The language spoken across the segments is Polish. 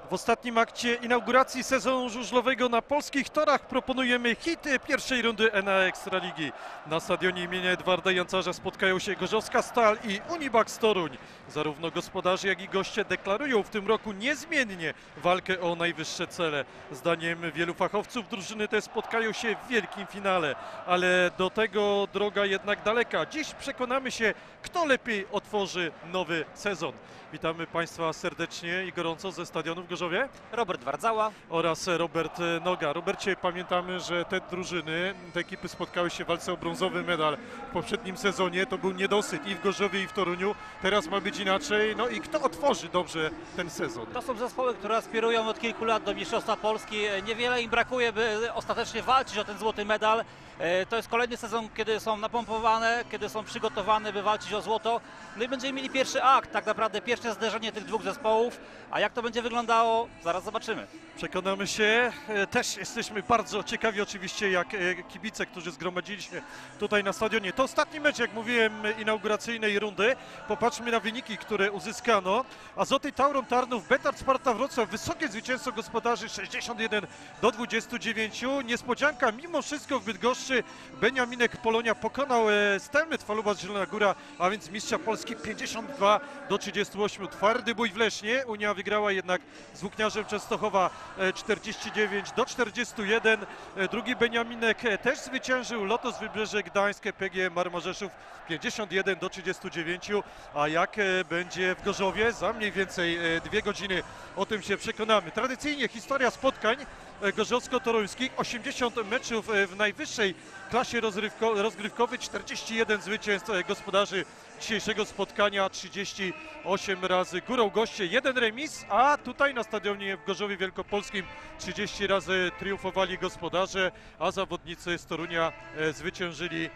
W ostatnim akcie inauguracji sezonu żużlowego na polskich torach proponujemy hity pierwszej rundy NA Ekstraligi. Na stadionie imienia Edwarda Jancarza spotkają się Gorzowska Stal i Unibax Toruń. Zarówno gospodarze, jak i goście deklarują w tym roku niezmiennie walkę o najwyższe cele. Zdaniem wielu fachowców drużyny te spotkają się w wielkim finale, ale do tego droga jednak daleka. Dziś przekonamy się, kto lepiej otworzy nowy sezon. Witamy Państwa serdecznie i gorąco ze stadionu w Gorzowie. Robert Wardzała Oraz Robert Noga. Robercie, pamiętamy, że te drużyny, te ekipy spotkały się w walce o brązowy medal w poprzednim sezonie. To był niedosyt i w Gorzowie, i w Toruniu. Teraz ma być inaczej. No i kto otworzy dobrze ten sezon? to są zespoły, które aspirują od kilku lat do Mistrzostwa Polski. Niewiele im brakuje, by ostatecznie walczyć o ten złoty medal. To jest kolejny sezon, kiedy są napompowane, kiedy są przygotowane, by walczyć o złoto. No i będziemy mieli pierwszy akt, tak naprawdę pierwsze zderzenie tych dwóch zespołów. A jak to będzie wyglądało, zaraz zobaczymy. Przekonamy się. Też jesteśmy bardzo ciekawi oczywiście, jak kibice, którzy zgromadzili się tutaj na stadionie. To ostatni mecz, jak mówiłem, inauguracyjnej rundy. Popatrzmy na wyniki, które uzyskano. Azoty Tauron Tarnów, Betard Sparta Wrocław, wysokie zwycięstwo gospodarzy 61-29. Niespodzianka mimo wszystko w Bydgoszczy. Beniaminek Polonia pokonał Stelmet Falubas Zielona Góra, a więc mistrza Polski 52-38. Twardy bój w Lesznie. Unia wygrała jednak z Włókniarzem Częstochowa 49-41. Drugi Beniaminek też zwyciężył. Lotos Wybrzeże Gdańskie, PGE Marma Rzeszów 51-39. A jak będzie w Gorzowie? Za mniej więcej 2 godziny o tym się przekonamy. Tradycyjnie historia spotkań gorzowsko-toruńskich, 80 meczów w najwyższej klasie rozgrywkowej, 41 zwycięstw gospodarzy dzisiejszego spotkania, 38 razy górą goście, 1 remis, a tutaj na stadionie w Gorzowie Wielkopolskim 30 razy triumfowali gospodarze, a zawodnicy z Torunia zwyciężyli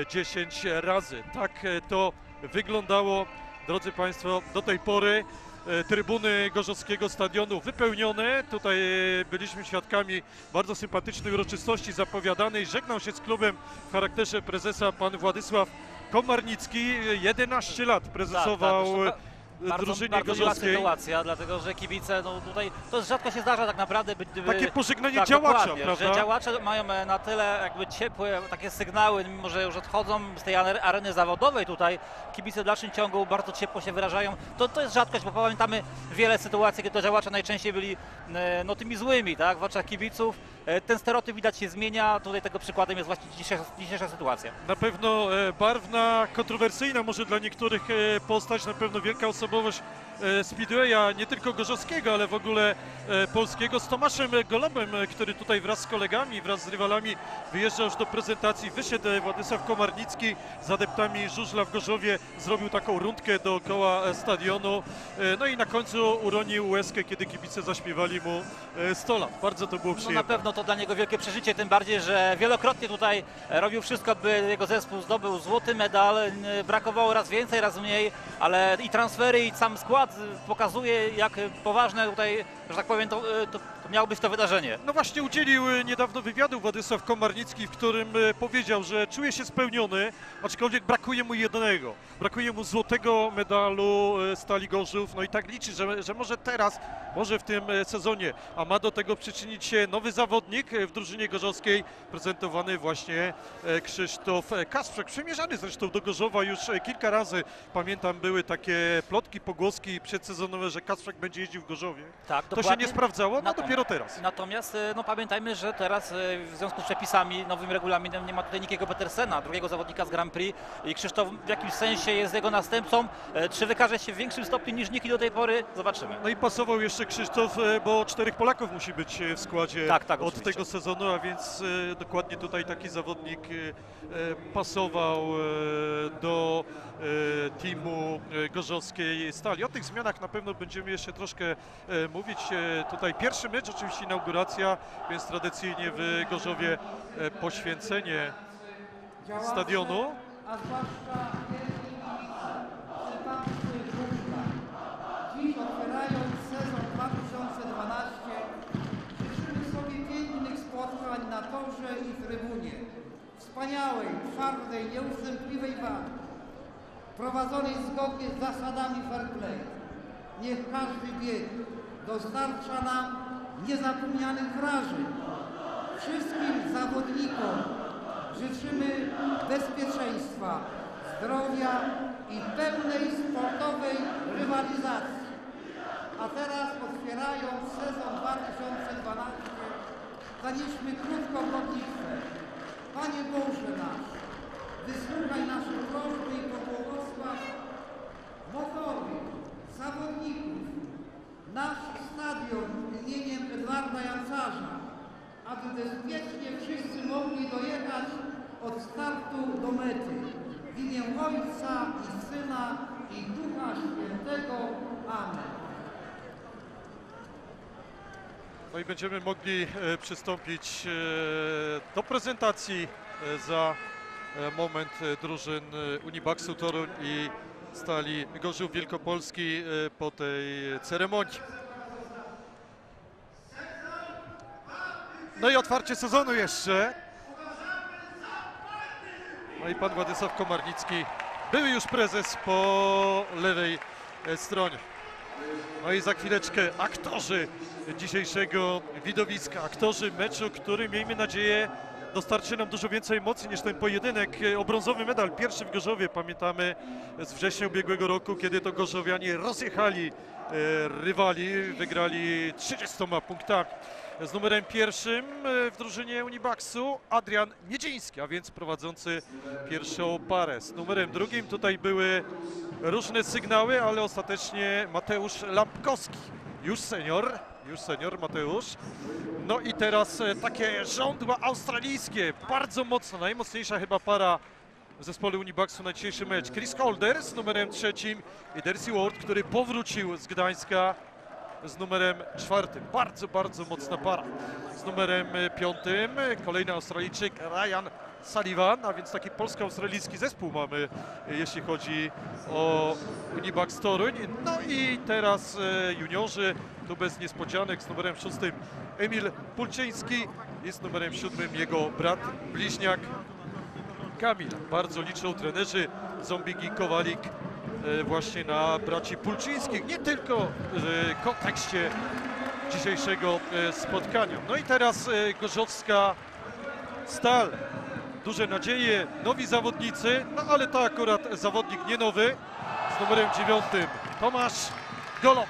10 razy. Tak to wyglądało, drodzy Państwo, do tej pory. Trybuny gorzowskiego stadionu wypełnione. Tutaj byliśmy świadkami bardzo sympatycznej uroczystości zapowiadanej. Żegnał się z klubem w charakterze prezesa pan Władysław Komarnicki. 11 lat prezesował drużynie bardzo miła gorzowskiej. sytuacja, dlatego że kibice, no tutaj to rzadko się zdarza tak naprawdę. Takie pożegnanie tak, działacza, prawda? Że działacze mają na tyle jakby ciepłe takie sygnały, mimo że już odchodzą z tej areny zawodowej tutaj, kibice w dalszym ciągu bardzo ciepło się wyrażają. To jest rzadkość, bo pamiętamy wiele sytuacji, kiedy to działacze najczęściej byli no, tymi złymi, tak, w oczach kibiców. Ten stereotyp widać się zmienia, tutaj tego przykładem jest właśnie dzisiejsza sytuacja. Na pewno barwna, kontrowersyjna może dla niektórych postać, na pewno wielka osobowość speedwaya, nie tylko gorzowskiego, ale w ogóle polskiego, z Tomaszem Golobem, który tutaj wraz z kolegami, wraz z rywalami wyjeżdżał już do prezentacji. Wyszedł Władysław Komarnicki z adeptami żużla w Gorzowie, zrobił taką rundkę dookoła stadionu, no i na końcu uronił łezkę, kiedy kibice zaśpiewali mu 100 lat. Bardzo to było przyjemne. No na pewno to dla niego wielkie przeżycie, tym bardziej, że wielokrotnie tutaj robił wszystko, by jego zespół zdobył złoty medal. Brakowało raz więcej, raz mniej, ale i transfery, i sam skład pokazuje, jak poważne tutaj, że tak powiem, to miało być to wydarzenie. No właśnie udzielił niedawno wywiadu Władysław Komarnicki, w którym powiedział, że czuje się spełniony, aczkolwiek brakuje mu jednego. Brakuje mu złotego medalu Stali Gorzów, no i tak liczy, że może teraz, może w tym sezonie, a ma do tego przyczynić się nowy zawodnik w drużynie gorzowskiej, prezentowany właśnie Krzysztof Kasprzak, przymierzany zresztą do Gorzowa już kilka razy. Pamiętam, były takie plotki, pogłoski przedsezonowe, że Kasprzak będzie jeździł w Gorzowie. Tak, to się nie sprawdzało, no dopiero teraz. Natomiast no, pamiętajmy, że teraz w związku z przepisami, nowym regulaminem nie ma tutaj Nikiego Petersena, drugiego zawodnika z Grand Prix, i Krzysztof w jakimś sensie jest jego następcą. Czy wykaże się w większym stopniu niż Niki do tej pory? Zobaczymy. No i pasował jeszcze Krzysztof, bo 4 Polaków musi być w składzie tak, od oczywiście. tego sezonu, a więc dokładnie tutaj taki zawodnik pasował do teamu gorzowskiej Stali. O tych zmianach na pewno będziemy jeszcze troszkę mówić. Tutaj pierwszy mecz, oczywiście inauguracja, więc tradycyjnie w Gorzowie poświęcenie stadionu. A zwłaszcza dziś otwierając sezon 2012 życzymy sobie pięknych spotkań na torze i trybunie. Wspaniałej, twardej, nieustępliwej walki, prowadzonej zgodnie z zasadami fair play. Niech każdy bieg dostarcza nam niezapomnianych wrażeń. Wszystkim zawodnikom życzymy bezpieczeństwa, zdrowia i pełnej sportowej rywalizacji. A teraz, otwierając sezon 2012, zanieśmy krótką modlitwę. Panie Boże nasz, wysłuchaj nasze prośby i pobłogosław motory, zawodników, nasz stadion imieniem Edwarda Jancarza, aby bezpiecznie wszyscy mogli dojechać od startu do mety. W imię Ojca i Syna i Ducha Świętego. Amen. No i będziemy mogli przystąpić do prezentacji za moment drużyn Unibaxu Toruń i Stali Gorzów Wielkopolski po tej ceremonii. No i otwarcie sezonu jeszcze. No i pan Władysław Komarnicki, były już prezes po lewej stronie. No i za chwileczkę aktorzy dzisiejszego widowiska, aktorzy meczu, który, miejmy nadzieję, dostarczy nam dużo więcej emocji niż ten pojedynek o brązowy medal. Pierwszy w Gorzowie, pamiętamy z września ubiegłego roku, kiedy to gorzowianie rozjechali rywali, wygrali 30 punktami. Z numerem pierwszym w drużynie Unibaxu Adrian Miedziński, a więc prowadzący pierwszą parę. Z numerem drugim tutaj były różne sygnały, ale ostatecznie Mateusz Lampkowski, już senior Mateusz. No i teraz takie żądła australijskie, bardzo mocno, najmocniejsza chyba para w zespole Unibaxu na dzisiejszy mecz. Chris Holder z numerem trzecim i Darcy Ward, który powrócił z Gdańska z numerem czwartym. Bardzo, bardzo mocna para. Z numerem piątym kolejny Australijczyk Ryan Sullivan, a więc taki polsko-australijski zespół mamy, jeśli chodzi o Unibax Toruń. No i teraz juniorzy, tu bez niespodzianek, z numerem szóstym Emil Pulczyński i z numerem siódmym jego brat bliźniak Kamil. Bardzo liczą trenerzy Zombik i Kowalik właśnie na braci Pulczyńskich, nie tylko w kontekście dzisiejszego spotkania. No i teraz gorzowska Stal. Duże nadzieje, nowi zawodnicy, no ale to akurat zawodnik nie nowy, z numerem 9 Tomasz Golob,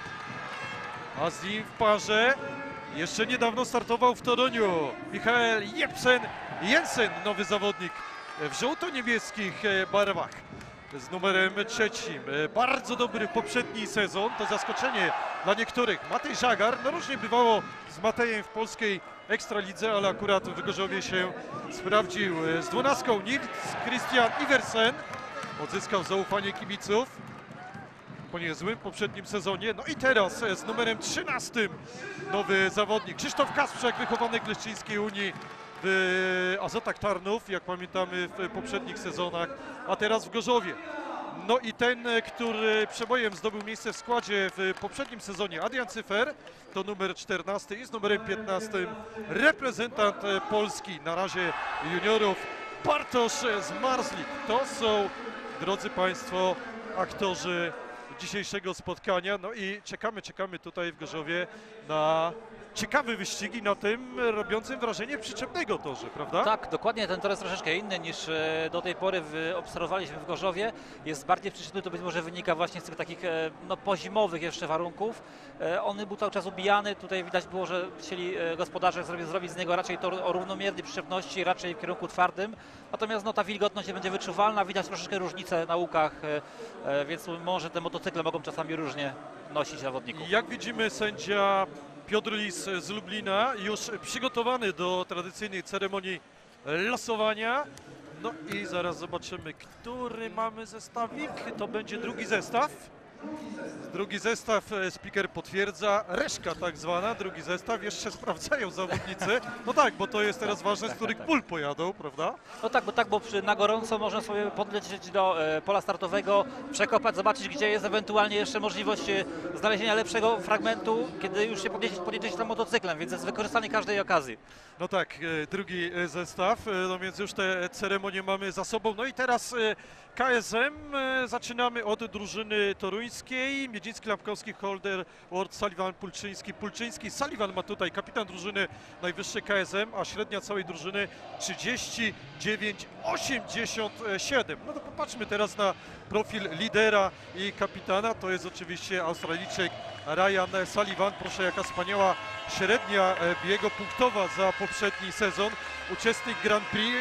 a z nim w parze jeszcze niedawno startował w Toruniu Michael Jensen, nowy zawodnik w żółto-niebieskich barwach. Z numerem trzecim, bardzo dobry poprzedni sezon, to zaskoczenie dla niektórych, Matej Żagar. No różnie bywało z Matejem w polskiej Ekstralidze, ale akurat w Gorzowie się sprawdził. Z 12 Nils Christian Iversen odzyskał zaufanie kibiców po niezłym poprzednim sezonie. No i teraz z numerem 13 nowy zawodnik Krzysztof Kasprzak, wychowany w Leszczyńskiej Unii w Azotach Tarnów, jak pamiętamy w poprzednich sezonach, a teraz w Gorzowie. No i ten, który przebojem zdobył miejsce w składzie w poprzednim sezonie, Adrian Cyfer, to numer 14 i z numerem 15 reprezentant Polski, na razie juniorów, Bartosz Zmarzlik. To są, drodzy Państwo, aktorzy dzisiejszego spotkania. No i czekamy tutaj w Gorzowie na ciekawe wyścigi na tym robiącym wrażenie przyczepnego torze, prawda? Tak, dokładnie, ten tor jest troszeczkę inny niż do tej pory obserwowaliśmy w Gorzowie. Jest bardziej przyczepny, to być może wynika właśnie z tych takich no, pozimowych jeszcze warunków. On był cały czas ubijany, tutaj widać było, że chcieli gospodarze zrobić z niego raczej tor o równomiernej przyczepności, raczej w kierunku twardym. Natomiast no, ta wilgotność nie będzie wyczuwalna, widać troszeczkę różnicę na łukach, więc może te motocykle mogą czasami różnie nosić zawodników. Jak widzimy, sędzia Piotr Lis z Lublina już przygotowany do tradycyjnej ceremonii losowania. No i zaraz zobaczymy, który mamy zestawik. To będzie drugi zestaw. Drugi zestaw, speaker potwierdza, reszka tak zwana, drugi zestaw, jeszcze sprawdzają zawodnicy. No tak, bo to jest teraz ważne, z których pól pojadą, prawda? No tak, bo na gorąco można sobie podlecieć do pola startowego, przekopać, zobaczyć, gdzie jest ewentualnie jeszcze możliwość znalezienia lepszego fragmentu, kiedy już się podjedziecie tam motocyklem, więc jest wykorzystanie każdej okazji. No tak, drugi zestaw, no więc już te ceremonie mamy za sobą. No i teraz KSM, zaczynamy od drużyny toruńskiej. Toruńskiej, Miedziński, Lampkowski, Holder, Ward, Sullivan, Pulczyński, Sullivan ma tutaj kapitan drużyny najwyższy KSM, a średnia całej drużyny 39,87. No to popatrzmy teraz na profil lidera i kapitana, to jest oczywiście Australijczyk Ryan Sullivan. Proszę, jaka wspaniała średnia biegu punktowa za poprzedni sezon. Uczestnik Grand Prix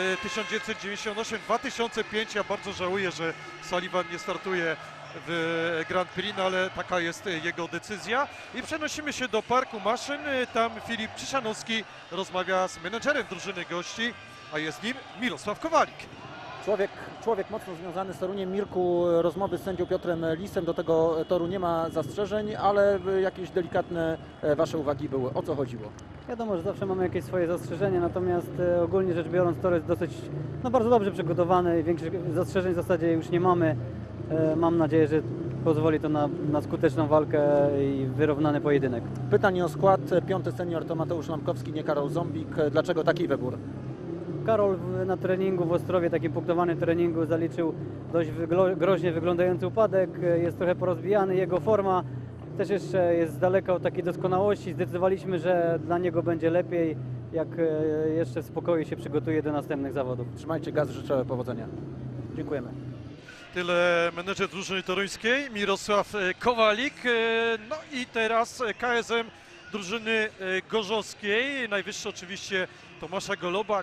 1998-2005. Ja bardzo żałuję, że Sullivan nie startuje w Grand Prix, no ale taka jest jego decyzja. I przenosimy się do parku maszyn. Tam Filip Przyszanowski rozmawia z menedżerem drużyny gości, a jest nim Mirosław Kowalik. Człowiek mocno związany z Toruniem. Mirku, rozmowy z sędzią Piotrem Lisem, do tego toru nie ma zastrzeżeń, ale jakieś delikatne Wasze uwagi były. O co chodziło? Wiadomo, że zawsze mamy jakieś swoje zastrzeżenia, natomiast ogólnie rzecz biorąc tor jest dosyć, bardzo dobrze przygotowany i większych zastrzeżeń w zasadzie już nie mamy. Mam nadzieję, że pozwoli to na skuteczną walkę i wyrównany pojedynek. Pytanie o skład. 5. senior to Mateusz Lampkowski, nie Karol Zombik. Dlaczego taki wybór? Karol na treningu w Ostrowie, takim punktowanym treningu, zaliczył dość groźnie wyglądający upadek. Jest trochę porozbijany, jego forma też jeszcze jest z daleka od takiej doskonałości. Zdecydowaliśmy, że dla niego będzie lepiej, jak jeszcze w spokoju się przygotuje do następnych zawodów. Trzymajcie gaz, życzę powodzenia. Dziękujemy. Tyle menedżer drużyny toruńskiej Mirosław Kowalik. No i teraz KSM drużyny gorzowskiej. Najwyższy oczywiście Tomasza Goloba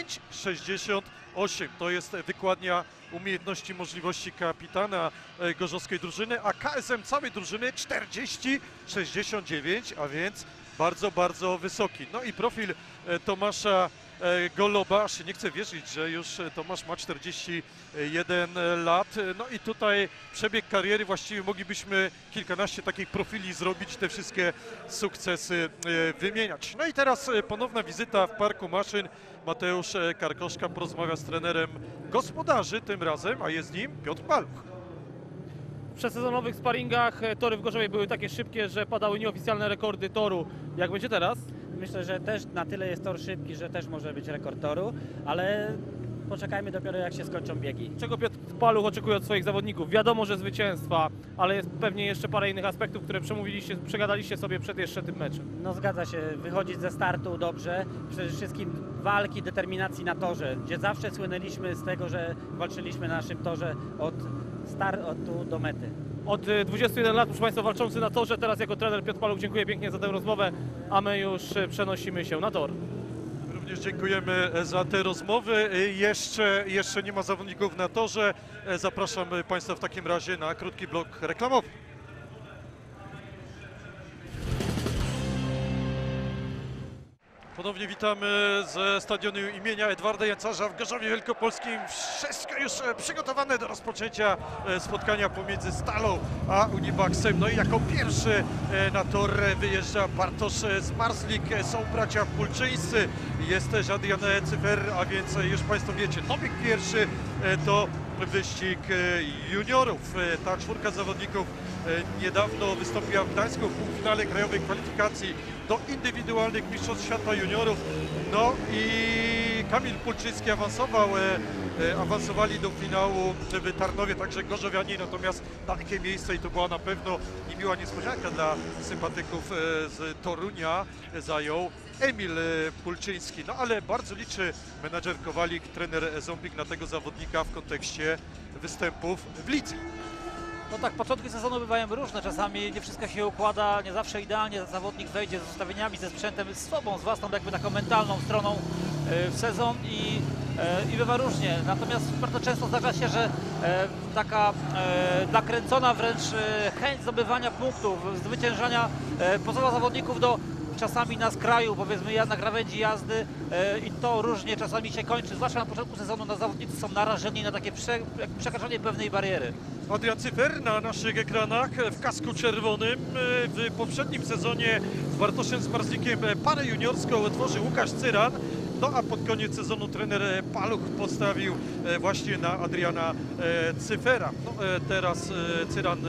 9,68. To jest wykładnia umiejętności, możliwości kapitana gorzowskiej drużyny, a KSM całej drużyny 40,69, a więc bardzo, bardzo wysoki. No i profil Tomasza Goloba, aż się nie chcę wierzyć, że już Tomasz ma 41 lat. No i tutaj przebieg kariery właściwie moglibyśmy kilkanaście takich profili zrobić, te wszystkie sukcesy wymieniać. No i teraz ponowna wizyta w parku maszyn. Mateusz Karkoszka porozmawia z trenerem gospodarzy tym razem, a jest nim Piotr Paluch. W przesezonowych sparingach tory w Gorzowie były takie szybkie, że padały nieoficjalne rekordy toru. Jak będzie teraz? Myślę, że też na tyle jest tor szybki, że też może być rekord toru, ale poczekajmy dopiero jak się skończą biegi. Czego Piotr Paluch oczekuje od swoich zawodników? Wiadomo, że zwycięstwa, ale jest pewnie jeszcze parę innych aspektów, które przegadaliście sobie przed jeszcze tym meczem. No zgadza się, wychodzić ze startu dobrze, przede wszystkim walki, determinacji na torze, gdzie zawsze słynęliśmy z tego, że walczyliśmy na naszym torze od startu do mety. Od 21 lat, proszę Państwa, walczący na torze, teraz jako trener Piotr Paluch, dziękuję pięknie za tę rozmowę, a my już przenosimy się na tor. Również dziękujemy za te rozmowy. Jeszcze nie ma zawodników na torze. Zapraszam Państwa w takim razie na krótki blok reklamowy. Ponownie witamy ze stadionu imienia Edwarda Jancarza w Gorzowie Wielkopolskim. Wszystko już przygotowane do rozpoczęcia spotkania pomiędzy Stalą a Unibaxem. No i jako pierwszy na tor wyjeżdża Bartosz Zmarzlik. Są bracia Pulczyńscy, jest też Adrian Cyfer, a więc już Państwo wiecie, topic pierwszy to wyścig juniorów. Ta czwórka zawodników niedawno wystąpiła w Gdańsku w półfinale krajowej kwalifikacji do indywidualnych mistrzostw świata juniorów. No i Kamil Pulczyński awansowali do finału w Tarnowie, także gorzowianie, natomiast dalekie miejsce i to była na pewno niemiła niespodzianka dla sympatyków z Torunia, zajął Emil Pulczyński. No ale bardzo liczy menadżer Kowalik, trener Zombik na tego zawodnika w kontekście występów w lidze. No tak, początki sezonu bywają różne, czasami nie wszystko się układa, nie zawsze idealnie zawodnik wejdzie z ustawieniami, ze sprzętem, z sobą, z własną jakby taką mentalną stroną w sezon i bywa różnie. Natomiast bardzo często zdarza się, że taka nakręcona wręcz chęć zdobywania punktów, zwyciężania pozwala zawodników do czasami na skraju, powiedzmy, na krawędzi jazdy i to różnie czasami się kończy, zwłaszcza na początku sezonu zawodnicy są narażeni na takie przekraczanie pewnej bariery. Adrian Cyfer na naszych ekranach w kasku czerwonym. W poprzednim sezonie z Bartoszem Zmarzlikiem parę juniorską tworzy Łukasz Cyran. No a pod koniec sezonu trener Paluch postawił właśnie na Adriana Cyfera. No, teraz Cyran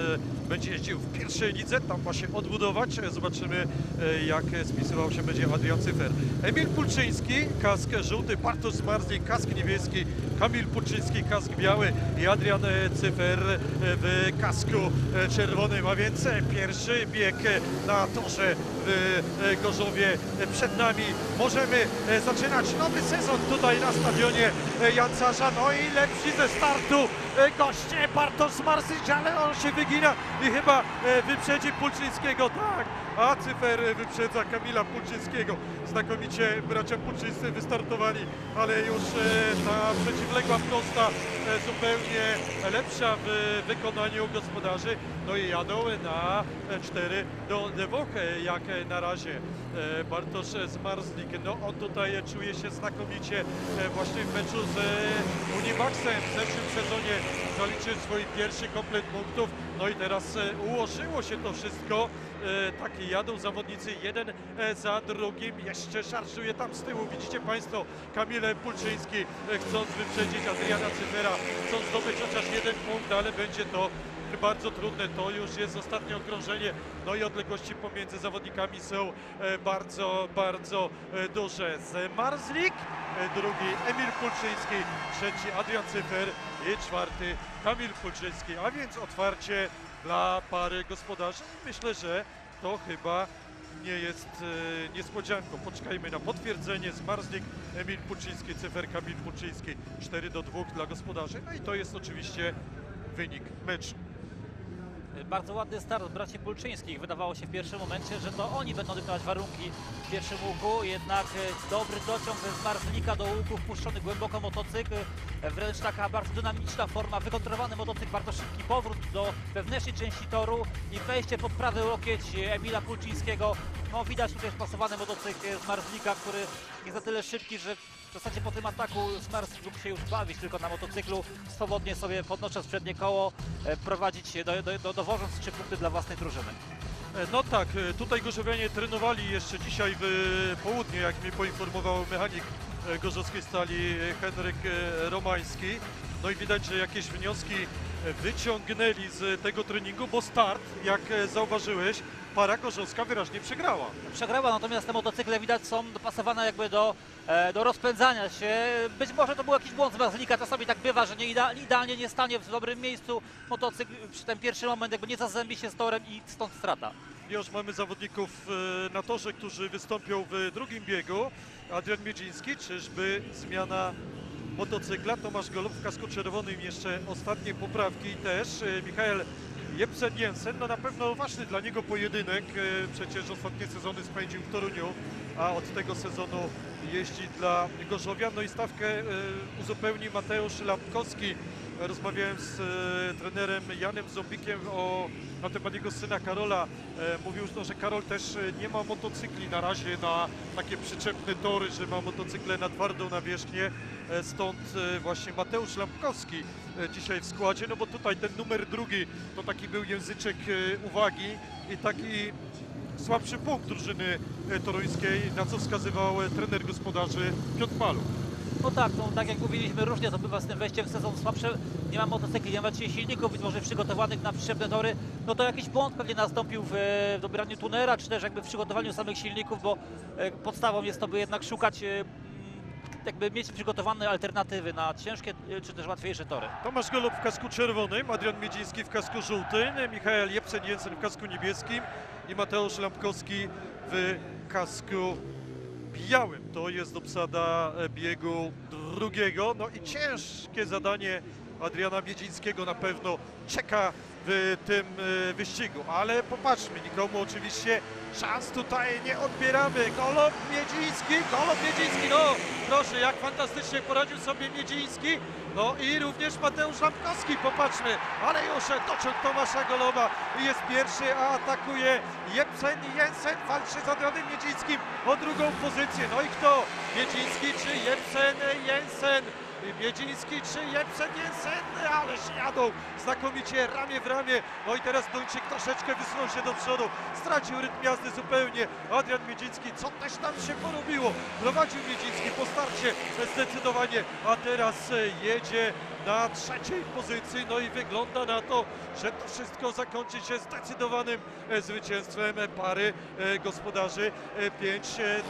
będzie jeździł w pierwszej lidze, tam ma się odbudować. Zobaczymy, jak spisywał się będzie Adrian Cyfer. Emil Pulczyński, kask żółty, Bartosz Zmarzlik, kask niebieski, Kamil Pulczyński, kask biały i Adrian Cyfer w kasku czerwonym, a więc pierwszy bieg na torze w Gorzowie przed nami. Możemy zaczynać nowy sezon tutaj na stadionie Jancarza. No i lepsi ze startu goście Bartosz Zmarzlik, ale on się wygina i chyba wyprzedzi Pulczyńskiego, tak, a Cyfer wyprzedza Kamila Pulczyńskiego. Znakomicie bracia Pulczyńscy wystartowali, ale już ta przeciwległa prosta zupełnie lepsza w wykonaniu gospodarzy. No i jadą na 4-2 jak na razie. Bartosz Zmarzlik, no on tutaj czuje się znakomicie właśnie w meczu z Univaxem. W zeszłym sezonie zaliczył swój pierwszy komplet punktów, no i teraz ułożyło się to wszystko. Tak jadą zawodnicy jeden za drugim, jeszcze szarżuje tam z tyłu, widzicie Państwo, Kamil Pulczyński chcąc wyprzedzić Adriana Cyfera, chcąc zdobyć chociaż jeden punkt, ale będzie to bardzo trudne, to już jest ostatnie okrążenie, no i odległości pomiędzy zawodnikami są bardzo duże. Zmarzlik, drugi Emil Pulczyński, trzeci Adrian Cyfer i czwarty Kamil Pulczyński, a więc otwarcie dla pary gospodarzy. Myślę, że to chyba nie jest niespodzianką. Poczekajmy na potwierdzenie. Zmarzlik, Emil Pulczyński, Cyfer, Kamil Pulczyński, 4-2 dla gospodarzy. No i to jest oczywiście wynik meczu. Bardzo ładny start braci Pulczyńskich. Wydawało się w pierwszym momencie, że to oni będą dyktować warunki w pierwszym łuku, jednak dobry dociąg ze Zmarzlika do łuku, wpuszczony głęboko motocykl, wręcz taka bardzo dynamiczna forma, wykontrolowany motocykl, bardzo szybki powrót do wewnętrznej części toru i wejście pod prawy łokieć Emila Pulczyńskiego. No widać tutaj spasowany motocykl Zmarzlika, który jest na tyle szybki, że w zasadzie po tym ataku Zmarzlik mógł się już bawić tylko na motocyklu, swobodnie sobie podnosząc przednie koło, prowadzić dowożąc 3 punkty dla własnej drużyny. No tak, tutaj gorzowianie trenowali jeszcze dzisiaj w południe, jak mi poinformował mechanik gorzowskiej stali Henryk Romański. No i widać, że jakieś wnioski wyciągnęli z tego treningu, bo start, jak zauważyłeś, para gorzowska wyraźnie przegrała. Przegrała, natomiast te motocykle widać są dopasowane jakby do rozpędzania się. Być może to był jakiś błąd Zmarzlika, czasami tak bywa, że idealnie nie stanie w dobrym miejscu motocykl, przy ten pierwszy moment jakby nie zazębi się z torem i stąd strata. Już mamy zawodników na torze, którzy wystąpią w drugim biegu. Adrian Miedziński, czyżby zmiana motocykla? Tomasz Golob w kasku czerwonym, jeszcze ostatnie poprawki też. Michael Jepsen-Jensen, no na pewno ważny dla niego pojedynek, przecież ostatnie sezony spędził w Toruniu, a od tego sezonu jeździ dla Gorzowia. No i stawkę uzupełni Mateusz Lampkowski. Rozmawiałem z trenerem Janem Zombikiem na temat jego syna Karola. Mówił, że Karol też nie ma motocykli na razie na takie przyczepne tory, że ma motocykle na twardą nawierzchnię. Stąd właśnie Mateusz Lampkowski dzisiaj w składzie, no bo tutaj ten numer drugi to taki był języczek uwagi i taki słabszy punkt drużyny toruńskiej, na co wskazywał trener gospodarzy Piotr Paluch. No tak, no, tak jak mówiliśmy, różnie to bywa z tym wejściem w sezon słabsze. Nie ma motocykli, nie ma dzisiaj silników, być może przygotowanych na przyczepne tory. No to jakiś błąd pewnie nastąpił w dobieraniu tunera, czy też jakby w przygotowaniu samych silników, bo podstawą jest to, by jednak szukać, jakby mieć przygotowane alternatywy na ciężkie czy też łatwiejsze tory. Tomasz Golob w kasku czerwonym, Adrian Miedziński w kasku żółtym, Michael Jepsen-Jensen w kasku niebieskim i Mateusz Lampkowski w kasku białym. To jest obsada biegu drugiego. No i ciężkie zadanie Adriana Miedzińskiego na pewno czeka w tym wyścigu. Ale popatrzmy, nikomu oczywiście szans tutaj nie odbieramy. Golob Miedziński, no proszę, jak fantastycznie poradził sobie Miedziński. No i również Mateusz Lampkowski, popatrzmy, ale już dociąg Tomasza Goloba jest pierwszy, a atakuje Jepsen-Jensen, walczy z Adrianem Miedzińskim o drugą pozycję. No i kto? Miedziński czy Jepsen-Jensen? Miedziński czy Jepsen Jensen, ależ jadą znakomicie ramię w ramię. No i teraz Duńczyk troszeczkę wysunął się do przodu, stracił rytm jazdy zupełnie. Adrian Miedziński, co też tam się porobiło? Prowadził Miedziński po starcie zdecydowanie, a teraz jedzie na trzeciej pozycji. No i wygląda na to, że to wszystko zakończy się zdecydowanym zwycięstwem pary gospodarzy 5-1.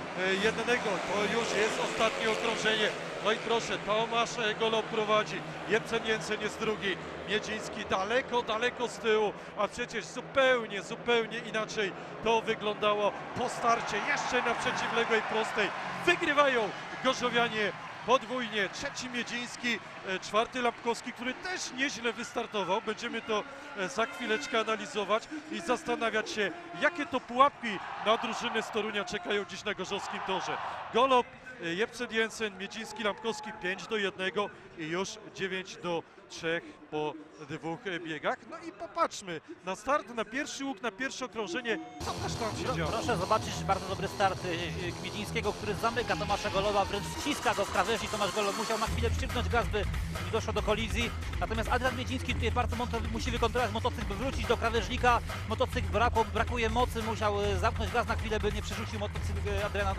To już jest ostatnie okrążenie. No i proszę, Tomasz Golob prowadzi, Jepsen Jensen jest drugi, Miedziński daleko z tyłu, a przecież zupełnie inaczej to wyglądało po starcie, jeszcze na przeciwległej prostej. Wygrywają gorzowianie podwójnie, trzeci Miedziński, czwarty Lampkowski, który też nieźle wystartował. Będziemy to za chwileczkę analizować i zastanawiać się, jakie to pułapki na drużynę z Torunia czekają dziś na gorzowskim torze. Golob, Jepsen Jensen, Miedziński, Lampkowski 5-1 i już 9-3 po dwóch biegach. No i popatrzmy na start, na pierwszy łuk, na pierwsze okrążenie, co też tam się działo. Proszę zobaczyć bardzo dobry start Miedzińskiego, który zamyka Tomasza Goloba, wręcz wciska go w krawężnik. Tomasz Golob musiał na chwilę przypnąć gaz, by nie doszło do kolizji. Natomiast Adrian Miedziński tutaj bardzo musi wykontrolować motocykl, by wrócić do krawężnika. Motocykl brakuje mocy, musiał zamknąć gaz na chwilę, by nie przerzucił motocykl Adriana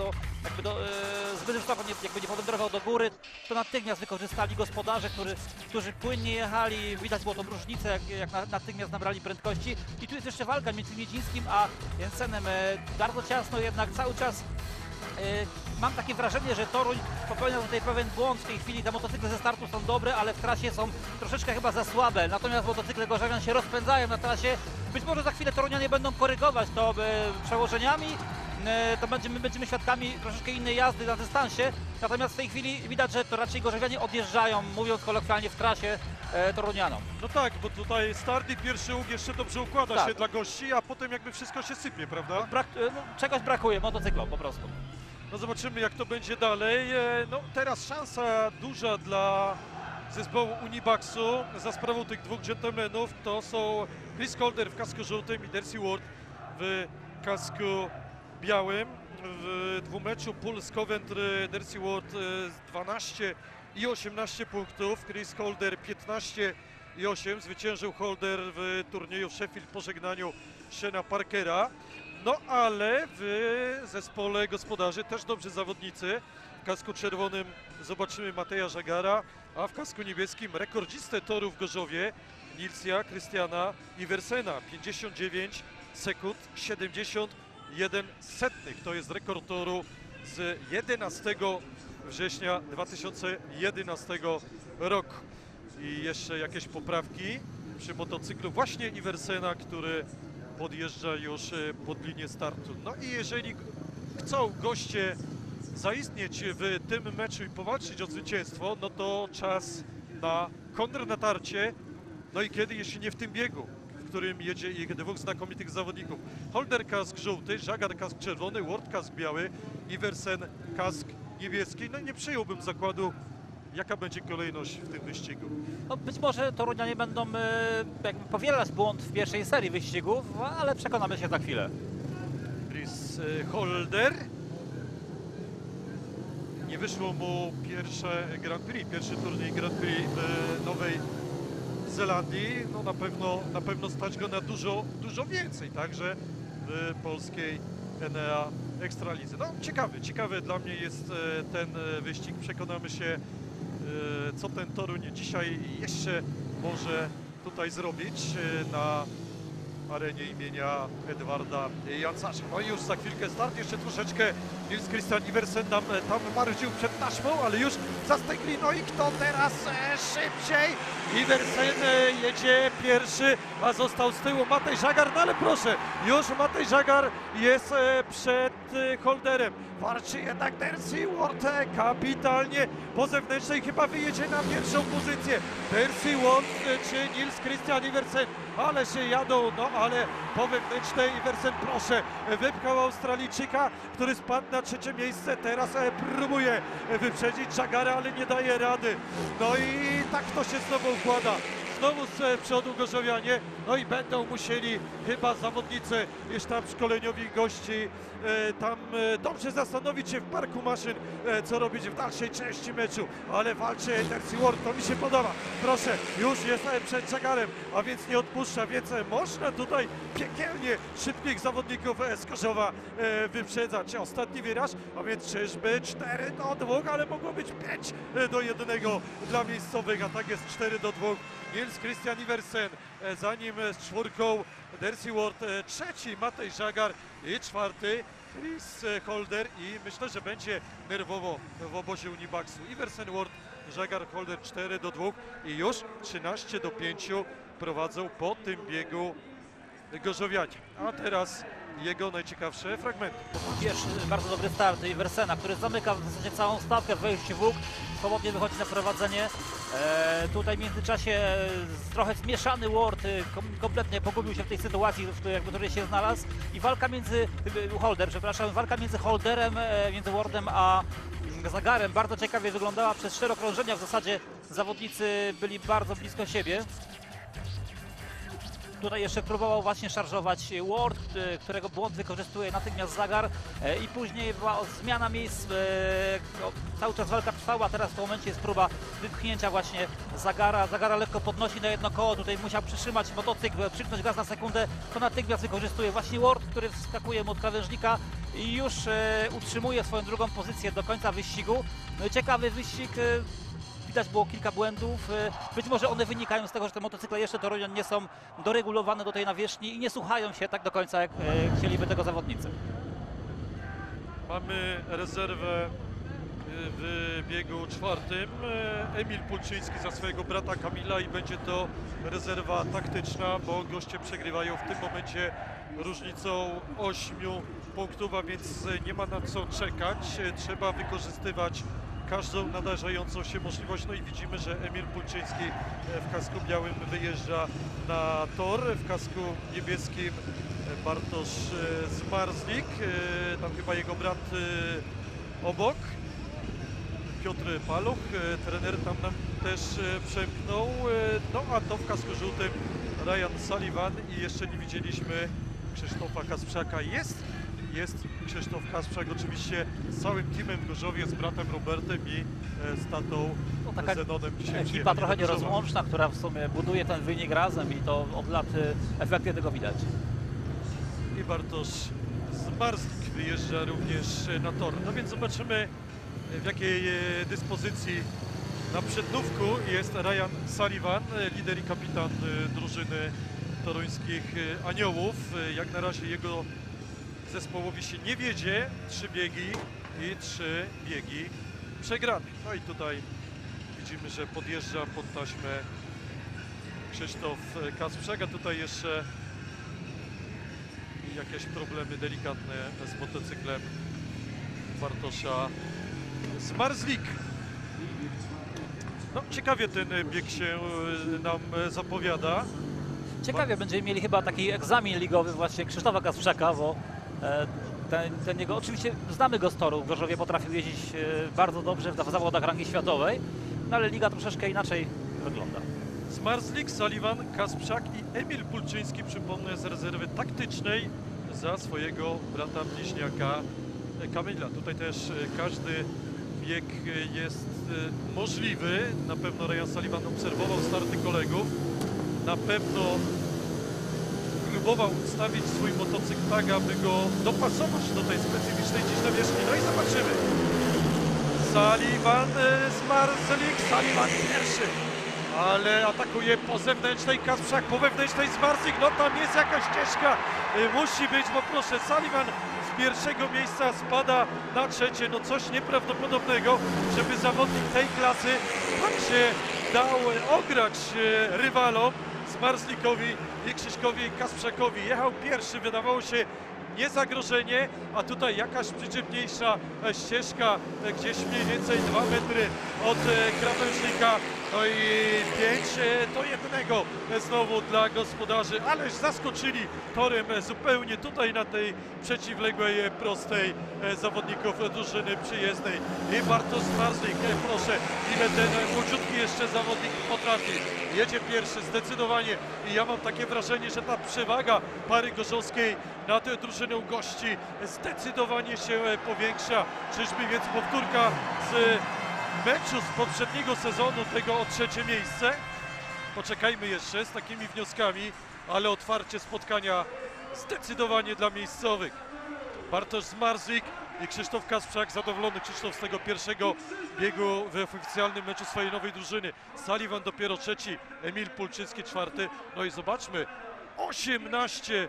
zbyt wysoko, nie powędrował do góry. To natychmiast wykorzystali gospodarze, którzy płynnie jechali. Widać było tą różnicę, jak natychmiast nabrali prędkości. I tu jest jeszcze walka między Miedzińskim a Jensenem. Bardzo ciasno, jednak cały czas mam takie wrażenie, że Toruń popełniał tutaj pewien błąd. W tej chwili te motocykle ze startu są dobre, ale w trasie są troszeczkę chyba za słabe. Natomiast motocykle gorzowian się rozpędzają na trasie. Być może za chwilę Torunianie będą korygować to przełożeniami. To będziemy świadkami troszeczkę innej jazdy na dystansie. Natomiast w tej chwili widać, że to raczej gorzowianie odjeżdżają, mówiąc kolokwialnie, w trasie Torunianom. No tak, bo tutaj start i pierwszy łuk jeszcze dobrze układa Tak. się dla gości, a potem jakby wszystko się sypie, prawda? Czegoś brakuje motocyklom po prostu. No zobaczymy, jak to będzie dalej. No teraz szansa duża dla zespołu Unibaxu za sprawą tych dwóch dżentelmenów. To są Chris Holder w kasku żółtym i Darcy Ward w kasku białym. W dwumeczu Puls Coventry Darcy Ward 12 i 18 punktów, Chris Holder 15 i 8. Zwyciężył Holder w turnieju Sheffield po żegnaniu Shana Parkera. No ale w zespole gospodarzy też dobrzy zawodnicy. W kasku czerwonym zobaczymy Mateja Żagara, a w kasku niebieskim rekordzistę toru w Gorzowie Nilsia Krystiana Iversena. 59 sekund 71 setnych. To jest rekord toru z 11 września 2011 roku. I jeszcze jakieś poprawki przy motocyklu właśnie Iversena, który podjeżdża już pod linię startu. No i jeżeli chcą goście zaistnieć w tym meczu i powalczyć o zwycięstwo, no to czas na kontrnatarcie. No i kiedy, jeśli nie w tym biegu, w którym jedzie ich dwóch znakomitych zawodników. Holder kask żółty, Żagar kask czerwony, Ward kask biały, Iversen kask niebieski. No i nie przyjąłbym zakładu, jaka będzie kolejność w tym wyścigu. No, być może Torunianie będą jakby powielać błąd w pierwszej serii wyścigów, ale przekonamy się za chwilę. Chris Holder. Nie wyszło mu pierwsze Grand Prix, pierwszy turniej Grand Prix w Nowej Zelandii. No na pewno stać go na dużo więcej, także w polskiej Enea Ekstralidze. No ciekawy dla mnie jest ten wyścig. Przekonamy się, co ten Toruń dzisiaj jeszcze może tutaj zrobić na arenie imienia Edwarda Jancarza. No i już za chwilkę start, jeszcze troszeczkę Nils Christian Iversen nam tam marudził przed taśmą, ale już zastegli. No i kto teraz szybciej? Iversen jedzie pierwszy, a został z tyłu Matej Żagar, no ale proszę, już Matej Żagar jest przed Holderem. Walczy jednak Darcy Ward kapitalnie po zewnętrznej, chyba wyjedzie na pierwszą pozycję. Darcy Ward czy Nils Christian Iversen, ale się jadą, no ale po wewnętrznej Iversen, proszę, wypchał Australijczyka, który spadł na trzecie miejsce, teraz próbuje wyprzedzić Żagara, ale nie daje rady. No i tak to się znowu układa. znowu z przodu gorzowianie, no i będą musieli chyba zawodnicy już tam szkoleniowi gości tam dobrze zastanowić się w parku maszyn, co robić w dalszej części meczu, ale walczy Darcy Ward, to mi się podoba. Proszę, już jest przed Żagarem, a więc nie odpuszcza, więc można tutaj piekielnie szybkich zawodników z Gorzowa wyprzedzać. Ostatni wiraż, a więc czyżby 4-2, ale mogło być 5-1 dla miejscowych, a tak jest 4-2. Nils Christian Iversen, za nim z czwórką Darcy Ward, trzeci Matej Żagar i czwarty Chris Holder i myślę, że będzie nerwowo w obozie Unibaxu. Iversen, Ward, Żagar, Holder 4-2 i już 13-5 prowadzą po tym biegu gorzowianie. A teraz jego najciekawsze fragmenty. Pierwszy bardzo dobry start Iversena, który zamyka w zasadzie całą stawkę w wejściu w łuk. Swobodnie wychodzi na prowadzenie. Tutaj w międzyczasie trochę zmieszany Ward kompletnie pogubił się w tej sytuacji, w której się znalazł. I walka między walka między Holderem, między Wardem a Zagarem bardzo ciekawie wyglądała. Przez 4 okrążenia w zasadzie zawodnicy byli bardzo blisko siebie. Tutaj jeszcze próbował właśnie szarżować Ward, którego błąd wykorzystuje natychmiast Zagar i później była zmiana miejsc, cały czas walka trwała, teraz w tym momencie jest próba wypchnięcia właśnie Zagara. Zagara lekko podnosi na jedno koło, tutaj musiał przytrzymać motocykl, przyknąć gaz na sekundę, to natychmiast wykorzystuje właśnie Ward, który wskakuje mu od krawężnika i już utrzymuje swoją drugą pozycję do końca wyścigu. No i ciekawy wyścig. Widać było kilka błędów, być może one wynikają z tego, że te motocykle jeszcze Torunia nie są doregulowane do tej nawierzchni i nie słuchają się tak do końca, jak chcieliby tego zawodnicy. Mamy rezerwę w biegu czwartym. Emil Pulczyński za swojego brata Kamila i będzie to rezerwa taktyczna, bo goście przegrywają w tym momencie różnicą 8 punktów, a więc nie ma na co czekać. Trzeba wykorzystywać każdą nadarzającą się możliwość. No i widzimy, że Emil Pulczyński w kasku białym wyjeżdża na tor, w kasku niebieskim Bartosz Zmarzlik, tam chyba jego brat obok, Piotr Paluch, trener tam nam też przemknął, no a to w kasku żółtym Ryan Sullivan i jeszcze nie widzieliśmy Krzysztofa Kasprzaka. Jest Krzysztof Kasprzak oczywiście z całym teamem w Gorzowie, z bratem Robertem i z tatą Zenonem. Dzisiaj Ekipa trochę nierozłączna, która w sumie buduje ten wynik razem i to od lat efekty tego widać. I Bartosz Zmarzlik wyjeżdża również na tor. No więc zobaczymy, w jakiej dyspozycji na przednówku jest Ryan Sullivan, lider i kapitan drużyny toruńskich Aniołów. Jak na razie jego zespołowi się nie wiedzie, 3 biegi i 3 biegi przegrane. No i tutaj widzimy, że podjeżdża pod taśmę Krzysztof Kasprzak, a tutaj jeszcze jakieś problemy delikatne z motocyklem Bartosza Zmarzlik. No ciekawie ten bieg się nam zapowiada. Ciekawie będziemy mieli chyba taki egzamin ligowy właśnie Krzysztofa Kasprzaka, bo ten jego, oczywiście znamy go z toru, w Gorzowie potrafił jeździć bardzo dobrze w zawodach rangi światowej, no ale liga troszeczkę inaczej wygląda. Zmarzlik, Sullivan, Kasprzak i Emil Pulczyński, przypomnę, z rezerwy taktycznej za swojego brata bliźniaka Kamila. Tutaj też każdy bieg jest możliwy. Na pewno Ryan Sullivan obserwował starty kolegów. Na pewno próbował ustawić swój motocykl tak, aby go dopasować do tej specyficznej dziś nawierzchni. No i zobaczymy. Sullivan, Zmarzlik, Sullivan pierwszy. Ale atakuje po zewnętrznej Kasprzak, po wewnętrznej Zmarzlik. No tam jest jakaś ścieżka. Musi być, bo proszę, Sullivan z pierwszego miejsca spada na trzecie. No coś nieprawdopodobnego, żeby zawodnik tej klasy tak się dał ograć rywalom. Zmarzlikowi i Krzyśkowi Kasprzakowi. Jechał pierwszy, wydawało się niezagrożenie, a tutaj jakaś przyczepniejsza ścieżka, gdzieś mniej więcej 2 metry od krawężnika. No i 5-1 znowu dla gospodarzy, ależ zaskoczyli torem zupełnie tutaj na tej przeciwległej prostej zawodników drużyny przyjezdnej. I Bartosz Marzlik, proszę, ile ten młodziutki jeszcze zawodnik potrafi. Jedzie pierwszy zdecydowanie i ja mam takie wrażenie, że ta przewaga pary gorzowskiej nad drużyną gości zdecydowanie się powiększa. Czyżby więc powtórka z meczu z poprzedniego sezonu, tego o trzecie miejsce? Poczekajmy jeszcze z takimi wnioskami, ale otwarcie spotkania zdecydowanie dla miejscowych. Bartosz Zmarzlik i Krzysztof Kasprzak, zadowolony Krzysztof z tego pierwszego biegu w oficjalnym meczu swojej nowej drużyny. Sullivan dopiero trzeci, Emil Pulczyński czwarty. No i zobaczmy, 18-6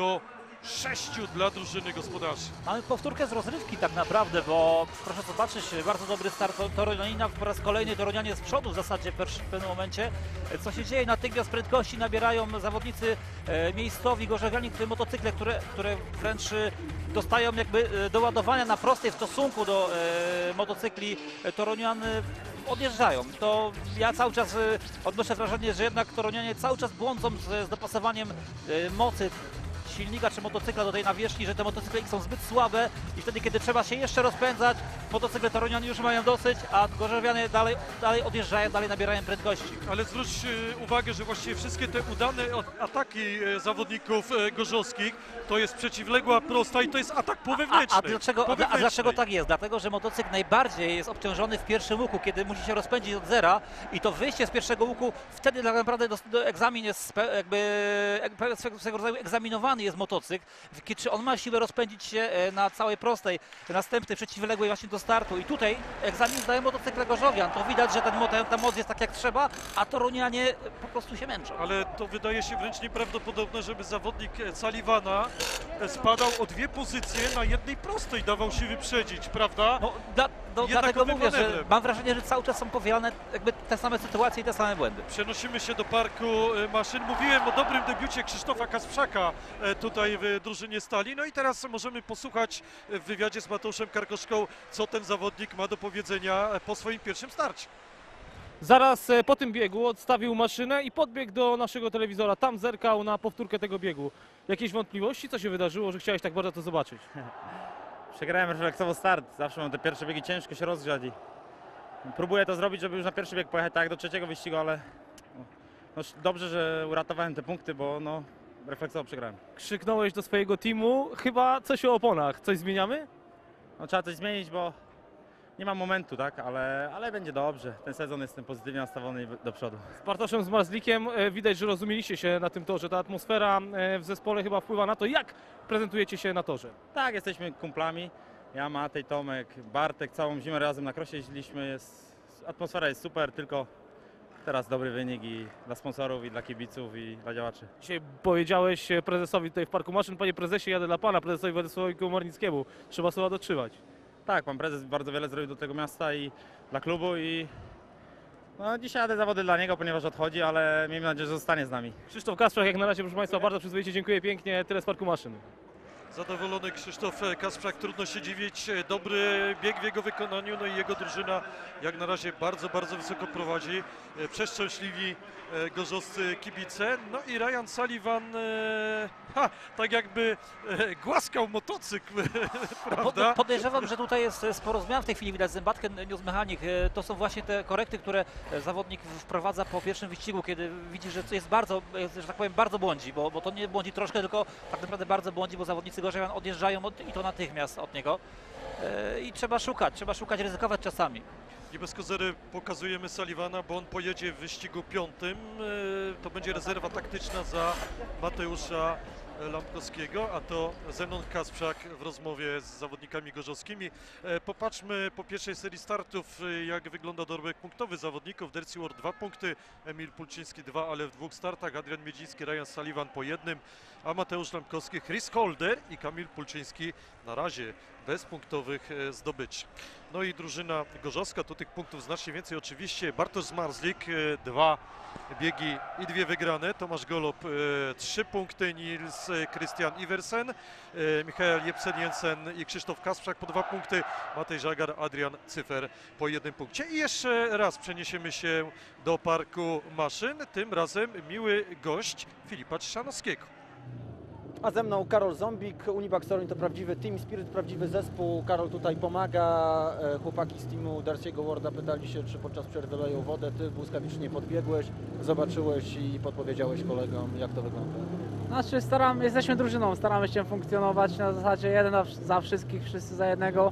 dla drużyny gospodarzy. Mamy powtórkę z rozrywki tak naprawdę, bo proszę zobaczyć, bardzo dobry start Torunianina, po raz kolejny Torunianie z przodu w zasadzie w pewnym momencie. Co się dzieje? Natychmiast prędkości nabierają zawodnicy miejscowi, gorzowianie, motocykle, które wręcz dostają jakby doładowania na prostej w stosunku do motocykli Torunian. Odjeżdżają. To ja cały czas odnoszę wrażenie, że jednak Torunianie cały czas błądzą z dopasowaniem mocy silnika czy motocykla do tej nawierzchni, że te motocykle są zbyt słabe i wtedy, kiedy trzeba się jeszcze rozpędzać, motocykle Torunian już mają dosyć, a gorzowianie dalej odjeżdżają, dalej nabierają prędkości. Ale zwróć uwagę, że właściwie wszystkie te udane ataki zawodników gorzowskich to jest przeciwległa prosta i to jest atak po wewnętrznej. A dlaczego tak jest? Dlatego, że motocykl najbardziej jest obciążony w pierwszym łuku, kiedy musi się rozpędzić od zera i to wyjście z pierwszego łuku, wtedy tak naprawdę egzamin jest swego rodzaju egzaminowany jest motocykl, czy on ma siłę rozpędzić się na całej prostej, następnej, przeciwległej właśnie do startu. I tutaj egzamin zdają motocykle gorzowian. To widać, że ta moc jest tak jak trzeba, a Torunianie po prostu się męczą. Ale to wydaje się wręcz nieprawdopodobne, żeby zawodnik Sullivana spadał o 2 pozycje na jednej prostej, dawał się wyprzedzić, prawda? Dlatego mówię, że mam wrażenie, że cały czas są powielane jakby te same sytuacje i te same błędy. Przenosimy się do parku maszyn. Mówiłem o dobrym debiucie Krzysztofa Kasprzaka tutaj w drużynie Stali. No i teraz możemy posłuchać w wywiadzie z Mateuszem Karkoszką, co ten zawodnik ma do powiedzenia po swoim pierwszym starcie. Zaraz po tym biegu odstawił maszynę i podbiegł do naszego telewizora. Tam zerkał na powtórkę tego biegu. Jakieś wątpliwości? Co się wydarzyło, że chciałeś tak bardzo to zobaczyć? Przegrałem refleksowo start. Zawsze mam te pierwsze biegi, ciężko się rozgrzać i próbuję to zrobić, żeby już na pierwszy bieg pojechać tak jak do trzeciego wyścigu, ale no, dobrze, że uratowałem te punkty, bo no, refleksowo przegrałem. Krzyknąłeś do swojego teamu, chyba coś o oponach. Coś zmieniamy? No, trzeba coś zmienić, bo nie mam momentu, tak, ale będzie dobrze. Ten sezon jestem pozytywnie nastawiony i do przodu. Z Bartoszem Zmarzlikiem widać, że rozumieliście się na tym torze. Ta atmosfera w zespole chyba wpływa na to, jak prezentujecie się na torze. Tak, jesteśmy kumplami. Ja, Matej, Tomek, Bartek, całą zimę razem na krosie jeździliśmy. Atmosfera jest super, tylko teraz dobry wynik i dla sponsorów, i dla kibiców, i dla działaczy. Dzisiaj powiedziałeś prezesowi tutaj w Parku Maszyn: panie prezesie, jadę dla pana, prezesowi Władysławowi Komornickiemu. Trzeba słowa dotrzymać. Tak, pan prezes bardzo wiele zrobił do tego miasta i dla klubu i no, dzisiaj jadę zawody dla niego, ponieważ odchodzi, ale miejmy nadzieję, że zostanie z nami. Krzysztof Kasprzak, jak na razie, proszę państwa, bardzo przyzwoicie, dziękuję pięknie, tyle z Parku Maszyn. Zadowolony Krzysztof Kasprzak, trudno się dziwić, dobry bieg w jego wykonaniu, no i jego drużyna jak na razie bardzo, bardzo wysoko prowadzi, przeszczęśliwi gorzowscy kibice, no i Ryan Sullivan tak jakby głaskał motocykl, prawda? Podejrzewam, że tutaj jest sporo zmian w tej chwili, widać zębatkę News Mechanic, to są właśnie te korekty, które zawodnik wprowadza po pierwszym wyścigu, kiedy widzi, że jest bardzo, że tak powiem, bardzo błądzi, bo to nie błądzi troszkę, tylko tak naprawdę bardzo błądzi, bo zawodnicy gorzowian odjeżdżają i to natychmiast od niego i trzeba szukać, ryzykować czasami. I bez kozery pokazujemy Sullivana, bo on pojedzie w wyścigu 5. To będzie rezerwa taktyczna za Mateusza Lampkowskiego, a to Zenon Kasprzak w rozmowie z zawodnikami gorzowskimi. Popatrzmy po pierwszej serii startów, jak wygląda dorobek punktowy zawodników. Dercy Ward 2 punkty, Emil Pulczyński 2, ale w 2 startach, Adrian Miedziński, Ryan Sullivan po 1, a Mateusz Lampkowski, Chris Holder i Kamil Pulczyński na razie bez punktowych zdobyć. No i drużyna gorzowska, tu tych punktów znacznie więcej oczywiście. Bartosz Zmarzlik 2 biegi i 2 wygrane, Tomasz Golob 3 punkty, Nils oraz Christian Iversen, Michael Jepsen-Jensen i Krzysztof Kasprzak po 2 punkty, Matej Żagar, Adrian Cyfer po 1 punkcie. I jeszcze raz przeniesiemy się do parku maszyn, tym razem miły gość Filipa Trzanowskiego. A ze mną Karol Zombik, Univac Toruń to prawdziwy team spirit, prawdziwy zespół. Karol tutaj pomaga, chłopaki z teamu Darcy'ego Warda pytali się, czy podczas przerwy leją wodę. Ty błyskawicznie podbiegłeś, zobaczyłeś i podpowiedziałeś kolegom, jak to wygląda. Znaczy jesteśmy drużyną, staramy się funkcjonować na zasadzie jeden za wszystkich, wszyscy za jednego.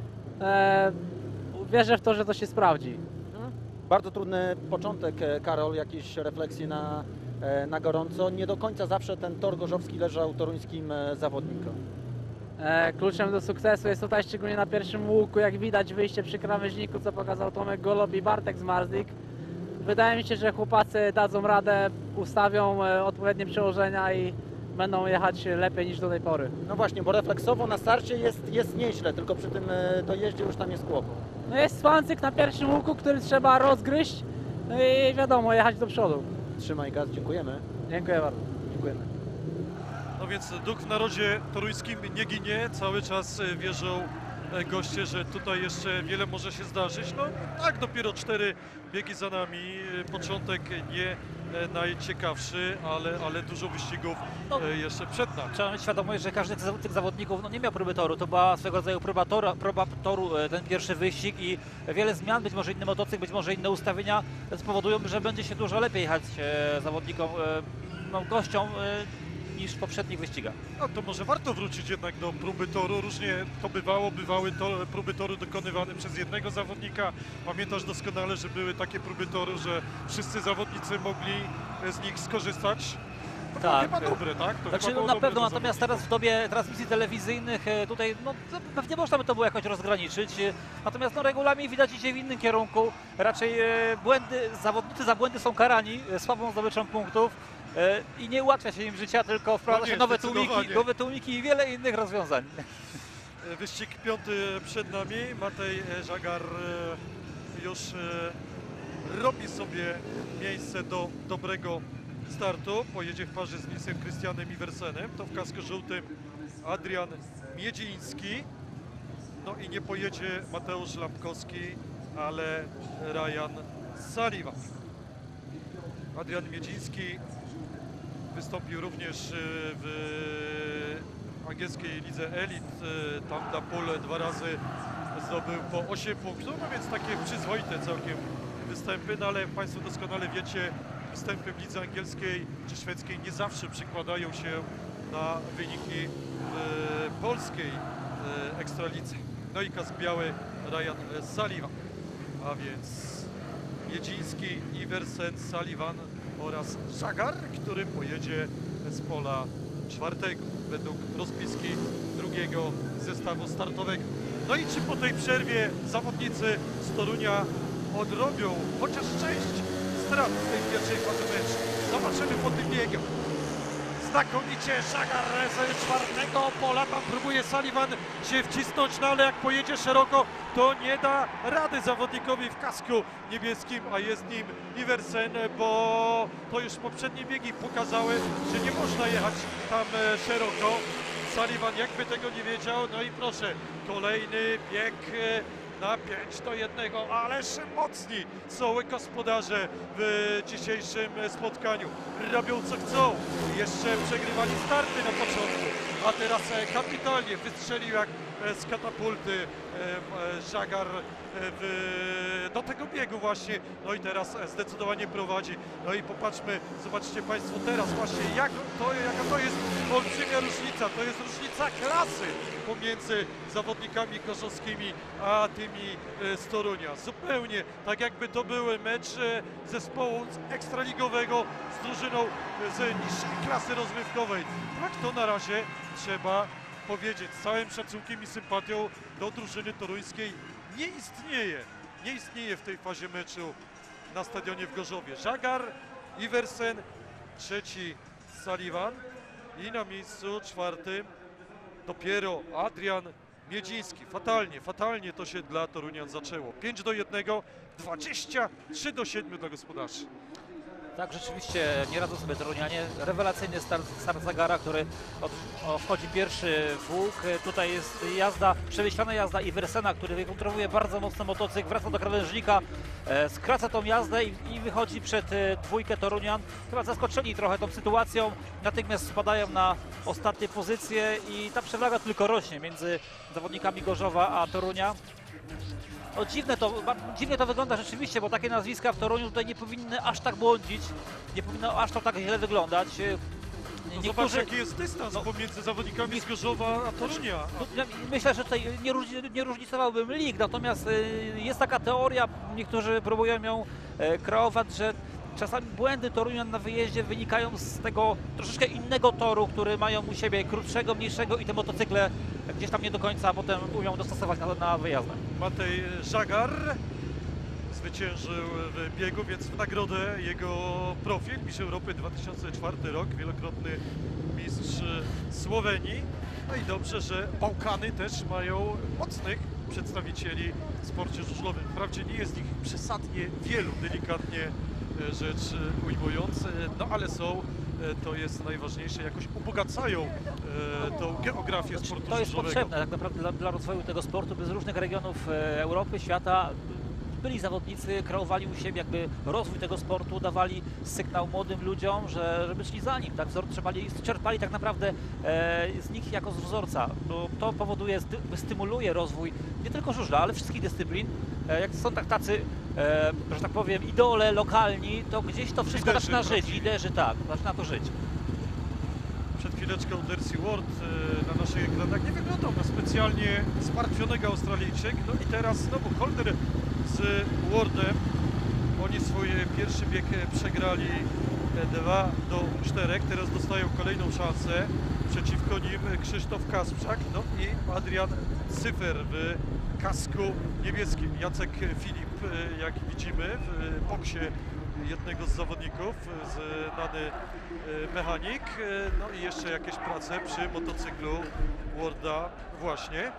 Wierzę w to, że to się sprawdzi. Bardzo trudny początek, Karol, jakieś refleksje na gorąco. Nie do końca zawsze ten tor gorzowski leżał toruńskim zawodnikom. Kluczem do sukcesu jest tutaj szczególnie na pierwszym łuku, jak widać wyjście przy krawężniku, co pokazał Tomek Golob i Bartek Zmarzlik. Wydaje mi się, że chłopacy dadzą radę, ustawią odpowiednie przełożenia i będą jechać lepiej niż do tej pory. No właśnie, bo refleksowo na starcie jest nieźle, tylko przy tym dojeździe już tam jest kłopot. No jest swancyk na pierwszym łuku, który trzeba rozgryźć, no i wiadomo, jechać do przodu. Trzymaj gaz, dziękujemy. Dziękuję bardzo. Dziękujemy. No więc duch w narodzie toruńskim nie ginie, cały czas wierzą goście, że tutaj jeszcze wiele może się zdarzyć. No tak, dopiero 4 biegi za nami, początek nie najciekawszy, ale dużo wyścigów jeszcze przed nami. Trzeba mieć świadomość, że każdy z tych zawodników nie miał próby toru. To była swego rodzaju próba toru, ten pierwszy wyścig i wiele zmian, być może inny motocykl, być może inne ustawienia spowodują, że będzie się dużo lepiej jechać zawodnikom, gościom niż w poprzednich wyścigach. No to może warto wrócić jednak do próby toru. Różnie to bywało. Bywały próby toru dokonywane przez jednego zawodnika. Pamiętasz doskonale, że były takie próby toru, że wszyscy zawodnicy mogli z nich skorzystać. To było chyba dobre, tak? To Znaczy, chyba było na dobre pewno, dla natomiast teraz w dobie transmisji telewizyjnych tutaj pewnie można by to było jakoś rozgraniczyć. Natomiast regulamin widać idzie w innym kierunku. Raczej zawodnicy za błędy są karani słabą zdobyczą punktów. I nie ułatwia się im życia, tylko wprowadza się nowe tłumiki i wiele innych rozwiązań. Wyścig 5 przed nami. Matej Żagar już robi sobie miejsce do dobrego startu. Pojedzie w parze z Nilsem Christianem Iversenem. To w kasku żółtym Adrian Miedziński. No i nie pojedzie Mateusz Lampkowski, ale Ryan Sullivan. Adrian Miedziński wystąpił również w angielskiej lidze Elite. Tam na pole 2 razy zdobył po 8 punktów, no więc takie przyzwoite całkiem występy, no ale Państwo doskonale wiecie, występy w lidze angielskiej czy szwedzkiej nie zawsze przekładają się na wyniki w polskiej ekstralidze. No i kask biały Ryan Sullivan, a więc Miedziński, Iversen, Sullivan oraz Żagar, który pojedzie z pola 4 według rozpiski drugiego zestawu startowego. No i czy po tej przerwie zawodnicy z Torunia odrobią chociaż część strat w tej pierwszej fazie meczu? Zobaczymy po tym biegu. Znakomicie Żagar z 4 pola, tam próbuje Sullivan się wcisnąć, no ale jak pojedzie szeroko, to nie da rady zawodnikowi w kasku niebieskim, a jest nim Iversen, bo to już poprzednie biegi pokazały, że nie można jechać tam szeroko. Sullivan jakby tego nie wiedział, no i proszę, kolejny bieg na 5-1, ależ mocni są gospodarze w dzisiejszym spotkaniu. Robią co chcą, jeszcze przegrywali starty na początku, a teraz kapitalnie wystrzelił jak z katapulty Żagar do tego biegu właśnie, no i teraz zdecydowanie prowadzi. No i popatrzmy, zobaczcie Państwo teraz właśnie jaka to jest olbrzymia różnica, to jest różnica klasy pomiędzy zawodnikami gorzowskimi a tymi z Torunia. Zupełnie tak jakby to był mecz zespołu ekstraligowego z drużyną z niższej klasy rozrywkowej. Tak to na razie trzeba powiedzieć. Z całym szacunkiem i sympatią do drużyny toruńskiej nie istnieje w tej fazie meczu na stadionie w Gorzowie. Żagar, Iversen, 3 Sullivan i na miejscu 4 dopiero Adrian Miedziński. Fatalnie to się dla Torunian zaczęło. 5-1, 23-7 dla gospodarzy. Tak, rzeczywiście nie radzą sobie Torunianie. Rewelacyjny start Zagara, który wchodzi pierwszy w łuk. Tutaj jest jazda, przemyślana jazda Iversena, który wykontroluje bardzo mocno motocykl, wraca do krawężnika, skraca tą jazdę i wychodzi przed dwójkę Torunian. Chyba zaskoczeni trochę tą sytuacją, natychmiast spadają na ostatnie pozycje i ta przewaga tylko rośnie między zawodnikami Gorzowa a Torunia. No dziwnie to wygląda rzeczywiście, bo takie nazwiska w Toruniu tutaj nie powinny aż tak błądzić, nie powinno aż to tak źle wyglądać. No zobacz, jaki jest dystans pomiędzy zawodnikami z Gorzowa a Torunia. Ja myślę, że tutaj nie różnicowałbym lig, natomiast jest taka teoria, niektórzy próbują ją kreować, że czasami błędy Torunian na wyjeździe wynikają z tego troszeczkę innego toru, który mają u siebie krótszego, mniejszego i te motocykle gdzieś tam nie do końca potem umią dostosować na wyjazdach. Matej Żagar zwyciężył w biegu, więc w nagrodę jego profil, mistrz Europy 2004 rok, wielokrotny mistrz Słowenii. No i dobrze, że Bałkany też mają mocnych przedstawicieli w sporcie żużlowym. Wprawdzie nie jest ich przesadnie wielu, delikatnie rzecz ujmując, no ale są, to jest najważniejsze, jakoś ubogacają tą geografię sportu To jest żużlowego. potrzebne tak naprawdę dla rozwoju tego sportu, by z różnych regionów Europy, świata byli zawodnicy, kreowali u siebie jakby rozwój tego sportu, dawali sygnał młodym ludziom, żeby szli za nim, tak, czerpali tak naprawdę z nich jako z wzorca. To powoduje, stymuluje rozwój nie tylko żużla, ale wszystkich dyscyplin. Jak są tacy, że tak powiem, idole lokalni, to gdzieś to wszystko Liderzy, zaczyna żyć, prawdziwi. liderzy, tak, zaczyna to żyć. Przed chwileczką Darcy Ward na naszych ekranach nie wyglądał na specjalnie zmartwionego Australijczyk. No i teraz znowu Holder z Wardem. Oni swój pierwszy bieg przegrali 2-4. Teraz dostają kolejną szansę. Przeciwko nim Krzysztof Kasprzak, no i Adrian Cyfer w kasku niebieskim. Jacek Filip, jak widzimy, w boksie jednego z zawodników, znany mechanik, no i jeszcze jakieś prace przy motocyklu Warda właśnie.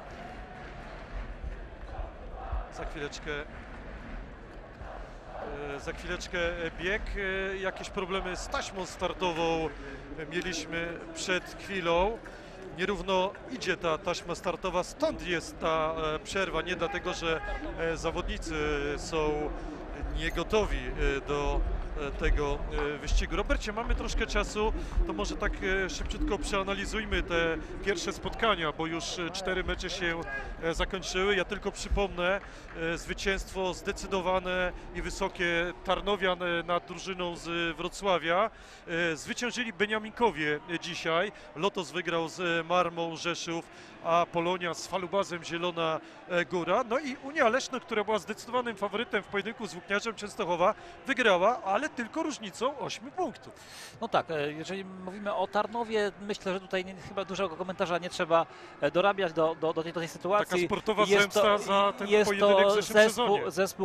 Za chwileczkę bieg. Jakieś problemy z taśmą startową mieliśmy przed chwilą. Nierówno idzie ta taśma startowa, stąd jest ta przerwa, nie dlatego, że zawodnicy są niegotowi do tego wyścigu. Robercie, mamy troszkę czasu, to może tak szybciutko przeanalizujmy te pierwsze spotkania, bo już 4 mecze się zakończyły. Ja tylko przypomnę, zwycięstwo zdecydowane i wysokie Tarnowian nad drużyną z Wrocławia. Zwyciężyli Beniaminkowie dzisiaj. Lotos wygrał z Marmą Rzeszów, a Polonia z Falubazem Zielona Góra. No i Unia Leszno, która była zdecydowanym faworytem w pojedynku z Włókniarzem Częstochowa, wygrała, ale tylko różnicą 8 punktów. No tak, jeżeli mówimy o Tarnowie, myślę, że tutaj chyba dużego komentarza nie trzeba dorabiać do tej sytuacji. Taka sportowa zemsta za ten pojedynek w zeszłym sezonie. Zespół,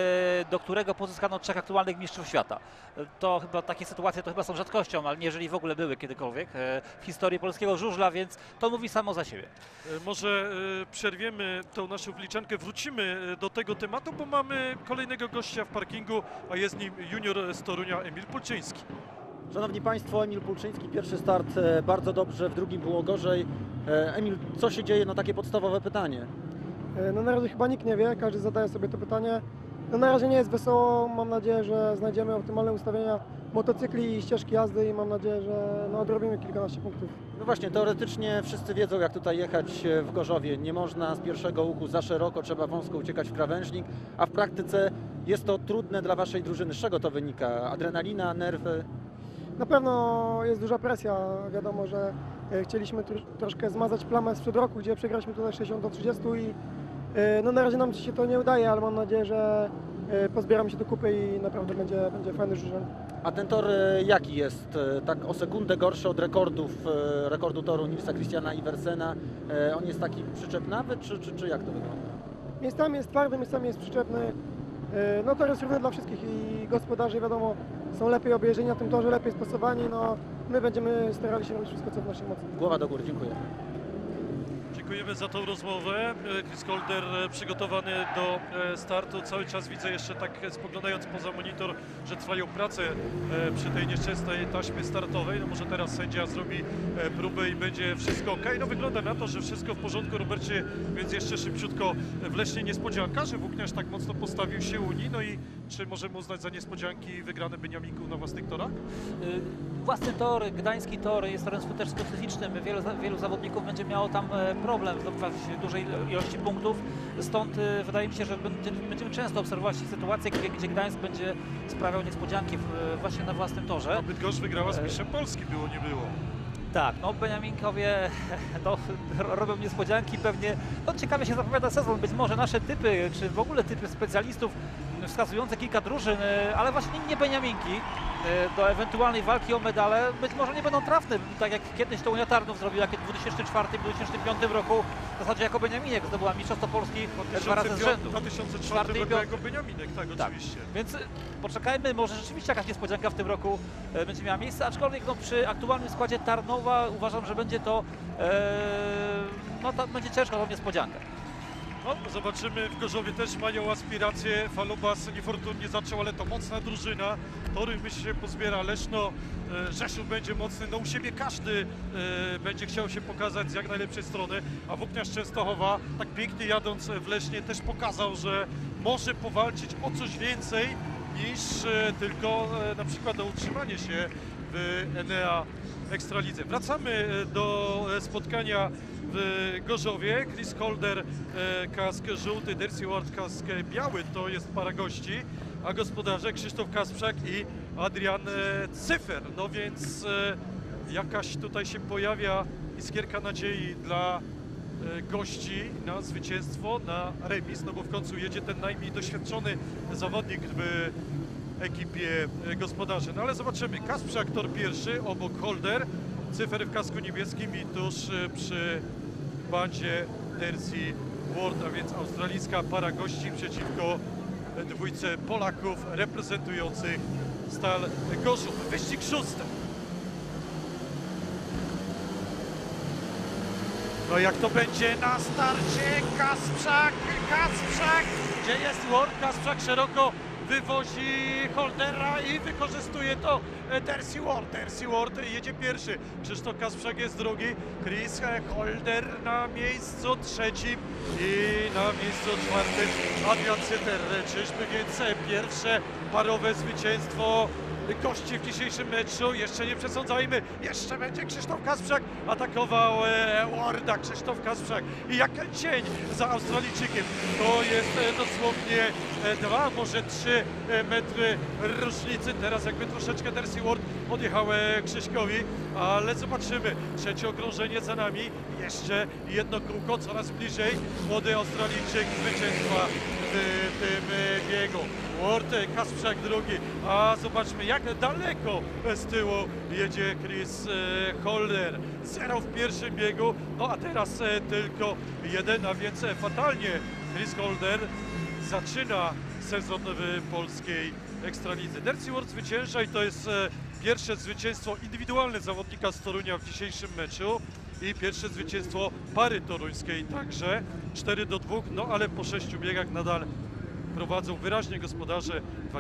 do którego pozyskano 3 aktualnych mistrzów świata. To chyba takie sytuacje to chyba są rzadkością, ale jeżeli w ogóle były kiedykolwiek w historii polskiego żużla, więc to mówi samo za siebie. Może przerwiemy tą naszą wliczankę, wrócimy do tego tematu, bo mamy kolejnego gościa w parkingu, a jest nim junior z Torunia Emil Pulczyński. Szanowni Państwo, Emil Pulczyński, pierwszy start bardzo dobrze, w drugim było gorzej. Emil, co się dzieje? No takie podstawowe pytanie. No na razie chyba nikt nie wie, każdy zadaje sobie to pytanie. No na razie nie jest wesoło, mam nadzieję, że znajdziemy optymalne ustawienia motocykli i ścieżki jazdy i mam nadzieję, że odrobimy kilkanaście punktów. No właśnie, teoretycznie wszyscy wiedzą, jak tutaj jechać w Gorzowie. Nie można z pierwszego łuku za szeroko, trzeba wąsko uciekać w krawężnik, a w praktyce jest to trudne dla Waszej drużyny. Z czego to wynika? Adrenalina, nerwy? Na pewno jest duża presja, wiadomo, że chcieliśmy troszkę zmazać plamę sprzed roku, gdzie przegraliśmy tutaj 60-30 i no na razie nam się to nie udaje, ale mam nadzieję, że pozbieramy się do kupy i naprawdę będzie fajny żużel. A ten tor jaki jest? Tak o sekundę gorszy od rekordu toru Nilsa Christiana Iversena. On jest taki przyczepnawy, czy jak to wygląda? Miejscami jest twardy, miejscami jest przyczepny. No tor jest równy dla wszystkich i gospodarze, wiadomo, są lepiej objeżdżeni na tym torze, lepiej spasowani. No, my będziemy starali się robić wszystko, co w naszej mocy. Głowa do góry, dziękuję. Dziękuję Dziękujemy za tą rozmowę. Chris Holder przygotowany do startu. Cały czas widzę jeszcze tak spoglądając poza monitor, że trwają prace przy tej nieszczęsnej taśmie startowej. No może teraz sędzia zrobi próbę i będzie wszystko ok. No wygląda na to, że wszystko w porządku, Robercie, więc jeszcze szybciutko w Lesznie niespodzianka, że Włókniarz tak mocno postawił się Unii. No i czy możemy uznać za niespodzianki wygrane Beniaminków na własnych torach? Własny tor, gdański tor jest torem też specyficznym. Wielu zawodników będzie miało tam problem zdobywać dużej ilości punktów. Stąd wydaje mi się, że będziemy często obserwować sytuacje, gdzie Gdańsk będzie sprawiał niespodzianki właśnie na własnym torze. No, Bydgoszcz wygrała z mistrzem Polski, było nie było. Tak, no Beniaminkowie no, robią niespodzianki pewnie. No, ciekawie się zapowiada sezon. Być może nasze typy, czy w ogóle typy specjalistów wskazujące kilka drużyn, ale właśnie nie Beniaminki do ewentualnej walki o medale być może nie będą trafne, tak jak kiedyś to Unia Tarnów zrobiła, jak w 2004-2005 roku w zasadzie jako Beniaminek zdobyła mistrzostwo Polski 2 razy z rzędu. 2004 roku jako Beniaminek, tak, oczywiście. Więc poczekajmy, może rzeczywiście jakaś niespodzianka w tym roku będzie miała miejsce, aczkolwiek no, przy aktualnym składzie Tarnowa uważam, że będzie to będzie ciężko tą niespodziankę. No, zobaczymy, w Gorzowie też mają aspiracje. Falubas niefortunnie zaczął, ale to mocna drużyna. Toruń myślę się pozbiera, Leszno, Rzeszów będzie mocny. No u siebie każdy będzie chciał się pokazać z jak najlepszej strony, a Włókniarz Częstochowa, tak pięknie jadąc w Lesznie, też pokazał, że może powalczyć o coś więcej niż tylko na przykład o utrzymanie się w Enea Ekstralidze. Wracamy do spotkania w Gorzowie. Chris Holder, kask żółty, Darcy Ward, kask biały, to jest para gości, a gospodarze Krzysztof Kasprzak i Adrian Cyfer. No więc jakaś tutaj się pojawia iskierka nadziei dla gości na zwycięstwo, na remis, no bo w końcu jedzie ten najmniej doświadczony zawodnik w ekipie gospodarzy. No ale zobaczymy, Kasprzak tor pierwszy, obok Holder, Cyfer w kasku niebieskim i tuż przy bandzie Darcy Ward, a więc australijska para gości przeciwko dwójce Polaków reprezentujących Stal Gorzów. Wyścig szósty. No jak to będzie na starcie? Kasprzak, gdzie jest Ward? Kasprzak szeroko wywozi Holdera i wykorzystuje to Darcy Ward. Darcy Ward jedzie pierwszy, Krzysztof Kasprzak jest drugi, Chris Holder na miejscu trzecim i na miejscu czwartym Adrian Cyfer. Czyżby więc pierwsze parowe zwycięstwo gości w dzisiejszym meczu? Jeszcze nie przesądzajmy, jeszcze będzie Krzysztof Kasprzak atakował Warda. Krzysztof Kasprzak i jak cień za Australijczykiem. To jest dosłownie 2, może 3 metry różnicy. Teraz jakby troszeczkę Darcy Ward odjechał Krzyśkowi, ale zobaczymy. Trzecie okrążenie za nami. Jeszcze jedno kółko, coraz bliżej młody Australijczyk zwycięstwa w tym biegu. Ward, Kasprzak drugi, a zobaczmy jak daleko z tyłu jedzie Chris Holder. 0 w pierwszym biegu, no a teraz tylko 1, a więc fatalnie Chris Holder zaczyna sezon w polskiej Ekstralidze. Darcy Ward zwycięża i to jest pierwsze zwycięstwo indywidualne zawodnika z Torunia w dzisiejszym meczu i pierwsze zwycięstwo pary toruńskiej także 4-2, no ale po 6 biegach nadal prowadzą wyraźnie gospodarze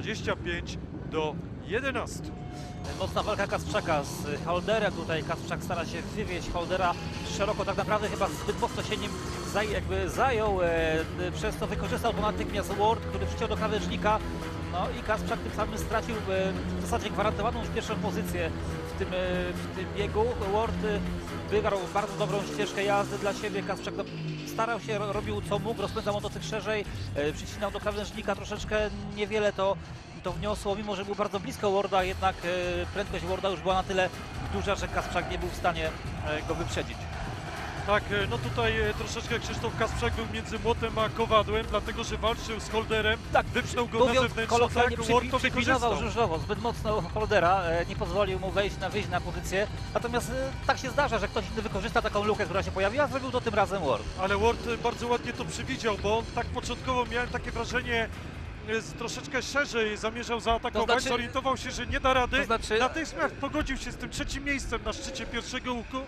25-11. Mocna walka Kasprzaka z Holderem. Tutaj Kasprzak stara się wywieźć Holdera szeroko. Tak naprawdę chyba zbyt mocno się nim zajął. Przez to wykorzystał to natychmiast Ward, który przyciął do krawężnika. No i Kasprzak tym samym stracił w zasadzie gwarantowaną już pierwszą pozycję w tym biegu. Ward wybrał bardzo dobrą ścieżkę jazdy dla siebie. Kasprzak starał się, robił co mógł, rozpędzał motocykl szerzej, przycinał do krawężnika troszeczkę, niewiele to wniosło, mimo że był bardzo blisko Warda, jednak prędkość Warda już była na tyle duża, że Kasprzak nie był w stanie go wyprzedzić. Tak, no tutaj troszeczkę Krzysztof Kasprzak był między młotem a kowadłem, dlatego że walczył z Holderem, tak, wypchnął go na zewnętrzną, kolokwialnie tak, Ward to przypilnował żużlowo zbyt mocno Holdera, nie pozwolił mu wyjść na pozycję, natomiast tak się zdarza, że ktoś inny wykorzysta taką lukę, która się pojawiła, zrobił to tym razem Ward. Ale Ward bardzo ładnie to przewidział, bo on tak początkowo miałem takie wrażenie, troszeczkę szerzej zamierzał zaatakować, to znaczy, zorientował się, że nie da rady, to znaczy, natychmiast pogodził się z tym trzecim miejscem na szczycie pierwszego łuku,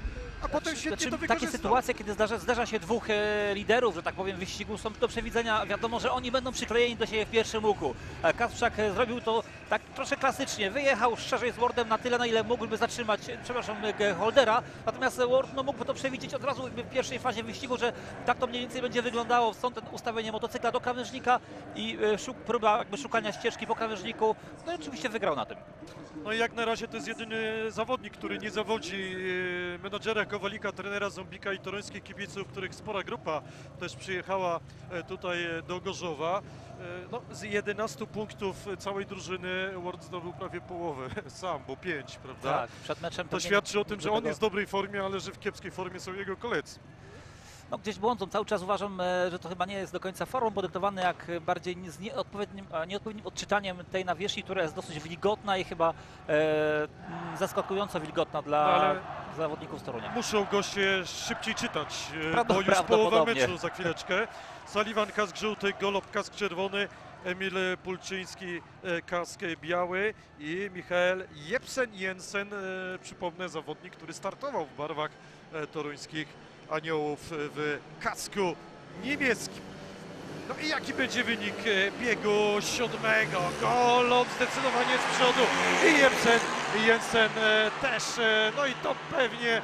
a potem świetnie to Takie wykorzystał. sytuacje, kiedy zdarza się dwóch liderów, że tak powiem, wyścigu, są do przewidzenia. Wiadomo, że oni będą przyklejeni do siebie w pierwszym łuku. Kasprzak zrobił to tak troszkę klasycznie. Wyjechał szerzej z Wardem na tyle, na ile mógłby zatrzymać, przepraszam, Holdera. Natomiast Ward mógłby to przewidzieć od razu w pierwszej fazie wyścigu, że tak to mniej więcej będzie wyglądało. Stąd ten ustawienie motocykla do krawężnika i próba jakby szukania ścieżki po krawężniku. No i oczywiście wygrał na tym. No i jak na razie to jest jedyny zawodnik, który nie zawodzi menadżera Kowalika, trenera Zombika i toruńskich kibiców, których spora grupa też przyjechała tutaj do Gorzowa. No, z 11 punktów całej drużyny Ward zdobył prawie połowę sam, bo 5, prawda? Tak, przed meczem To pewnie świadczy o tym, że do on tego- jest w dobrej formie, ale że w kiepskiej formie są jego koledzy. No, gdzieś błądzą. Cały czas uważam, że to chyba nie jest do końca formą podyktowane, jak bardziej z nieodpowiednim odczytaniem tej nawierzchni, która jest dosyć wilgotna i chyba zaskakująco wilgotna dla Ale zawodników z Torunia. muszą goście szybciej czytać, Prawda- bo już połowa prawdopodobnie. meczu za chwileczkę. Sullivan kask żółty, Golob kask czerwony, Emil Pulczyński kask biały i Michael Jepsen-Jensen, przypomnę, zawodnik, który startował w barwach toruńskich Aniołów w kasku niebieskim. No i jaki będzie wynik biegu 7? Golob zdecydowanie z przodu i Jensen też. No i to pewnie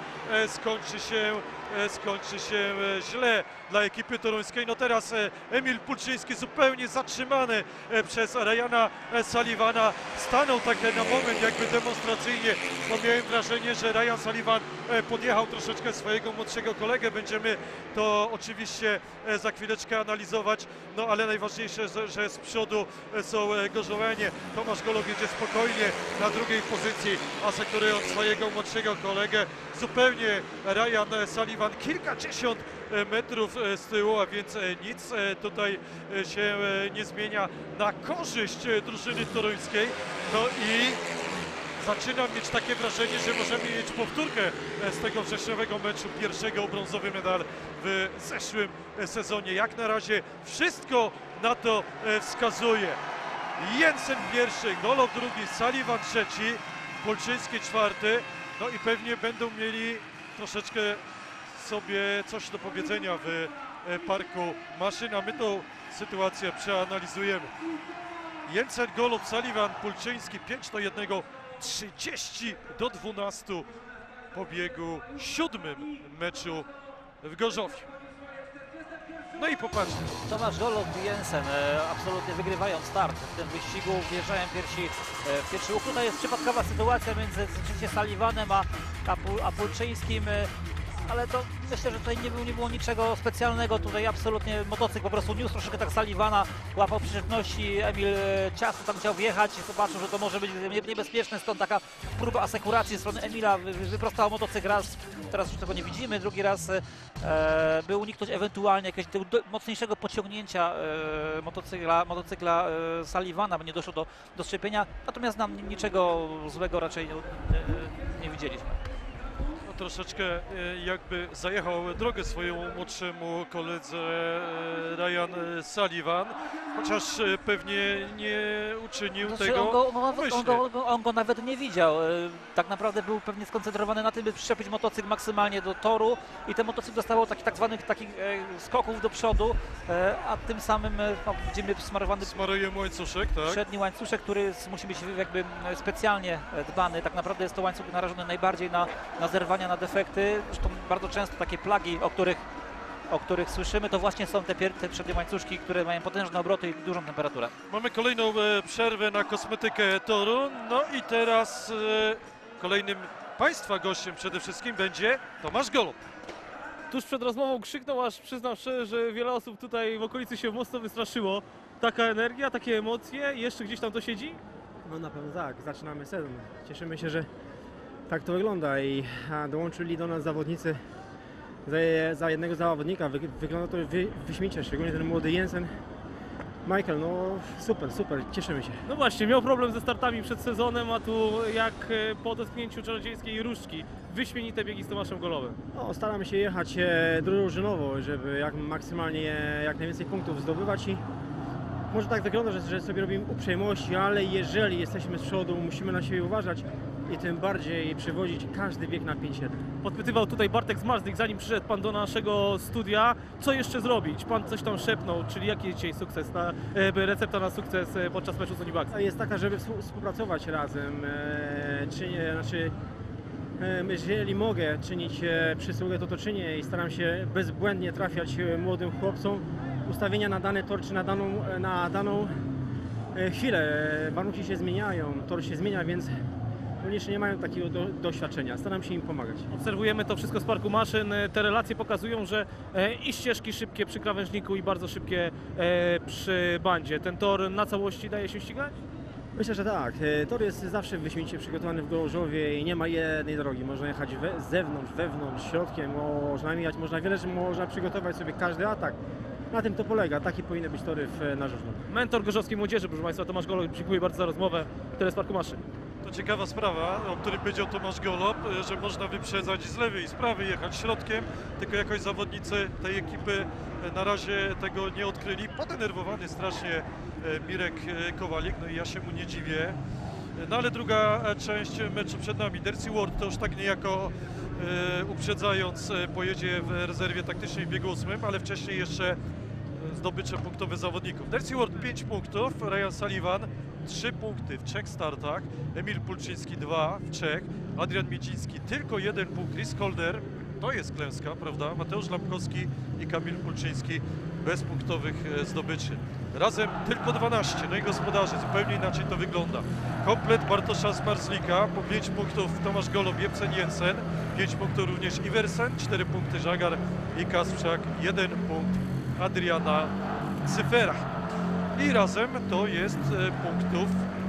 skończy się źle dla ekipy toruńskiej. No teraz Emil Pulczyński zupełnie zatrzymany przez Ryana Sullivana. Stanął tak na moment jakby demonstracyjnie, bo miałem wrażenie, że Ryan Sullivan podjechał troszeczkę swojego młodszego kolegę. Będziemy to oczywiście za chwileczkę analizować, no ale najważniejsze, że z przodu są Gorzowianie. Tomasz Golob jedzie spokojnie na drugiej pozycji, asekurując swojego młodszego kolegę. Zupełnie Ryan Sullivan kilkadziesiąt metrów z tyłu, a więc nic tutaj się nie zmienia na korzyść drużyny toruńskiej. No i zaczynam mieć takie wrażenie, że możemy mieć powtórkę z tego wrześniowego meczu, pierwszego o brązowy medal w zeszłym sezonie. Jak na razie wszystko na to wskazuje. Jensen pierwszy, Golob drugi, Sullivan trzeci, Pulczyński czwarty. No i pewnie będą mieli troszeczkę sobie coś do powiedzenia w parku maszyn, a my tą sytuację przeanalizujemy. Jensen, Golob, Sullivan, Pulczyński 5-1, 30-12 po biegu 7 meczu w Gorzowie. No i popatrzcie. Tomasz Golob i Jensen absolutnie wygrywają start w tym wyścigu, wjeżdżają w pierwszy łuk. Tutaj jest przypadkowa sytuacja między oczywiście Sullivanem a Pulczyńskim, ale to myślę, że tutaj nie było niczego specjalnego. Tutaj absolutnie motocykl po prostu niósł troszeczkę tak Sullivana, łapał przyczepności, Emil ciasno tam chciał wjechać, zobaczył, że to może być niebezpieczne, stąd taka próba asekuracji ze strony Emila, wyprostał motocykl raz, teraz już tego nie widzimy, drugi raz by uniknąć ewentualnie jakiegoś mocniejszego pociągnięcia motocykla Sullivana, by nie doszło do szczepienia, natomiast nam niczego złego raczej nie widzieliśmy. Troszeczkę jakby zajechał drogę swojemu młodszemu koledze Ryan Sullivan, chociaż pewnie nie uczynił Znaczy, tego on go nawet nie widział. Tak naprawdę był pewnie skoncentrowany na tym, by przyczepić motocykl maksymalnie do toru i ten motocykl dostawał tak zwanych skoków do przodu, a tym samym no, widzimy Smaruje łańcuszek, tak? przedni łańcuszek, który musi być jakby specjalnie dbany. Tak naprawdę jest to łańcuch narażony najbardziej na zerwania, na defekty. Zresztą bardzo często takie plagi, o których słyszymy, to właśnie są te przednie łańcuszki, które mają potężne obroty i dużą temperaturę. Mamy kolejną przerwę na kosmetykę toru. No i teraz kolejnym Państwa gościem przede wszystkim będzie Tomasz Golob. Tuż przed rozmową krzyknął, aż przyznam szczerze, że wiele osób tutaj w okolicy się mocno wystraszyło. Taka energia, takie emocje, jeszcze gdzieś tam to siedzi? No na pewno tak, zaczynamy sezon. Cieszymy się, że tak to wygląda i dołączyli do nas zawodnicy. Za jednego zawodnika wygląda to wyśmienicie, szczególnie ten młody Jensen. Michael, no super, cieszymy się. No właśnie, miał problem ze startami przed sezonem, a tu jak po dotknięciu czarodziejskiej różdżki, wyśmienite biegi z Tomaszem Golobem. No, staramy się jechać drużynowo, żeby maksymalnie jak najwięcej punktów zdobywać i może tak wygląda, że sobie robimy uprzejmości, ale jeżeli jesteśmy z przodu, musimy na siebie uważać. i tym bardziej przywozić każdy bieg na 5-7. Podpytywał tutaj Bartek Zmarzlik, zanim przyszedł pan do naszego studia. Co jeszcze zrobić? Pan coś tam szepnął, czyli jaki jest dzisiaj sukces, recepta na sukces podczas meczu z Unibaxem? Jest taka, żeby współpracować razem, jeżeli mogę czynić przysługę, to czynię i staram się bezbłędnie trafiać młodym chłopcom. Ustawienia na dany tor czy na daną chwilę. Warunki się zmieniają, tor się zmienia, więc oni jeszcze nie mają takiego doświadczenia. Staram się im pomagać. Obserwujemy to wszystko z parku maszyn. Te relacje pokazują, że i ścieżki szybkie przy krawężniku i bardzo szybkie przy bandzie. Ten tor na całości daje się ścigać? Myślę, że tak. Tor jest zawsze wyśmienicie przygotowany w Gorzowie i nie ma jednej drogi. Można jechać z zewnątrz, wewnątrz, środkiem, można mijać, można przygotować sobie każdy atak. Na tym to polega. Takie powinny być tory na Żużlu. Mentor gorzowskiej młodzieży, proszę Państwa, Tomasz Golob. Dziękuję bardzo za rozmowę. Tyle z parku maszyn. To ciekawa sprawa, o której powiedział Tomasz Golob, że można wyprzedzać z lewej i z prawej, jechać środkiem, tylko jakoś zawodnicy tej ekipy na razie tego nie odkryli. Podenerwowany strasznie Mirek Kowalik, no i ja się mu nie dziwię. No ale druga część meczu przed nami. Dercy Ward to już tak niejako uprzedzając pojedzie w rezerwie taktycznej w biegu 8, ale wcześniej jeszcze zdobycze punktowe zawodników. Dercy Ward 5 punktów, Ryan Sullivan 3 punkty w 3 startach, Emil Pulczyński 2 w 3, Adrian Miedziński tylko 1 punkt, Chris Holder, to jest klęska, prawda? Mateusz Lampkowski i Kamil Pulczyński bez punktowych zdobyczy. Razem tylko 12, no i gospodarze, zupełnie inaczej to wygląda. Komplet Bartosza Zmarzlika, po 5 punktów Tomasz Golob, Jepsen Jensen, 5 punktów również Iversen, 4 punkty Żagar i Kasprzak, 1 punkt Adriana Cyfera. I razem to jest punktów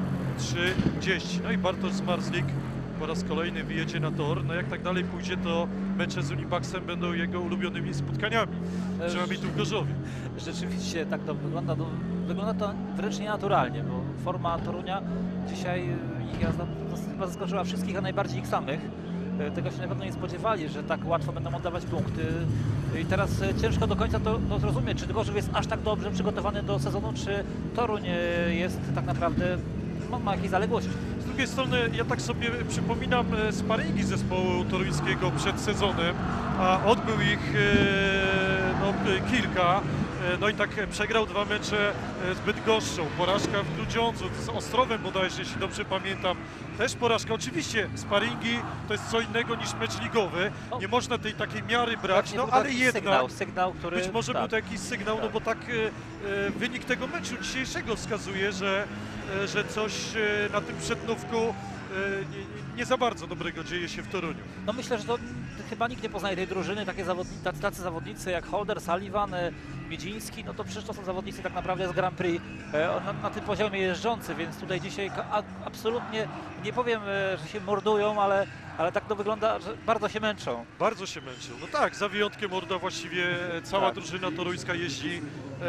30. No i Bartosz Zmarzlik po raz kolejny wyjedzie na tor. No jak tak dalej pójdzie, to mecze z Unibaxem będą jego ulubionymi spotkaniami. Przynajmniej tu w Gorzowie. Rzeczywiście tak to wygląda. Wygląda to wręcz nienaturalnie, bo forma Torunia dzisiaj chyba zaskoczyła wszystkich, a najbardziej ich samych. Tego się na pewno nie spodziewali, że tak łatwo będą oddawać punkty. I teraz ciężko do końca to zrozumieć, czy Gorzów jest aż tak dobrze przygotowany do sezonu, czy Toruń jest tak naprawdę, ma jakieś zaległości. Z drugiej strony ja tak sobie przypominam sparingi zespołu toruńskiego przed sezonem, a odbył ich kilka. No i tak przegrał 2 mecze z Bydgoszczą, porażka w Grudziądzu, z Ostrowem bodajże, jeśli dobrze pamiętam, też porażka. Oczywiście sparingi to jest co innego niż mecz ligowy, nie można tej takiej miary brać, no ale jednak sygnał, który, być może był to jakiś sygnał, no bo tak wynik tego meczu dzisiejszego wskazuje, że coś na tym przednówku nie za bardzo dobrego dzieje się w Toruniu. No myślę, że to chyba nikt nie poznaje tej drużyny, tacy zawodnicy jak Holder, Sullivan, Miedziński, no to przecież to są zawodnicy tak naprawdę z Grand Prix na tym poziomie jeżdżący, więc tutaj dzisiaj absolutnie nie powiem, że się mordują, ale tak to wygląda, że bardzo się męczą. Bardzo się męczą. No tak, za wyjątkiem Morda właściwie cała drużyna toruńska jeździ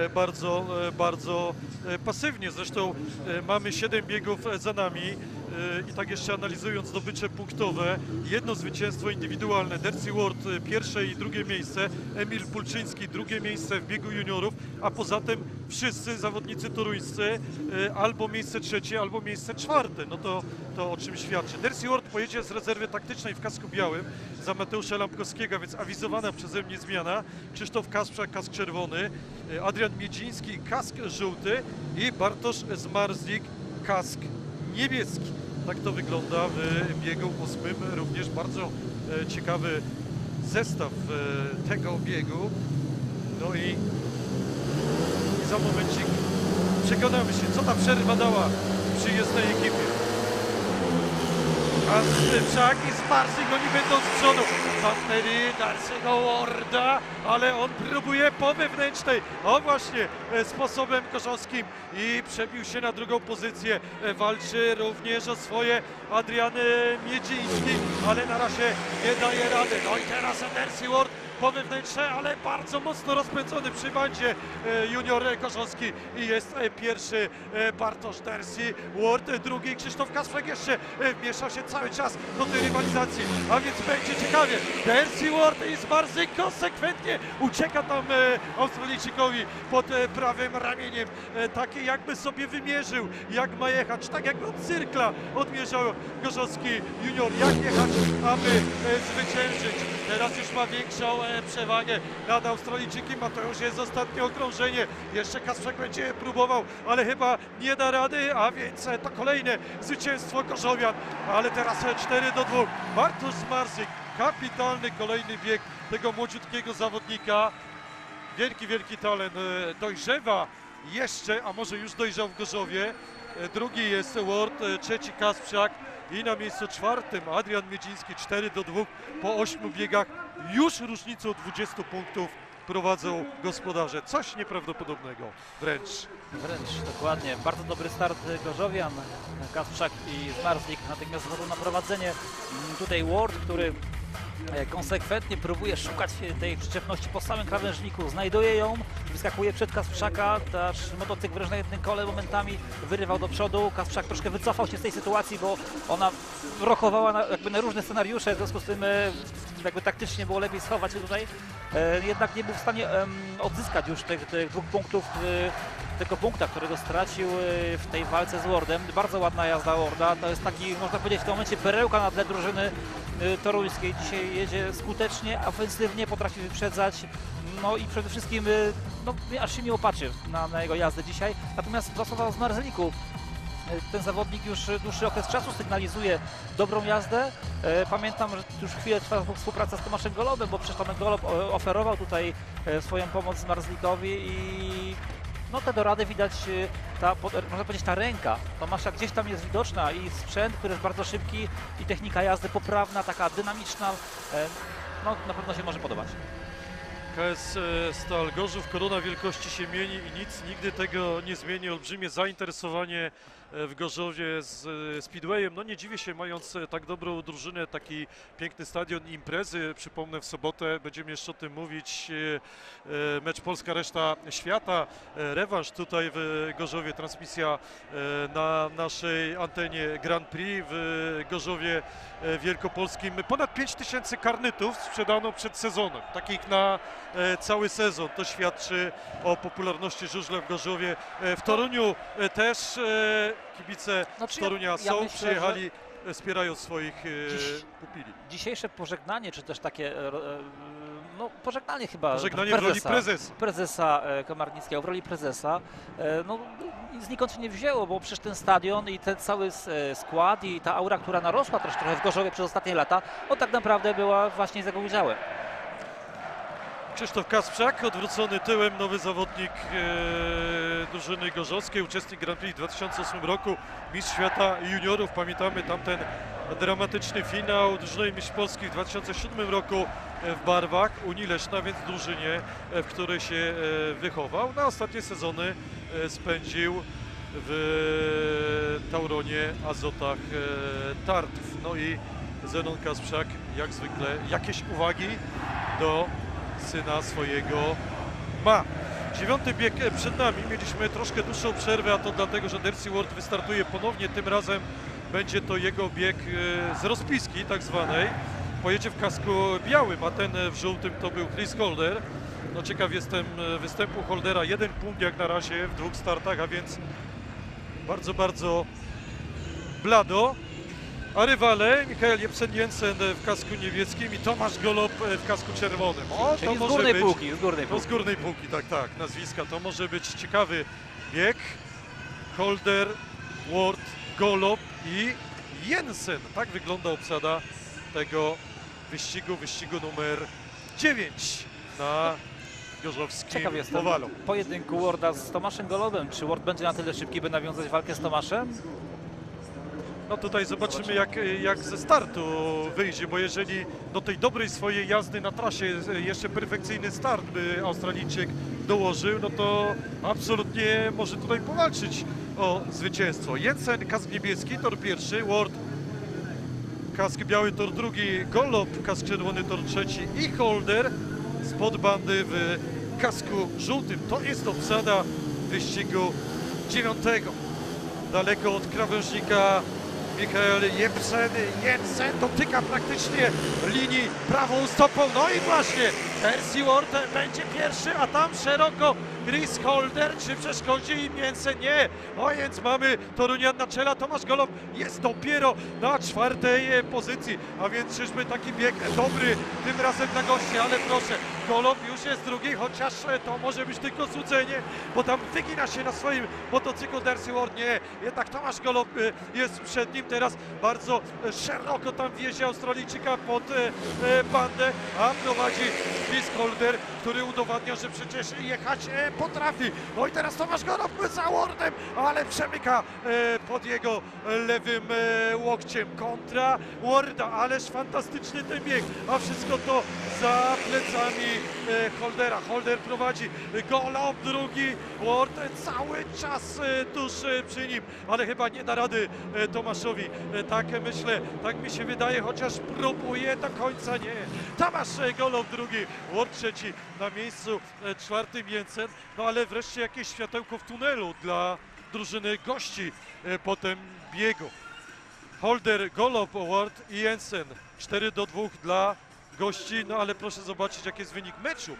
bardzo pasywnie. Zresztą mamy 7 biegów za nami i tak jeszcze analizując zdobycze punktowe, jedno zwycięstwo indywidualne, Dercy Ward pierwsze i drugie miejsce, Emil Pulczyński drugie miejsce w biegu juniorów, a poza tym wszyscy zawodnicy toruńscy albo miejsce trzecie, albo miejsce czwarte. No to o czym świadczy. Dercy Ward pojedzie z rezerwy taktycznej w kasku białym za Mateusza Lampkowskiego, więc awizowana przeze mnie zmiana. Krzysztof Kasprzak, kask czerwony, Adrian Miedziński, kask żółty i Bartosz Zmarzlik, kask niebieski. Tak to wygląda w biegu 8. Również bardzo ciekawy zestaw tego biegu. No i za momencik przekonamy się, co ta przerwa dała przyjezdnej ekipie. Kasprzak i Zmarzlik, oni będą z przodu. Fantery Darcy'ego Warda, ale on próbuje po wewnętrznej, o właśnie, sposobem gorzowskim i przebił się na drugą pozycję. Walczy również o swoje Adrian Miedziński, ale na razie nie daje rady. No i teraz Dercy Ward po wewnętrze, ale bardzo mocno rozpędzony przy bandzie junior Gorzowski i jest pierwszy Bartosz Dersi, Ward drugi, Krzysztof Kasprzyk jeszcze wmieszał się cały czas do tej rywalizacji, a więc będzie ciekawie. Dersi, Ward i Zmarzyk konsekwentnie ucieka tam Australijczykowi pod prawym ramieniem, takie jakby sobie wymierzył, jak ma jechać, tak jak od cyrkla odmierzał Gorzowski junior, jak jechać, aby zwyciężyć. Teraz już ma większą przewagę nad Australijczykiem, a to już jest ostatnie okrążenie. Jeszcze Kasprzyk będzie próbował, ale chyba nie da rady, a więc to kolejne zwycięstwo Gorzowian. Ale teraz 4-2. Bartosz Zmarzyk, kapitalny kolejny bieg tego młodziutkiego zawodnika. Wielki talent, dojrzewa jeszcze, a może już dojrzał w Gorzowie. Drugi jest Ward, trzeci Kasprzyk i na miejscu czwartym Adrian Miedziński. 4-2 po 8 biegach. Już różnicą 20 punktów prowadzą gospodarze. Coś nieprawdopodobnego wręcz. Dokładnie. Bardzo dobry start Gorzowian. Kasprzyk i Zmarzyk natychmiast wchodzą na prowadzenie. Tutaj Ward, który konsekwentnie próbuje szukać tej przyczepności po samym krawężniku, znajduje ją, wyskakuje przed Kasprzyka, też motocykl wręcz na jednym kole momentami wyrywał do przodu. Kasprzyk troszkę wycofał się z tej sytuacji, bo ona rokowała jakby na różne scenariusze, w związku z tym jakby taktycznie było lepiej schować się tutaj, jednak nie był w stanie odzyskać już tych 2 punktów, tego punkta, którego stracił w tej walce z Wardem. Bardzo ładna jazda Warda, to jest taki, można powiedzieć, w tym momencie perełka na tle drużyny toruńskiej. Dzisiaj jedzie skutecznie, ofensywnie, potrafi wyprzedzać, no i przede wszystkim no, aż się miło patrzy na jego jazdę dzisiaj. Natomiast zasada o Zmarzyku. Ten zawodnik już dłuższy okres czasu sygnalizuje dobrą jazdę. Pamiętam, że już chwilę trwa współpraca z Tomaszem Golobem, bo przecież Tomek Golob oferował tutaj swoją pomoc Zmarzlikowi i no te dorady widać, można powiedzieć, ta ręka Tomasza gdzieś tam jest widoczna i sprzęt, który jest bardzo szybki i technika jazdy poprawna, taka dynamiczna, no na pewno się może podobać. KS Stal Gorzów, korona wielkości się mieni i nic nigdy tego nie zmieni. Olbrzymie zainteresowanie w Gorzowie z Speedwayem. No nie dziwię się, mając tak dobrą drużynę, taki piękny stadion, imprezy. Przypomnę, w sobotę będziemy jeszcze o tym mówić. Mecz Polska, reszta świata. Rewanż tutaj w Gorzowie, transmisja na naszej antenie Grand Prix w Gorzowie Wielkopolskim. Ponad 5000 karnetów sprzedano przed sezonem, takich na cały sezon. To świadczy o popularności żużla w Gorzowie. W Toruniu też kibice z Torunia są, myślę, przyjechali, wspierają swoich pupili. Dzisiejsze pożegnanie, czy też takie no, pożegnanie chyba Pożegnanie w roli prezesa Komarnickiego, w roli prezesa, no znikąd się nie wzięło, bo przecież ten stadion i ten cały skład i ta aura, która narosła też trochę w Gorzowie przez ostatnie lata, no tak naprawdę była właśnie z jego udziałem. Krzysztof Kasprzyk, odwrócony tyłem, nowy zawodnik drużyny gorzowskiej, uczestnik Grand Prix w 2008 roku, mistrz świata juniorów. Pamiętamy tamten dramatyczny finał drużyny mistrz Polski w 2007 roku w barwach Unii Leszna, więc w drużynie, w której się wychował. Na ostatnie sezony spędził w Tauronie, Azotach Tartów. No i Zenon Kasprzyk, jak zwykle, jakieś uwagi do syna swojego ma. 9. bieg przed nami. Mieliśmy troszkę dłuższą przerwę, a to dlatego, że Dersi Ward wystartuje ponownie. Tym razem będzie to jego bieg z rozpiski tak zwanej. Pojedzie w kasku białym, a ten w żółtym to był Chris Holder. No ciekaw jestem występu Holdera. 1 punkt jak na razie w 2 startach, a więc bardzo blado. A rywale Michael Jepsen-Jensen w kasku niebieskim i Tomasz Golob w kasku czerwonym. O, czyli to z górnej półki, z górnej półki, tak, nazwiska. To może być ciekawy bieg. Holder, Ward, Golob i Jensen. Tak wygląda obsada tego wyścigu numer 9 na gorzowskim Ciekaw jestem owalu. pojedynku Warda z Tomaszem Golobem. Czy Ward będzie na tyle szybki, by nawiązać walkę z Tomaszem? No tutaj zobaczymy jak ze startu wyjdzie, bo jeżeli do tej dobrej swojej jazdy na trasie jeszcze perfekcyjny start by Australijczyk dołożył, no to absolutnie może tutaj powalczyć o zwycięstwo. Jensen, kask niebieski, tor pierwszy, Ward, kask biały, tor drugi, Golob, kask czerwony, tor trzeci i Holder spod bandy w kasku żółtym. To jest obsada wyścigu 9. Daleko od krawężnika Michael Jensen dotyka praktycznie linii prawą stopą. No i właśnie Darcy Ward będzie pierwszy, a tam szeroko Chris Holder. Czy przeszkodzi im Jensen? Nie. No więc mamy Torunian na czele. Tomasz Golob jest dopiero na 4. pozycji. A więc czyżby taki bieg dobry tym razem na gości, ale proszę, Golob już jest drugi, chociaż to może być tylko złudzenie, bo tam wygina się na swoim motocyklu Darcy Ward. Nie, jednak Tomasz Golob jest przed nim teraz bardzo szeroko tam wjeździ Australijczyka pod bandę, a prowadzi Chris Holder, który udowadnia, że przecież jechać potrafi. No i teraz Tomasz Golob za Wardem, ale przemyka pod jego lewym łokciem kontra Warda, ależ fantastyczny ten bieg, a wszystko to za plecami Holdera. Holder prowadzi, Golob drugi, Ward cały czas tuż przy nim, ale chyba nie da rady Tomaszowi, tak myślę, tak mi się wydaje, chociaż próbuje do końca, nie. Tomasz Golob drugi, Ward trzeci, na miejscu 4. Jensen, no ale wreszcie jakieś światełko w tunelu dla drużyny gości po tym biegu. Holder, Golob, Ward i Jensen, 4-2 dla gości, no ale proszę zobaczyć, jaki jest wynik meczu,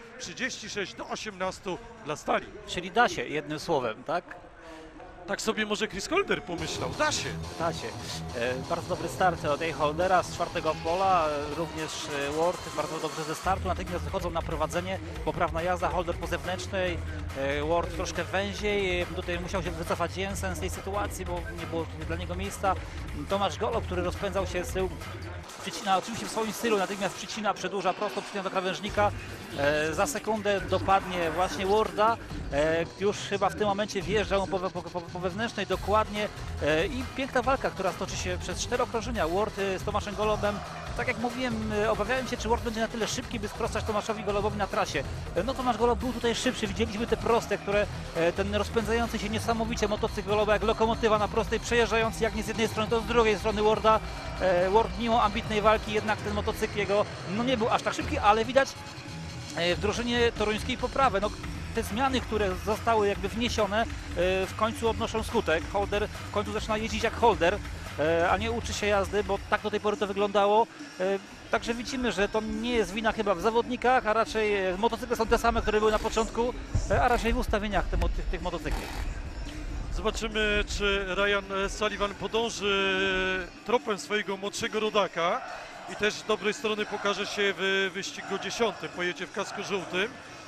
36-18 dla Stali. Czyli da się, jednym słowem, tak? Tak sobie może Chris Holder pomyślał, da się. Da się. Bardzo dobry start od Holdera z 4. pola, również Ward bardzo dobrze ze startu, natychmiast wychodzą na prowadzenie, poprawna jazda, Holder po zewnętrznej, Ward troszkę węziej, tutaj musiał się wycofać Jensen z tej sytuacji, bo nie było dla niego miejsca. Tomasz Golob, który rozpędzał się z tyłu, przycina oczywiście w swoim stylu, natychmiast przycina, przedłuża prosto, przycina do krawężnika, za sekundę dopadnie właśnie Warda, już chyba w tym momencie wjeżdżał po wewnętrznej dokładnie i piękna walka, która stoczy się przez 4 okrążenia. Ward z Tomaszem Golobem, tak jak mówiłem, obawiałem się, czy Ward będzie na tyle szybki, by sprostać Tomaszowi Golobowi na trasie. No Tomasz Golob był tutaj szybszy, widzieliśmy te proste, które ten rozpędzający się niesamowicie motocykl Goloba, jak lokomotywa na prostej, przejeżdżający jak nie z jednej strony, to z drugiej strony Warda. Ward mimo ambitnej walki, jednak ten motocykl jego no nie był aż tak szybki, ale widać w drużynie toruńskiej poprawę. No, te zmiany, które zostały jakby wniesione, w końcu odnoszą skutek. Holder w końcu zaczyna jeździć jak Holder, a nie uczy się jazdy, bo tak do tej pory to wyglądało. Także widzimy, że to nie jest wina chyba w zawodnikach, a raczej motocykle są te same, które były na początku, a raczej w ustawieniach tych motocykli. Zobaczymy, czy Ryan Sullivan podąży tropem swojego młodszego rodaka i też z dobrej strony pokaże się w wyścigu 10. Pojedzie w kasku żółtym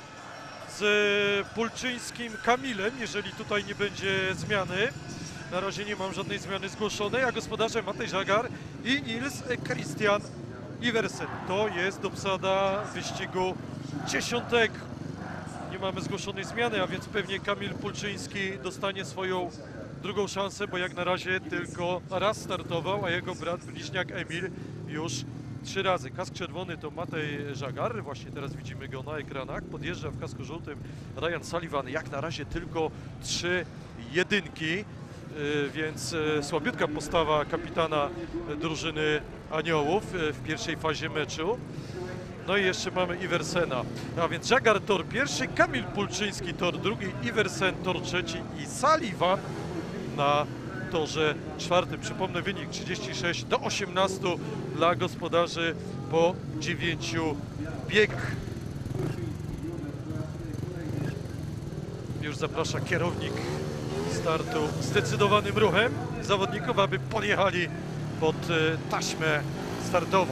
z Pulczyńskim Kamilem, jeżeli tutaj nie będzie zmiany. Na razie nie mam żadnej zmiany zgłoszonej, a gospodarzem Matej Żagar i Nils Christian Iversen. To jest obsada wyścigu 10. Nie mamy zgłoszonej zmiany, a więc pewnie Kamil Pulczyński dostanie swoją drugą szansę, bo jak na razie tylko raz startował, a jego brat bliźniak Emil już 3 razy. Kask czerwony to Matej Żagar, właśnie teraz widzimy go na ekranach. Podjeżdża w kasku żółtym Ryan Sullivan, jak na razie tylko 3 jedynki, więc słabiutka postawa kapitana drużyny Aniołów w pierwszej fazie meczu. No i jeszcze mamy Iversena, a więc Żagar tor pierwszy, Kamil Pulczyński tor drugi, Iversen tor trzeci i Sullivan na torze 4. Przypomnę wynik 36-18 dla gospodarzy po 9 biegach. Już zaprasza kierownik startu zdecydowanym ruchem zawodników, aby podjechali pod taśmę startową.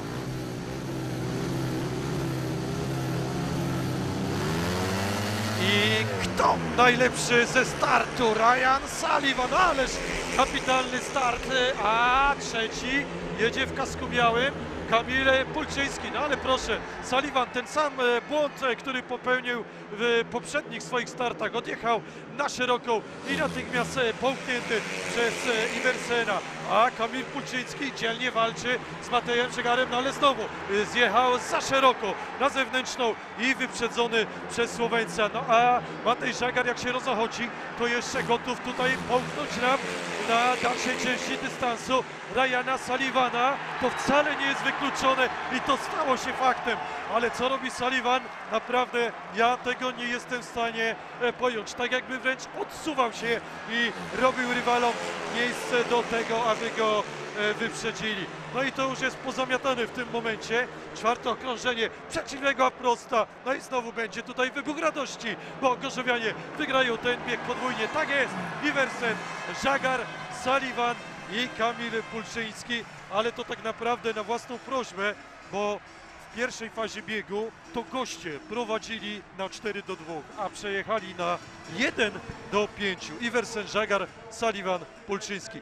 I kto najlepszy ze startu? Ryan Sullivan, ależ kapitalny start, a trzeci jedzie w kasku białym Kamil Pulczyński. No ale proszę, Sullivan ten sam błąd, który popełnił w poprzednich swoich startach, odjechał na szeroką i natychmiast połknięty przez Iversena. a Kamil Pulczyński dzielnie walczy z Matejem Żagarem, no ale znowu zjechał za szeroko na zewnętrzną i wyprzedzony przez Słoweńca. No a Matej Żagar, jak się rozochodzi, to jeszcze gotów tutaj połknąć nam na dalszej części dystansu Ryana Sullivana. To wcale nie jest wykluczone i to stało się faktem. Ale co robi Sullivan? Naprawdę ja tego nie jestem w stanie pojąć. Tak jakby wręcz odsuwał się i robił rywalom miejsce do tego, aby go wyprzedzili. No i to już jest pozamiatane w tym momencie. Czwarte okrążenie przeciwnego prosta. No i znowu będzie tutaj wybuch radości, bo gorzowianie wygrają ten bieg podwójnie. Tak jest, Iversen, Żagar, Sullivan i Kamil Pulczyński, ale to tak naprawdę na własną prośbę, bo w pierwszej fazie biegu to goście prowadzili na 4-2, a przejechali na 1-5. Iversen, Żagar, Sullivan, Pulczyński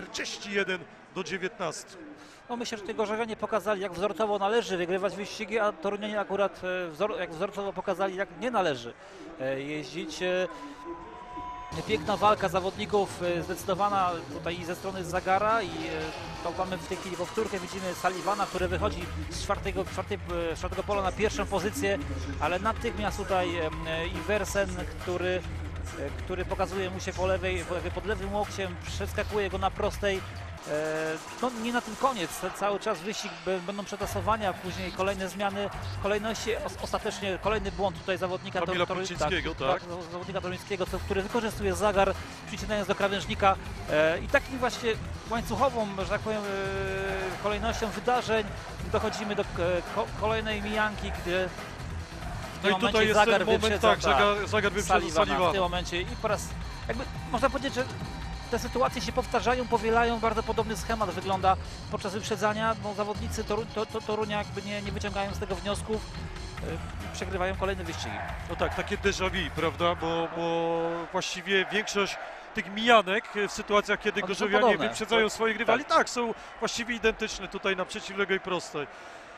41-19. No myślę, że te gorzowianie pokazali, jak wzorcowo należy wygrywać wyścigi, a Torunianie akurat jak wzorcowo pokazali, jak nie należy jeździć. Piękna walka zawodników, zdecydowana tutaj ze strony Żagara i to mamy w tej chwili powtórkę, widzimy Sullivana, który wychodzi z czwartego pola na pierwszą pozycję, ale natychmiast tutaj Iversen, który pokazuje mu się po lewej, pod lewym łokciem, przeskakuje go na prostej. No nie na tym koniec, cały czas wyścig, będą przetasowania, później kolejne zmiany kolejności, ostatecznie kolejny błąd tutaj zawodnika Kamila Pulczyńskiego, tak? Zawodnika toruńskiego, który wykorzystuje Żagar, przycinając do krawężnika i takim właśnie łańcuchową, że tak powiem, kolejnością wydarzeń dochodzimy do kolejnej mijanki, gdzie no i tutaj jest ten moment, tak, Żagar wyprzedza Sullivana w tym momencie i po raz, jakby można powiedzieć, że te sytuacje się powtarzają, powielają, bardzo podobny schemat wygląda podczas wyprzedzania, bo zawodnicy Torunia jakby nie wyciągają z tego wniosków i przegrywają kolejne wyścigi. No tak, takie déjà vu, prawda, bo właściwie większość tych mijanek w sytuacjach, kiedy gorzowianie wyprzedzają swoich rywali, tak, są właściwie identyczne tutaj na przeciwległej prostej.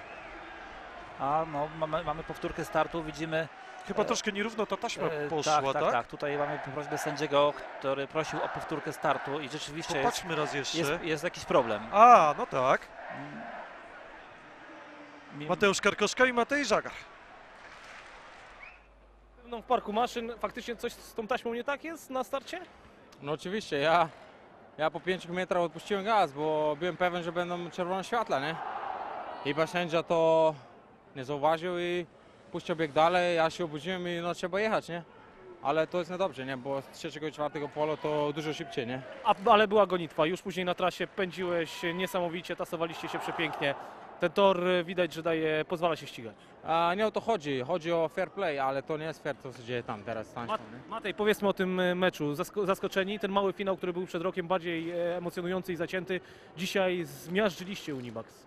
A no, mamy powtórkę startu, widzimy. Chyba troszkę nierówno ta taśma poszła, tak? Tak, tutaj mamy prośbę sędziego, który prosił o powtórkę startu i rzeczywiście popatrzmy raz jeszcze. Jest jakiś problem. A, no tak. Mateusz Karkoszka i Matej Żagar. No, w parku maszyn faktycznie coś z tą taśmą nie tak jest na starcie? No oczywiście, ja po 5 metrach odpuściłem gaz, bo byłem pewien, że będą czerwone światła, nie? I pan sędzia to nie zauważył i puścił bieg dalej, ja się obudziłem i no trzeba jechać, nie? Ale to jest niedobrze, nie? Bo z 3. i 4. polu to dużo szybciej, nie? Ale była gonitwa, już później na trasie pędziłeś niesamowicie, tasowaliście się przepięknie. Ten tor widać, że pozwala się ścigać. A nie o to chodzi, chodzi o fair play, ale to nie jest fair, to co się dzieje tam teraz z tańszą, nie? Matej, powiedzmy o tym meczu, zaskoczeni, ten mały finał, który był przed rokiem bardziej emocjonujący i zacięty, dzisiaj zmiażdżyliście Unibax.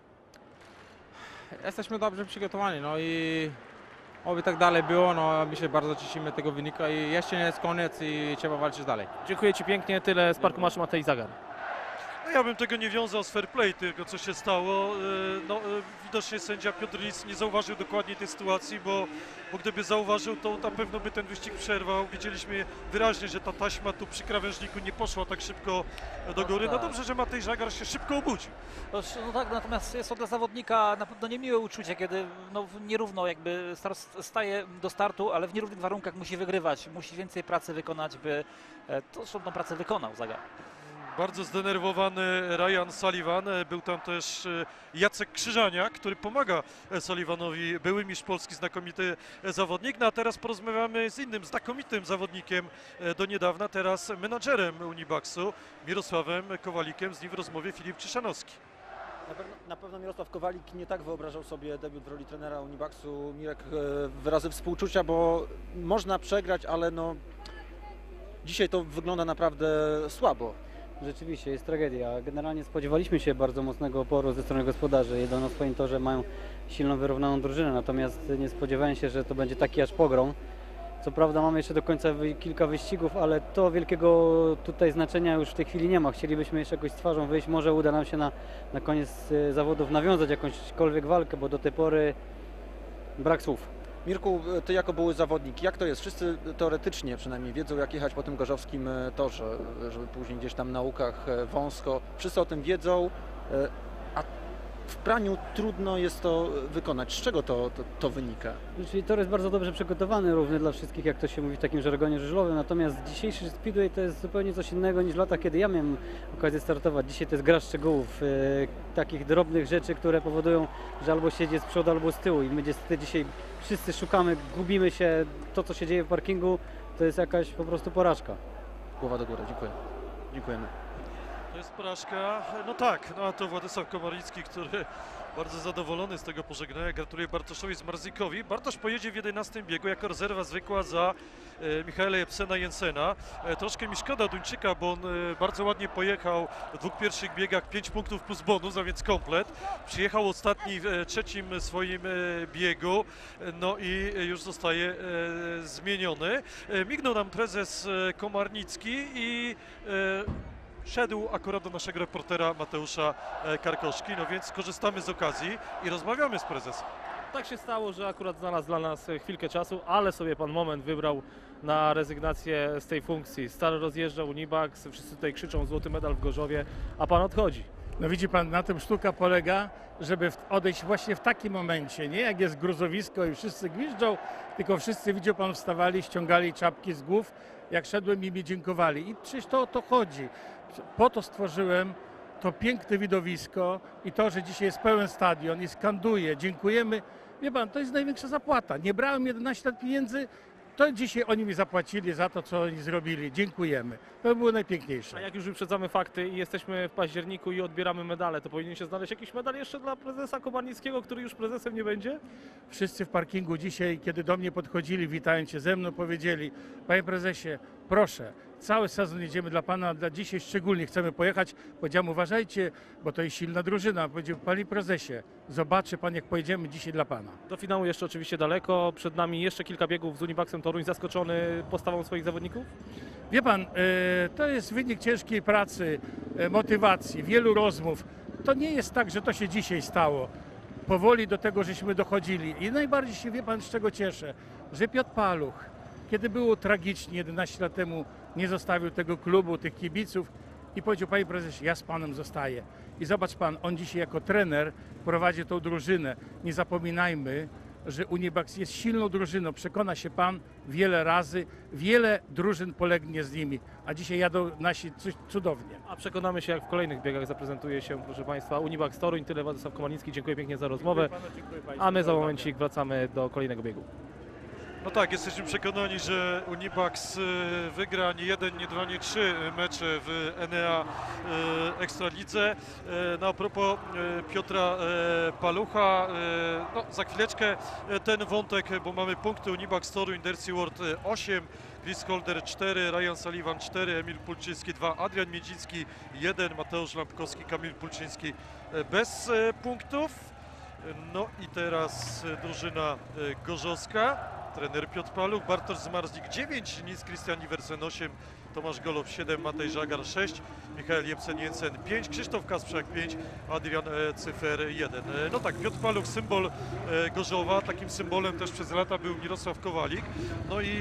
Jesteśmy dobrze przygotowani, no i oby tak dalej było, no my się bardzo cieszymy tego wynika i jeszcze nie jest koniec i trzeba walczyć dalej. Dziękuję Ci pięknie, tyle z parku maszyn Matej Żagar. No ja bym tego nie wiązał z fair play, tego co się stało. No, widocznie sędzia Piotr Lis nie zauważył dokładnie tej sytuacji, bo gdyby zauważył, to na pewno by ten wyścig przerwał. Widzieliśmy wyraźnie, że ta taśma tu przy krawężniku nie poszła tak szybko do góry. No dobrze, że Matej Żagar się szybko obudził. No tak, natomiast jest to dla zawodnika na pewno niemiłe uczucie, kiedy no, nierówno jakby staje do startu, ale w nierównych warunkach musi wygrywać, musi więcej pracy wykonać, by tą pracę wykonał Żagar. Bardzo zdenerwowany Ryan Sullivan, był tam też Jacek Krzyżania, który pomaga Sullivanowi, były mistrz Polski, znakomity zawodnik. No a teraz porozmawiamy z innym znakomitym zawodnikiem do niedawna, teraz menadżerem Unibaxu, Mirosławem Kowalikiem, z nim w rozmowie Filip Krzyszanowski. Na pewno Mirosław Kowalik nie tak wyobrażał sobie debiut w roli trenera Unibaxu. Mirek, wyrazy współczucia, bo można przegrać, ale no dzisiaj to wygląda naprawdę słabo. Rzeczywiście, jest tragedia. Generalnie spodziewaliśmy się bardzo mocnego oporu ze strony gospodarzy. Jedą na swoim torze, mają silną, wyrównaną drużynę, natomiast nie spodziewałem się, że to będzie taki aż pogrom. Co prawda mamy jeszcze do końca kilka wyścigów, ale to wielkiego tutaj znaczenia już w tej chwili nie ma. Chcielibyśmy jeszcze jakoś z twarzą wyjść, może uda nam się na koniec zawodów nawiązać jakąśkolwiek walkę, bo do tej pory brak słów. Mirku, ty jako były zawodnik, jak to jest? Wszyscy teoretycznie przynajmniej wiedzą, jak jechać po tym gorzowskim torze, żeby później gdzieś tam na łukach wąsko. Wszyscy o tym wiedzą, a w praniu trudno jest to wykonać. Z czego to wynika? Czyli tor jest bardzo dobrze przygotowany, równy dla wszystkich, jak to się mówi w takim żargonie żużlowym, natomiast dzisiejszy speedway to jest zupełnie coś innego niż w latach, kiedy ja miałem okazję startować. Dzisiaj to jest gra szczegółów, takich drobnych rzeczy, które powodują, że albo siedzi z przodu, albo z tyłu i my niestety dzisiaj wszyscy szukamy, gubimy się, to co się dzieje w parkingu to jest jakaś po prostu porażka. Głowa do góry, dziękuję. Dziękujemy. To jest porażka. No tak, no a to Władysław Komarnicki, który bardzo zadowolony z tego pożegnania. Gratuluję Bartoszowi Zmarzlikowi. Bartosz pojedzie w 11 biegu jako rezerwa zwykła za Michaela Jepsena-Jensena. Troszkę mi szkoda Duńczyka, bo on bardzo ładnie pojechał w 2 pierwszych biegach 5 punktów plus bonus, a więc komplet. Przyjechał ostatni w 3 swoim biegu, no i już zostaje zmieniony. Mignął nam prezes Komarnicki i szedł akurat do naszego reportera Mateusza Karkoszki, no więc korzystamy z okazji i rozmawiamy z prezesem. Tak się stało, że akurat znalazł dla nas chwilkę czasu, ale sobie pan moment wybrał na rezygnację z tej funkcji. Stary rozjeżdża Unibax, wszyscy tutaj krzyczą złoty medal w Gorzowie, a pan odchodzi. No widzi pan, na tym sztuka polega, żeby odejść właśnie w takim momencie, nie jak jest gruzowisko i wszyscy gwiżdżą, tylko wszyscy, widział pan, wstawali, ściągali czapki z głów, jak szedłem i mi dziękowali. I przecież to o to chodzi. Po to stworzyłem to piękne widowisko i to, że dzisiaj jest pełen stadion i skanduje, dziękujemy. Wie pan, to jest największa zapłata. Nie brałem 11 lat pieniędzy, to dzisiaj oni mi zapłacili za to, co oni zrobili. Dziękujemy. To było najpiękniejsze. A jak już wyprzedzamy fakty i jesteśmy w październiku i odbieramy medale, to powinien się znaleźć jakiś medal jeszcze dla prezesa Komarnickiego, który już prezesem nie będzie? Wszyscy w parkingu dzisiaj, kiedy do mnie podchodzili, witając się ze mną, powiedzieli: panie prezesie, proszę, cały sezon jedziemy dla pana, dla dzisiaj szczególnie chcemy pojechać. Powiedziałem: uważajcie, bo to jest silna drużyna. Powiedział: panie prezesie, zobaczy pan, jak pojedziemy dzisiaj dla pana. Do finału jeszcze oczywiście daleko, przed nami jeszcze kilka biegów z Unibaxem Toruń. Zaskoczony postawą swoich zawodników? Wie pan, to jest wynik ciężkiej pracy, motywacji, wielu rozmów. To nie jest tak, że to się dzisiaj stało. Powoli do tego żeśmy dochodzili i najbardziej się, wie pan, z czego cieszę, że Piotr Paluch, kiedy było tragicznie 11 lat temu, nie zostawił tego klubu, tych kibiców i powiedział: panie prezesie, ja z panem zostaję. I zobacz pan, on dzisiaj jako trener prowadzi tą drużynę. Nie zapominajmy, że Unibax jest silną drużyną. Przekona się pan wiele razy, wiele drużyn polegnie z nimi, a dzisiaj jadą nasi cudownie. A przekonamy się, jak w kolejnych biegach zaprezentuje się, proszę państwa, Unibax Toruń. Tyle Władysław Komarnicki. Dziękuję pięknie za rozmowę. Dziękuję państwu, A my za momencik wracamy do kolejnego biegu. No tak, jesteśmy przekonani, że Unibax wygra nie 1, nie 2, nie 3 mecze w Enea Ekstralidze. No a propos Piotra Palucha, no za chwileczkę ten wątek, bo mamy punkty: Unibax Toruń, Dercy World 8, Chris Holder 4, Ryan Sullivan 4, Emil Pulczyński 2, Adrian Miedziński 1, Mateusz Lampkowski, Kamil Pulczyński bez punktów. No i teraz drużyna gorzowska. Trener Piotr Paluch, Bartosz Zmarzlik 9, Nils Christian Iversen 8, Tomasz Golow 7, Matej Żagar 6, Michael Jepsen-Jensen 5, Krzysztof Kasprzak 5, Adrian Cyfer 1. No tak, Piotr Paluch, symbol Gorzowa, takim symbolem też przez lata był Mirosław Kowalik. No i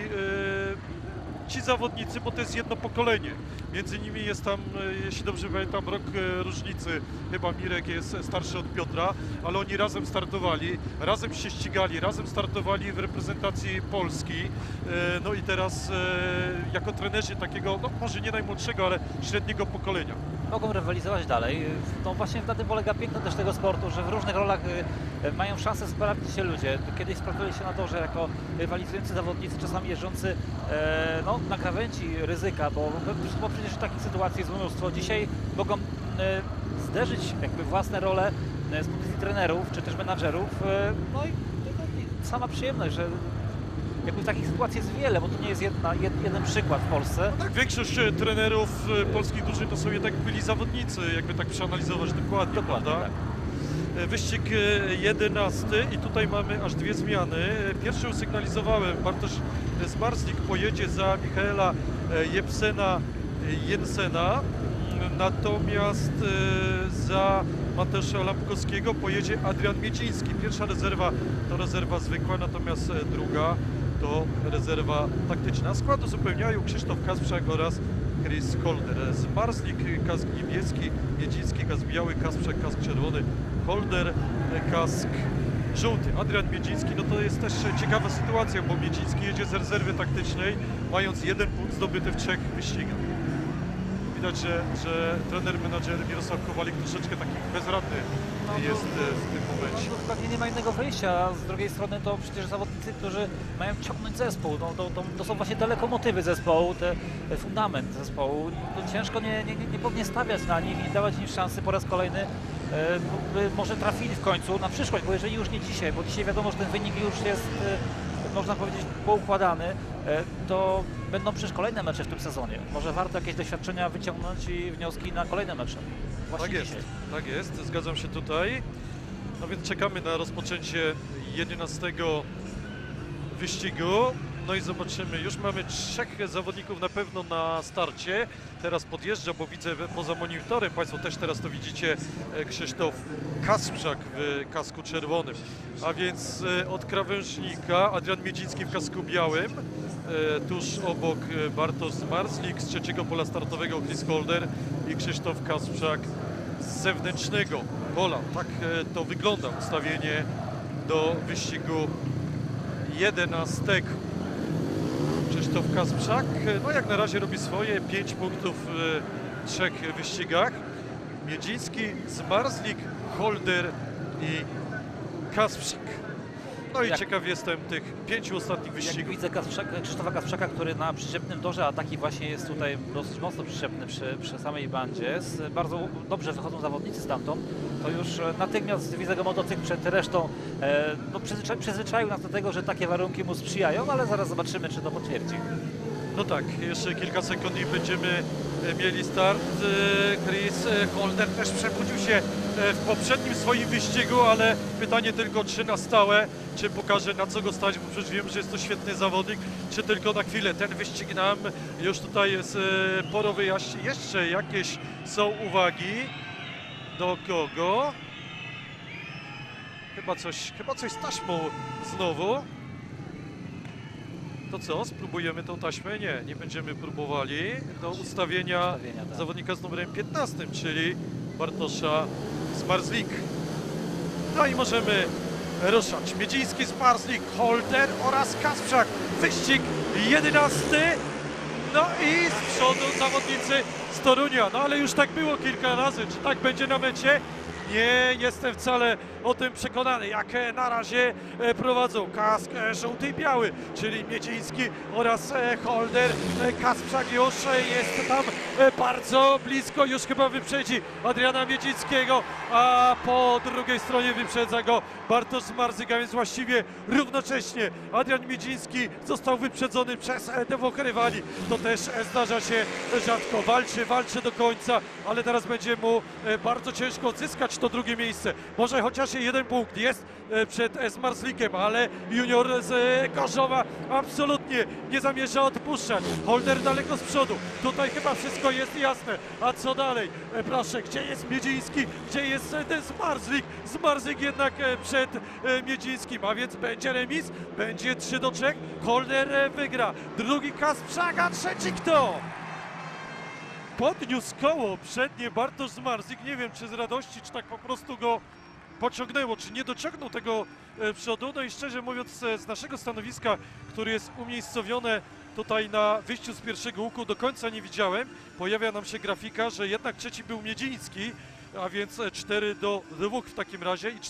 ci zawodnicy, bo to jest jedno pokolenie. Między nimi jest tam, jeśli dobrze pamiętam, rok różnicy. Chyba Mirek jest starszy od Piotra, ale oni razem startowali, razem się ścigali, razem startowali w reprezentacji Polski. No i teraz jako trenerzy takiego, no może nie najmłodszego, ale średniego pokolenia. Mogą rywalizować dalej. No właśnie na tym polega piękno też tego sportu, że w różnych rolach mają szansę sprawdzić się ludzie. Kiedyś sprawdzali się na to, że jako rywalizujący zawodnicy, czasami jeżdżący no, na krawędzi ryzyka, bo przecież takich sytuacji jest mnóstwo. Dzisiaj mogą zderzyć jakby własne role z pozycji trenerów czy też menadżerów. No i sama przyjemność, że jakby takich sytuacji jest wiele, bo to nie jest jeden przykład w Polsce. No tak, większość trenerów polskich drużyn to są jednak byli zawodnicy, jakby tak przeanalizować dokładnie, prawda? Tak. Wyścig 11 i tutaj mamy aż 2 zmiany. Pierwszy już sygnalizowałem, Bartosz Zmarzlik pojedzie za Michaela Jepsena-Jensena, natomiast za Mateusza Lampkowskiego pojedzie Adrian Miedziński. Pierwsza rezerwa to rezerwa zwykła, natomiast druga to rezerwa taktyczna. Skład uzupełniają Krzysztof Kasprzak oraz Chris Holder. Zmarzlik, kask niebieski, Miedziński, kask biały, Kasprzak, kask czerwony, Holder, kask żółty. Adrian Miedziński, no to jest też ciekawa sytuacja, bo Miedziński jedzie z rezerwy taktycznej, mając 1 punkt zdobyty w 3 wyścigach. Widać, że trener, menadżer Mirosław Kowalik troszeczkę taki bezradny jest w tym momencie. No, pewnie nie ma innego wyjścia, z drugiej strony to przecież zawodnicy, którzy mają ciągnąć zespół, to są właśnie te lokomotywy zespołu, fundament zespołu. No, ciężko nie stawiać na nich i dawać im szansy po raz kolejny, by może trafili w końcu na przyszłość, bo jeżeli już nie dzisiaj, bo dzisiaj wiadomo, że ten wynik już jest, można powiedzieć, poukładany, to będą przecież kolejne mecze w tym sezonie. Może warto jakieś doświadczenia wyciągnąć i wnioski na kolejne mecze. Właśnie tak jest, dzisiaj. tak jest, zgadzam się tutaj. No więc czekamy na rozpoczęcie 11 wyścigu. No i zobaczymy, już mamy 3 zawodników na pewno na starcie. Teraz podjeżdża, bo widzę poza monitorem, Państwo też teraz to widzicie, Krzysztof Kasprzak w kasku czerwonym. A więc od krawężnika Adrian Miedziński w kasku białym, tuż obok Bartosz Zmarzlik, z trzeciego pola startowego Chris Holder i Krzysztof Kasprzak z zewnętrznego pola. Tak to wygląda ustawienie do wyścigu 11. Krzysztof Kasprzak, no jak na razie robi swoje, 5 punktów w 3 wyścigach. Miedziński, Zmarzlik, Holder i Kasprzak. No i ciekaw jestem tych 5 ostatnich wyścigów. Jak widzę Krzysztofa Kasprzaka, który na przyczepnym torze, a taki właśnie jest tutaj dosyć mocno przyczepny przy samej bandzie. Bardzo dobrze wychodzą zawodnicy stamtąd. To już natychmiast widzę go motocykl przed resztą. No, przyzwyczaił nas do tego, że takie warunki mu sprzyjają, ale zaraz zobaczymy, czy to potwierdzi. No tak, jeszcze kilka sekund i będziemy mieli start. Chris Holder też przebudził się w poprzednim swoim wyścigu, ale pytanie tylko, czy na stałe, czy pokaże, na co go stać, bo przecież wiem, że jest to świetny zawodnik, czy tylko na chwilę. Ten wyścig nam już tutaj jest sporo wyjaśni. Jeszcze jakieś są uwagi? Do kogo? Chyba coś z taśmą znowu. To co, spróbujemy tą taśmę? Nie będziemy próbowali. Do ustawienia tak. zawodnika z numerem 15, czyli Bartosza Zmarzlik. No i możemy ruszać. Miedziński, Zmarzlik, Holder oraz Kasprzak. Wyścig 11. No i z przodu zawodnicy z Torunia. No ale już tak było kilka razy. Czy tak będzie na mecie? Nie jestem wcale o tym przekonany, jak na razie prowadzą kask żółty i biały, czyli Miedziński oraz Holder. Kasprzak już jest tam bardzo blisko, już chyba wyprzedzi Adriana Miedzińskiego, a po drugiej stronie wyprzedza go Bartosz Zmarzlik, a więc właściwie równocześnie Adrian Miedziński został wyprzedzony przez dwóch rywali. To też zdarza się rzadko. Walczy do końca, ale teraz będzie mu bardzo ciężko odzyskać to drugie miejsce. Może chociaż 1 punkt jest przed Zmarzlikiem, ale junior z Gorzowa absolutnie nie zamierza odpuszczać. Holder daleko z przodu. Tutaj chyba wszystko jest jasne. A co dalej? Proszę, gdzie jest Miedziński? Gdzie jest ten Zmarzlik? Zmarzlik jednak przed Miedzińskim, a więc będzie remis, będzie 3-3. Holder wygra. Drugi Kasprzak, a trzeci kto? Podniósł koło przednie Bartosz Zmarzlik. Nie wiem, czy z radości, czy tak po prostu go pociągnęło, czy nie dociągnął tego przodu. No i szczerze mówiąc, z naszego stanowiska, które jest umiejscowione tutaj na wyjściu z pierwszego łuku, do końca nie widziałem. Pojawia nam się grafika, że jednak trzeci był Miedziński, a więc 4-2 w takim razie i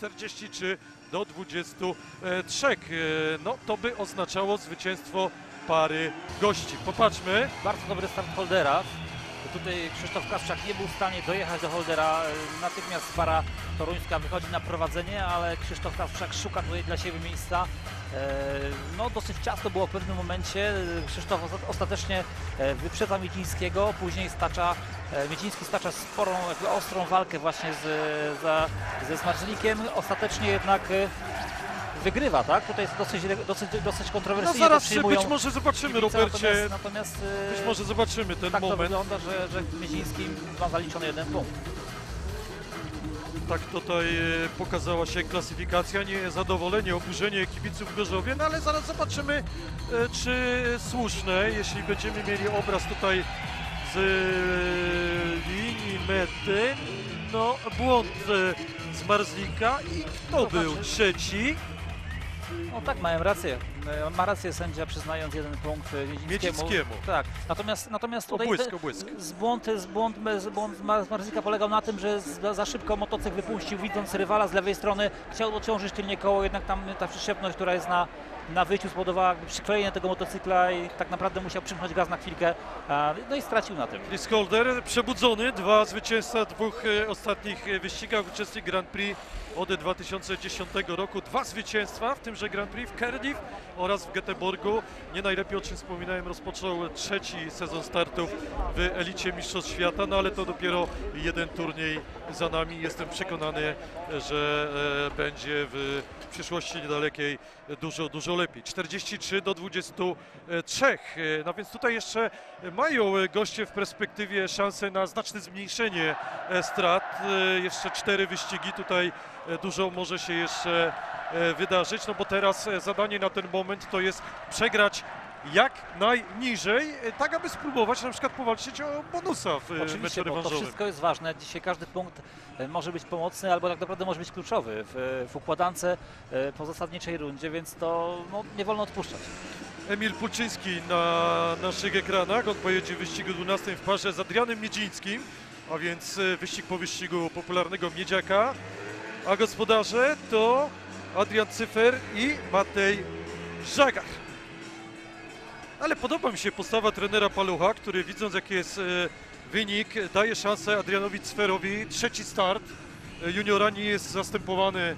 43-23. No to by oznaczało zwycięstwo pary gości. Popatrzmy. Bardzo dobry start Holdera. Tutaj Krzysztof Kasprzak nie był w stanie dojechać do Holdera. Natychmiast para toruńska wychodzi na prowadzenie, ale Krzysztof Kasprzak szuka tutaj dla siebie miejsca. No dosyć ciasno było w pewnym momencie. Krzysztof ostatecznie wyprzedza Miedzińskiego, później Miedziński stacza sporą, ostrą walkę właśnie ze Zmarzlikiem. Ostatecznie jednak wygrywa, tak? Tutaj jest dosyć kontrowersyjnie. No zaraz to być może zobaczymy, Robercie. Natomiast być może zobaczymy ten tak moment. to wygląda, że Miedziński ma zaliczony 1 punkt. Tak tutaj pokazała się klasyfikacja, niezadowolenie, oburzenie kibiców w Gorzowie, no ale zaraz zobaczymy, czy słuszne, jeśli będziemy mieli obraz tutaj z linii mety. No, błąd z Marzlika i kto był trzeci? No tak, mają rację. Ma rację sędzia, przyznając 1 punkt Miedzińskiemu. Tak. Natomiast tutaj Obłysk. Błąd Marzlika polegał na tym, że za szybko motocykl wypuścił, widząc rywala z lewej strony, chciał dociążyć tylnie koło, jednak tam ta przyczepność, która jest na wyjściu, spowodowała przyklejenie tego motocykla i tak naprawdę musiał przymknąć gaz na chwilkę, no i stracił na tym. Chris Holder przebudzony, 2 zwycięstwa w 2 ostatnich wyścigach, uczestnik Grand Prix od 2010 roku, 2 zwycięstwa, w tymże Grand Prix w Cardiff oraz w Göteborgu. Nie najlepiej, o czym wspominałem, rozpoczął 3. sezon startów w elicie Mistrzostw Świata, no ale to dopiero 1 turniej za nami. Jestem przekonany, że będzie w przyszłości niedalekiej dużo lepiej. 43-23. No więc tutaj jeszcze mają goście w perspektywie szansę na znaczne zmniejszenie strat. Jeszcze 4 wyścigi, tutaj dużo może się jeszcze wydarzyć, no bo teraz zadanie na ten moment to jest przegrać jak najniżej, tak aby spróbować na przykład powalczyć o bonusa w meczu bo to rewanżowym. wszystko jest ważne. Dzisiaj każdy punkt może być pomocny albo tak naprawdę może być kluczowy w układance po zasadniczej rundzie, więc to no, nie wolno odpuszczać. Emil Pulczyński na naszych ekranach, on pojedzie w wyścigu 12 w parze z Adrianem Miedzińskim, a więc wyścig po wyścigu popularnego Miedziaka, a gospodarze to Adrian Cyfer i Matej Żagar. Ale podoba mi się postawa trenera Palucha, który widząc jaki jest wynik, daje szansę Adrianowi Cyferowi. 3. start. Juniora nie jest zastępowany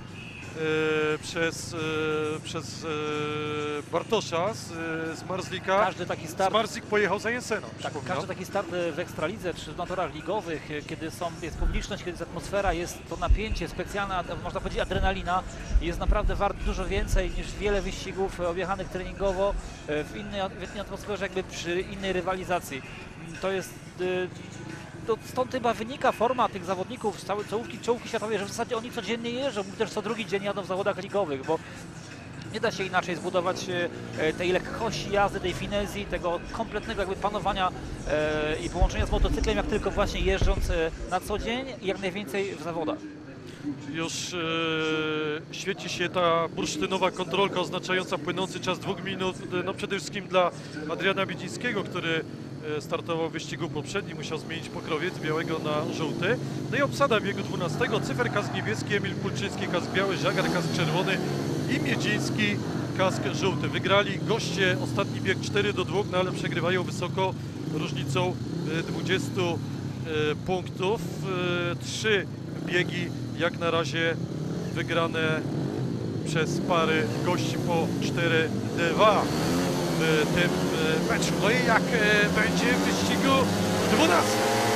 przez Bartosza z Marzlika. Każdy taki start. Marzlik pojechał za Jensena. Tak, każdy taki start w Ekstralidze czy na torach ligowych, kiedy jest publiczność, kiedy jest atmosfera, jest to napięcie, specjalna, można powiedzieć adrenalina, jest naprawdę wart dużo więcej niż wiele wyścigów objechanych treningowo w innej atmosferze, jakby przy innej rywalizacji. To jest stąd chyba wynika forma tych zawodników z całej czołówki światowej, że w zasadzie oni codziennie jeżdżą, też co drugi dzień jadą w zawodach ligowych, bo nie da się inaczej zbudować tej lekkości jazdy, tej finezji, tego kompletnego jakby panowania i połączenia z motocyklem, jak tylko właśnie jeżdżąc na co dzień i jak najwięcej w zawodach. Już świeci się ta bursztynowa kontrolka oznaczająca płynący czas 2 minut, no przede wszystkim dla Adriana Miedzińskiego, który startował w wyścigu poprzednim, musiał zmienić pokrowiec z białego na żółty. No i obsada biegu 12. Cyfer kask niebieski, Emil Pulczyński kask biały, Żagar kask czerwony i Miedziński kask żółty. Wygrali goście ostatni bieg 4-2, no ale przegrywają wysoko różnicą 20 punktów. 3 biegi jak na razie wygrane przez pary gości po 4-2 w tym meczu. No i jak będzie w wyścigu 12.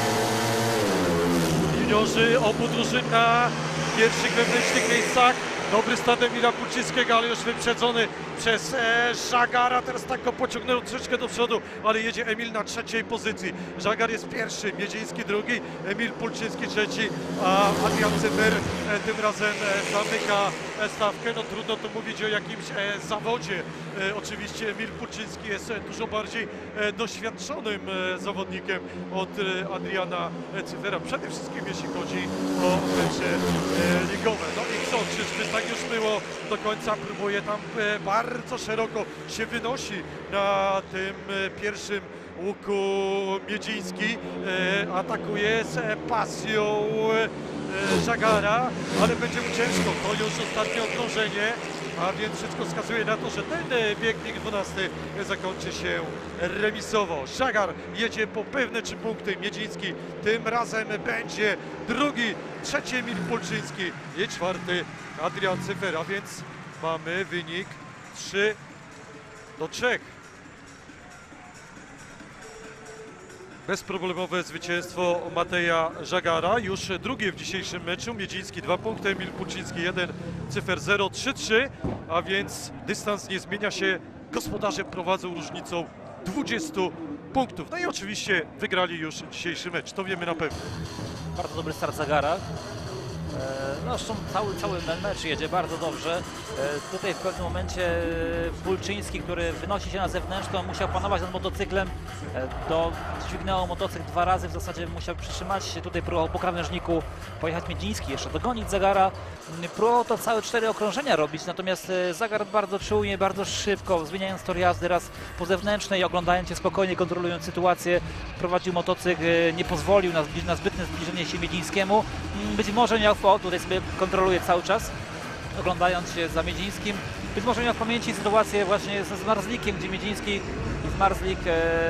Juniorzy obu drużyn na pierwszych wewnętrznych miejscach. Dobry start Emila Pulczyńskiego, ale już wyprzedzony przez Żagara. Teraz tak go pociągnął troszeczkę do przodu, ale jedzie Emil na 3. pozycji. Żagar jest 1, Miedziński 2, Emil Pulczyński 3, a Adrian Cyfer tym razem zamyka stawkę. No trudno tu mówić o jakimś zawodzie. Oczywiście Emil Pulczyński jest dużo bardziej doświadczonym zawodnikiem od Adriana Cyfera. Przede wszystkim jeśli chodzi o mecze ligowe. No i co, czyżby tak już było do końca? Próbuje tam bardzo szeroko się wynosi na tym pierwszym łuku Miedziński. Atakuje z pasją Żagara, ale będzie mu ciężko. To już ostatnie okrążenie, a więc wszystko wskazuje na to, że ten bieg 12 zakończy się remisowo. Żagar jedzie po pewne 3 punkty, Miedziński tym razem będzie 2, 3 Emil Pulczyński i 4 Adrian Cyfer, a więc mamy wynik 3-3. Bezproblemowe zwycięstwo Mateja Żagara, już 2 w dzisiejszym meczu. Miedziński 2 punkty, Emil Pulczyński 1, Cyfer 0, 3-3, a więc dystans nie zmienia się. Gospodarze prowadzą różnicą 20 punktów. No i oczywiście wygrali już dzisiejszy mecz, to wiemy na pewno. Bardzo dobry start Żagara. No zresztą cały mecz jedzie bardzo dobrze. Tutaj w pewnym momencie Bulczyński, który wynosi się na zewnętrzną, musiał panować nad motocyklem. Dźwignęło motocykl 2 razy, w zasadzie musiał przytrzymać się. Tutaj próbował po krawężniku pojechać Miedziński, jeszcze dogonić Zagara. Próbował to całe 4 okrążenia robić, natomiast Zagar bardzo czujnie, bardzo szybko, zmieniając tor jazdy raz po zewnętrznej, oglądając się spokojnie, kontrolując sytuację, prowadził motocykl, nie pozwolił na zbytnie zbliżenie się Miedzińskiemu. Być może miał, tutaj sobie kontroluje cały czas, oglądając się za Miedzińskim, być może miał w pamięci sytuację właśnie z Marzlikiem, gdzie Miedziński i Marzlik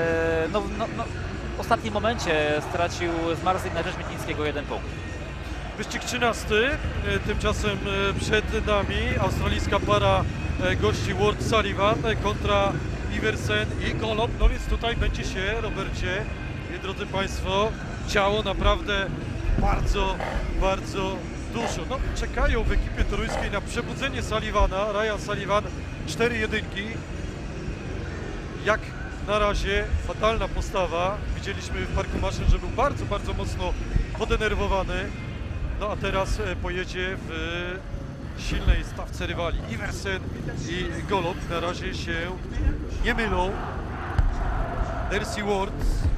w ostatnim momencie stracił Marzlik na rzecz Miedzińskiego 1 punkt. Wyścig 13, tymczasem przed nami australijska para gości Ward Sullivan kontra Iversen i Golob. No więc tutaj będzie się, Robercie i drodzy Państwo, działo naprawdę bardzo, bardzo dużo. No, czekają w ekipie toruńskiej na przebudzenie Sullivana. Ryan Sullivan 4 jedynki. Jak na razie fatalna postawa. Widzieliśmy w parku maszyn, że był bardzo, bardzo mocno podenerwowany. No a teraz pojedzie w silnej stawce rywali. Iversen i Golob na razie się nie mylą. Darcy Ward,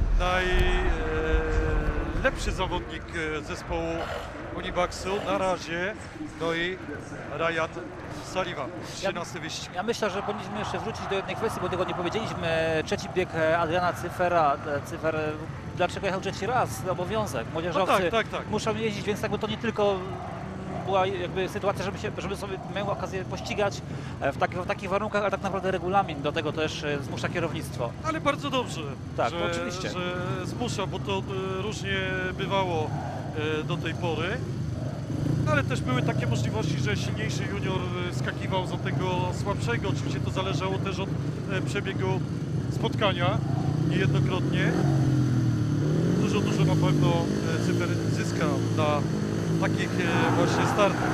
najlepszy zawodnik zespołu Unibaxu na razie, no i Ryan Sullivan, 13 wyścig. Ja myślę, że powinniśmy jeszcze wrócić do jednej kwestii, bo tego nie powiedzieliśmy. Trzeci bieg Adriana Cyfera. Cyfer dlaczego jechał trzeci raz? Obowiązek. Młodzieżowcy tak. muszą jeździć, więc jakby to nie tylko była jakby sytuacja, żeby sobie miał okazję pościgać w takich warunkach, ale tak naprawdę regulamin do tego też zmusza kierownictwo. Ale bardzo dobrze, tak, oczywiście, że zmusza, bo to różnie bywało do tej pory. Ale też były takie możliwości, że silniejszy junior skakiwał za tego słabszego. Oczywiście to zależało też od przebiegu spotkania niejednokrotnie. Dużo na pewno Cyfer zyska na takich właśnie startach.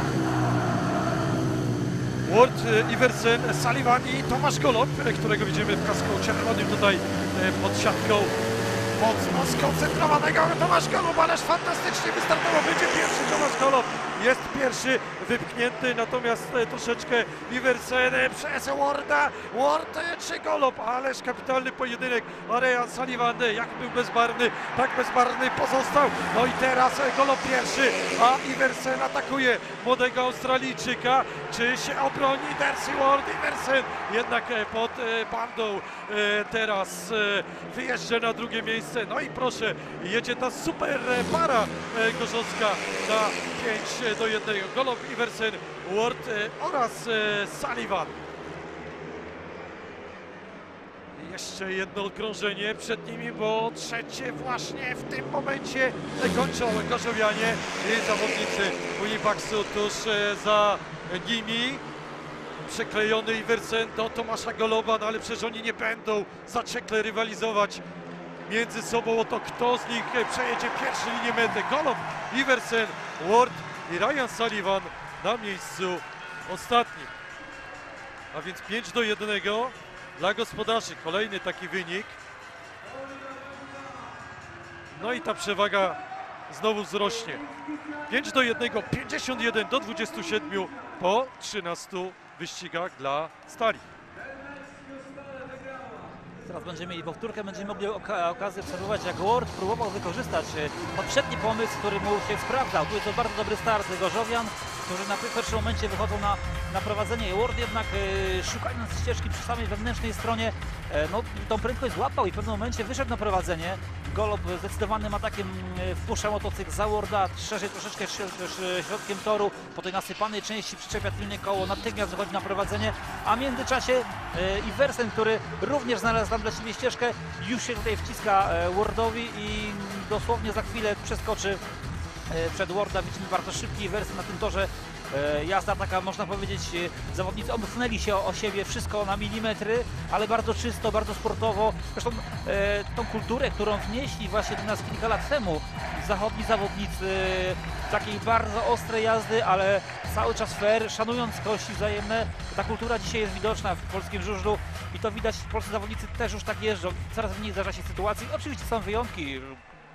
Ward, Iversen, Sullivan i Tomasz Golob, którego widzimy w kasku czerwonym tutaj pod siatką mocno skoncentrowanego Tomasz Golob, ależ fantastycznie wystartował, będzie pierwszy Tomasz Golob, jest pierwszy wypchnięty, natomiast troszeczkę Iversen przez Warda, Ward czy Golob, ależ kapitalny pojedynek, Ryan Sullivan jak był bezbarwny, tak bezbarwny pozostał, no i teraz Golob pierwszy, a Iversen atakuje młodego Australijczyka, czy się obroni Darcy Ward, Iversen jednak pod bandą teraz wyjeżdża na drugie miejsce. No i proszę, jedzie ta super para gorzowska na 5-1. Golob, Iversen, Ward oraz Sullivan. Jeszcze jedno okrążenie przed nimi, bo trzecie właśnie w tym momencie kończą gorzowianie i zawodnicy Unibaxu tuż za nimi. Przeklejony Iversen do Tomasza Goloba, no ale przecież oni nie będą zaciekle rywalizować między sobą o to, kto z nich przejedzie pierwszy linię mety. Golob, Iversen, Ward i Ryan Sullivan na miejscu ostatnim. A więc 5-1 dla gospodarzy. Kolejny taki wynik. No i ta przewaga znowu wzrośnie. 5-1, 51-27 po 13 wyścigach dla Stali. Teraz będziemy mieli powtórkę, będziemy mogli okazję obserwować, jak Ward próbował wykorzystać poprzedni pomysł, który mu się sprawdzał. Tu jest to bardzo dobry start Gorzowian, którzy na pierwszym momencie wychodzą na prowadzenie. Ward jednak szukając ścieżki przy samej wewnętrznej stronie, no, tą prędkość złapał i w pewnym momencie wyszedł na prowadzenie. Golob zdecydowanym atakiem wpuszcza motocykl za Warda, szerzej troszeczkę środkiem toru, po tej nasypanej części przyczepia tylnie koło, natychmiast wychodzi na prowadzenie, a w międzyczasie Iversen, który również znalazł tam dla siebie ścieżkę, już się tutaj wciska Wardowi i dosłownie za chwilę przeskoczy przed Warda. Widzimy bardzo szybki Iversen na tym torze. Jazda taka, można powiedzieć, zawodnicy omknęli się o siebie, wszystko na milimetry, ale bardzo czysto, bardzo sportowo. Zresztą tą kulturę, którą wnieśli właśnie do nas kilka lat temu zachodni zawodnicy, takiej bardzo ostrej jazdy, ale cały czas fair, szanując kości wzajemne. Ta kultura dzisiaj jest widoczna w polskim żużlu i to widać, polscy zawodnicy też już tak jeżdżą. Coraz mniej zdarza się sytuacji. Oczywiście są wyjątki.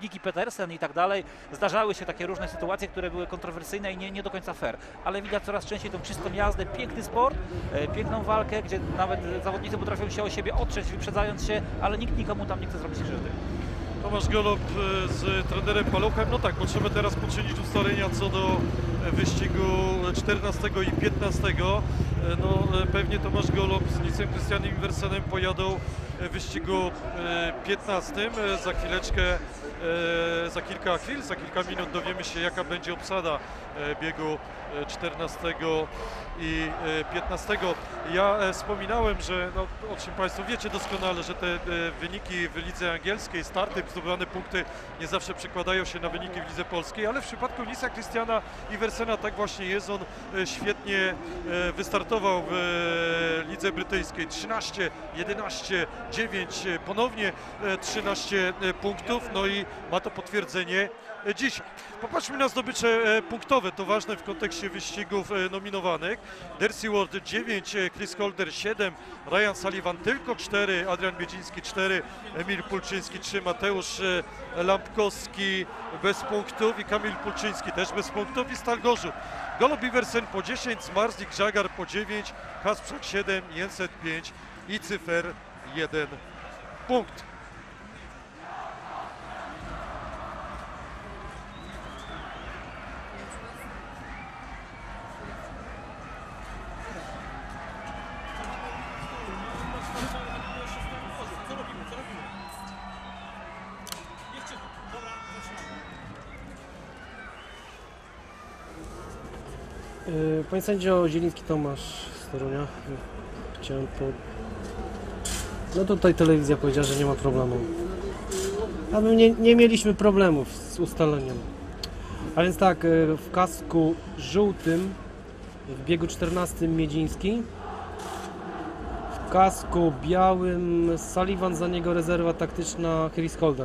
Niki Petersen i tak dalej. Zdarzały się takie różne sytuacje, które były kontrowersyjne i nie do końca fair, ale widać coraz częściej tą czystą jazdę, piękny sport, piękną walkę, gdzie nawet zawodnicy potrafią się o siebie otrzeć, wyprzedzając się, ale nikt nikomu tam nie chce zrobić krzywdy. Tomasz Golob z trenerem Paluchem. No tak, potrzeba teraz poczynić ustalenia co do wyścigu 14 i 15. No pewnie Tomasz Golob z Nicem Christianem Iversenem pojadą w wyścigu 15. Za chwileczkę, za kilka chwil, za kilka minut dowiemy się, jaka będzie obsada biegu 14 i 15. Ja wspominałem, że no, o czym Państwo wiecie doskonale, że te wyniki w lidze angielskiej, starty, zdobywane punkty nie zawsze przekładają się na wyniki w lidze polskiej, ale w przypadku Nica Christiana Iversena tak właśnie jest. On świetnie wystartował w lidze brytyjskiej. 13, 11, 9, ponownie 13 punktów, no i ma to potwierdzenie dzisiaj. Popatrzmy na zdobycze punktowe, to ważne w kontekście wyścigów nominowanych. Darcy Ward 9, Chris Holder 7, Ryan Sullivan tylko 4, Adrian Miedziński 4, Emil Pulczyński 3, Mateusz Lampkowski bez punktów i Kamil Pulczyński też bez punktów i Stal Gorzów. Golob Iversen po 10, Zmarzlik Żagar po 9, Kasprzak 7, Jensen 5 i Cyfer 1 punkt. Panie sędzio, Zieliński Tomasz z Torunia. Chciałem No tutaj telewizja powiedziała, że nie ma problemu. A my nie mieliśmy problemów z ustaleniem. A więc tak, w kasku żółtym w biegu 14 Miedziński, w kasku białym Sullivan, za niego rezerwa taktyczna Chris Holder.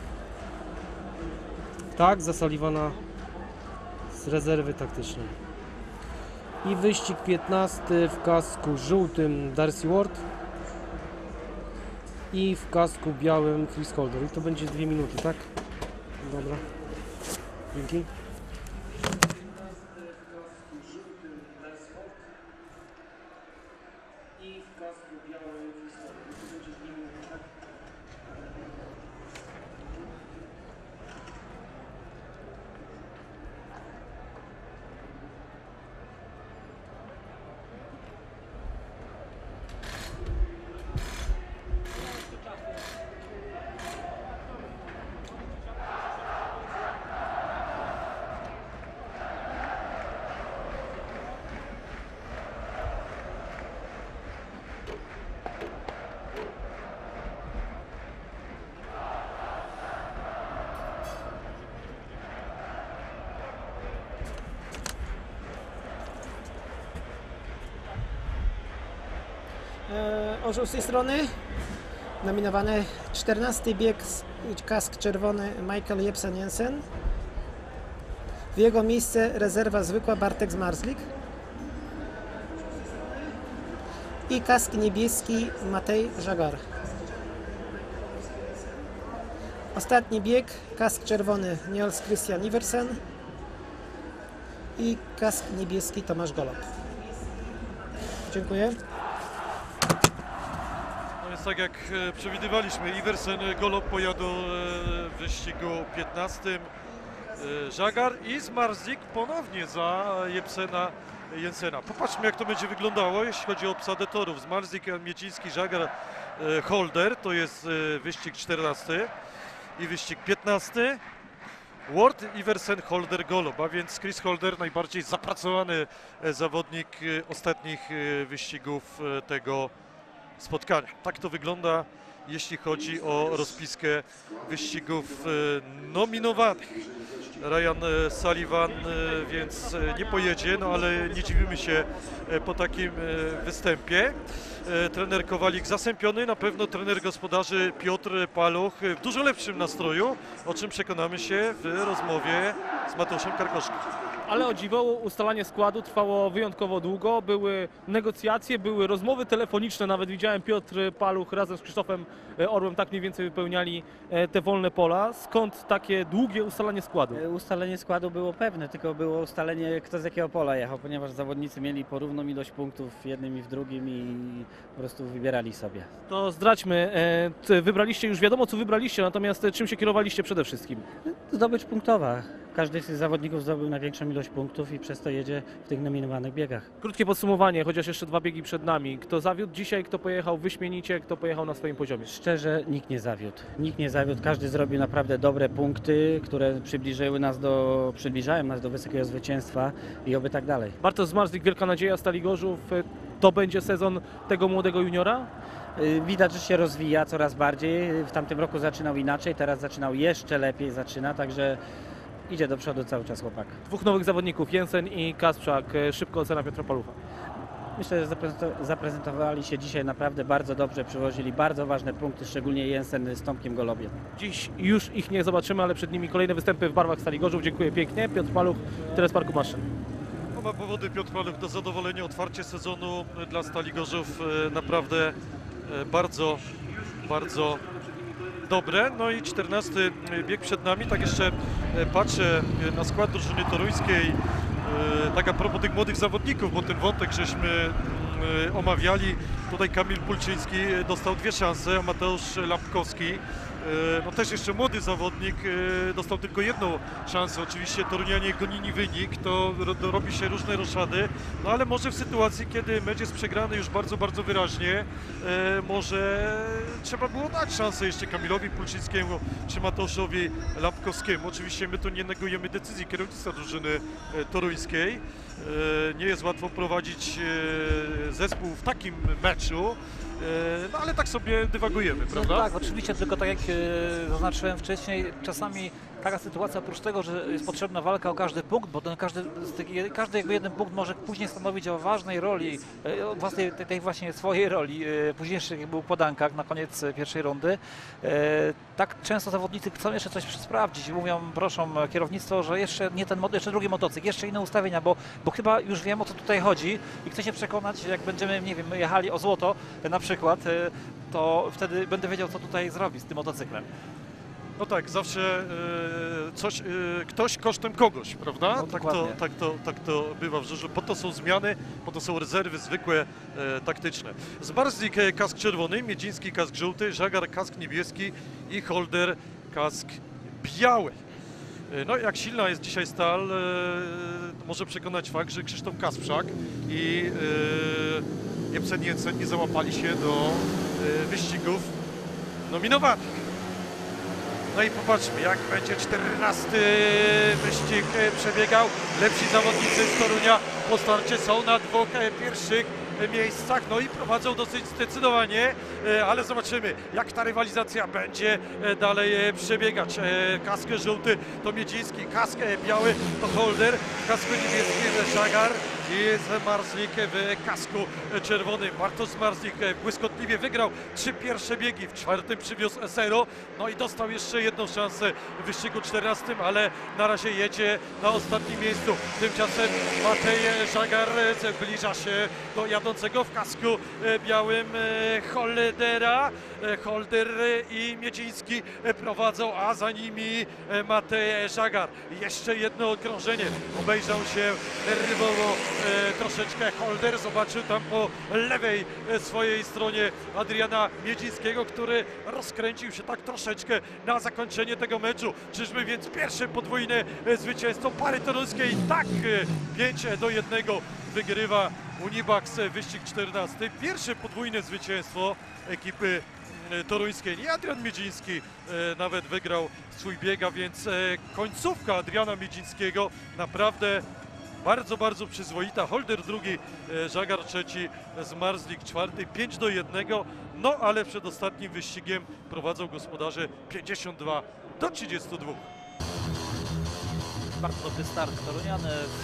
Tak, za Sullivana z rezerwy taktycznej. I wyścig 15 w kasku żółtym Darcy Ward i w kasku białym Chris Holder. I to będzie 2 minuty, tak? Dobra. Dzięki. Orzeł z tej strony, nominowany 14 bieg, kask czerwony Michael Jepsen-Jensen. W jego miejsce rezerwa zwykła Bartek Zmarzlik. I kask niebieski Matej Żagar. Ostatni bieg, kask czerwony Nils Christian Iversen i kask niebieski Tomasz Golob. Dziękuję. Tak jak przewidywaliśmy, Iversen, Golob pojadą w wyścigu 15, Żagar i Zmarzlik ponownie za Jepsena Jensena. Popatrzmy, jak to będzie wyglądało, jeśli chodzi o obsadę torów. Zmarzlik, Miedziński, Żagar, Holder, to jest wyścig 14 i wyścig 15. Ward, Iversen, Holder, Golob, a więc Chris Holder, najbardziej zapracowany zawodnik ostatnich wyścigów tego spotkania. Tak to wygląda, jeśli chodzi o rozpiskę wyścigów nominowanych. Ryan Sullivan więc nie pojedzie, no ale nie dziwimy się po takim występie. Trener Kowalik zasępiony, na pewno trener gospodarzy Piotr Paluch w dużo lepszym nastroju, o czym przekonamy się w rozmowie z Mateuszem Karkoszkiem. Ale o dziwo ustalanie składu trwało wyjątkowo długo, były negocjacje, były rozmowy telefoniczne, nawet widziałem Piotr Paluch razem z Krzysztofem Orłem tak mniej więcej wypełniali te wolne pola. Skąd takie długie ustalanie składu? Ustalenie składu było pewne, tylko było ustalenie, kto z jakiego pola jechał, ponieważ zawodnicy mieli porówną ilość punktów w jednym i w drugim i po prostu wybierali sobie. To zdradźmy, wybraliście już wiadomo co wybraliście, natomiast czym się kierowaliście przede wszystkim? Zdobycz punktowa. Każdy z tych zawodników zdobył największą ilość punktów i przez to jedzie w tych nominowanych biegach. Krótkie podsumowanie, chociaż jeszcze 2 biegi przed nami. Kto zawiódł dzisiaj, kto pojechał wyśmienicie, kto pojechał na swoim poziomie? Szczerze, nikt nie zawiódł. Nikt nie zawiódł, każdy zrobił naprawdę dobre punkty, które przybliżają nas do wysokiego zwycięstwa i oby tak dalej. Bartosz Zmarzlik, wielka nadzieja Stali Gorzów. To będzie sezon tego młodego juniora? Widać, że się rozwija coraz bardziej. W tamtym roku zaczynał inaczej, teraz zaczynał jeszcze lepiej, także idzie do przodu cały czas chłopak. 2 nowych zawodników, Jensen i Kasprzak. Szybko ocena Piotra Palucha. Myślę, że zaprezentowali się dzisiaj naprawdę bardzo dobrze, przywozili bardzo ważne punkty, szczególnie Jensen z Tomkiem Golobiem. Dziś już ich nie zobaczymy, ale przed nimi kolejne występy w barwach Stali Gorzów. Dziękuję pięknie. Piotr Paluch, Teres Parku Maszyn. Ma powody Piotr Paluch do zadowolenia. Otwarcie sezonu dla Stali Gorzów naprawdę bardzo, bardzo dobre. No i 14 bieg przed nami. Tak jeszcze patrzę na skład drużyny toruńskiej. Tak a propos tych młodych zawodników, bo ten wątek żeśmy omawiali. Tutaj Kamil Pulczyński dostał 2 szanse, a Mateusz Lampkowski, no też jeszcze młody zawodnik, dostał tylko 1 szansę. Oczywiście Torunianie gonili wynik, to robi się różne roszady, no ale może w sytuacji, kiedy mecz jest przegrany już bardzo, bardzo wyraźnie, może trzeba było dać szansę jeszcze Kamilowi Pulczyńskiemu czy Mateuszowi Lampkowskiemu. Oczywiście my tu nie negujemy decyzji kierownictwa drużyny toruńskiej. Nie jest łatwo prowadzić zespół w takim meczu, no ale tak sobie dywagujemy, prawda? No tak, oczywiście, tylko tak jak zaznaczyłem wcześniej, czasami taka sytuacja, oprócz tego, że jest potrzebna walka o każdy punkt, bo ten każdy jakby jeden punkt może później stanowić o ważnej roli, własnej, tej właśnie swojej roli, późniejszych jakby układankach na koniec pierwszej rundy. Tak często zawodnicy chcą jeszcze coś sprawdzić, mówią, proszą kierownictwo, że jeszcze nie ten jeszcze drugi motocykl, jeszcze inne ustawienia, bo chyba już wiem, o co tutaj chodzi i chcę się przekonać, jak będziemy, nie wiem, jechali o złoto na przykład, to wtedy będę wiedział, co tutaj zrobić z tym motocyklem. No tak, zawsze ktoś kosztem kogoś, prawda? No, tak to bywa w życiu. Po to są zmiany, po to są rezerwy zwykłe, taktyczne. Zmarzlik kask czerwony, Miedziński kask żółty, Żagar kask niebieski i Holder kask biały. No jak silna jest dzisiaj Stal, może przekonać fakt, że Krzysztof Kasprzak i Jepsen Jensen nie załapali się do wyścigów nominowanych. No i popatrzmy, jak będzie 14 wyścig przebiegał. Lepsi zawodnicy z Torunia po starcie są na 2 pierwszych miejscach, no i prowadzą dosyć zdecydowanie, ale zobaczymy, jak ta rywalizacja będzie dalej przebiegać. Kask żółty to Miedziński, kask biały to Holder, kask niebieski Żagar i Zmarzlik w kasku czerwonym. Bartosz Zmarzlik błyskotliwie wygrał 3 pierwsze biegi, w 4. przywiózł Esero, no i dostał jeszcze 1 szansę w wyścigu 14, ale na razie jedzie na ostatnim miejscu. Tymczasem Matej Żagar zbliża się do jadącego w kasku białym Holdera. Holder i Miedziński prowadzą, a za nimi Matej Żagar. Jeszcze jedno okrążenie. Obejrzał się nerwowo troszeczkę Holder, zobaczył tam po lewej swojej stronie Adriana Miedzińskiego, który rozkręcił się tak troszeczkę na zakończenie tego meczu. Czyżby więc pierwsze podwójne zwycięstwo pary toruńskiej? Tak, 5-1 wygrywa Unibax wyścig 14. Pierwsze podwójne zwycięstwo ekipy toruńskiej. Nie Adrian Miedziński nawet wygrał swój bieg, a więc końcówka Adriana Miedzińskiego naprawdę bardzo, bardzo przyzwoita. Holder 2, Żagar 3, Zmarzlik 4, 5-1. No ale przed ostatnim wyścigiem prowadzą gospodarze 52-32. bardzo dobry start Torunian.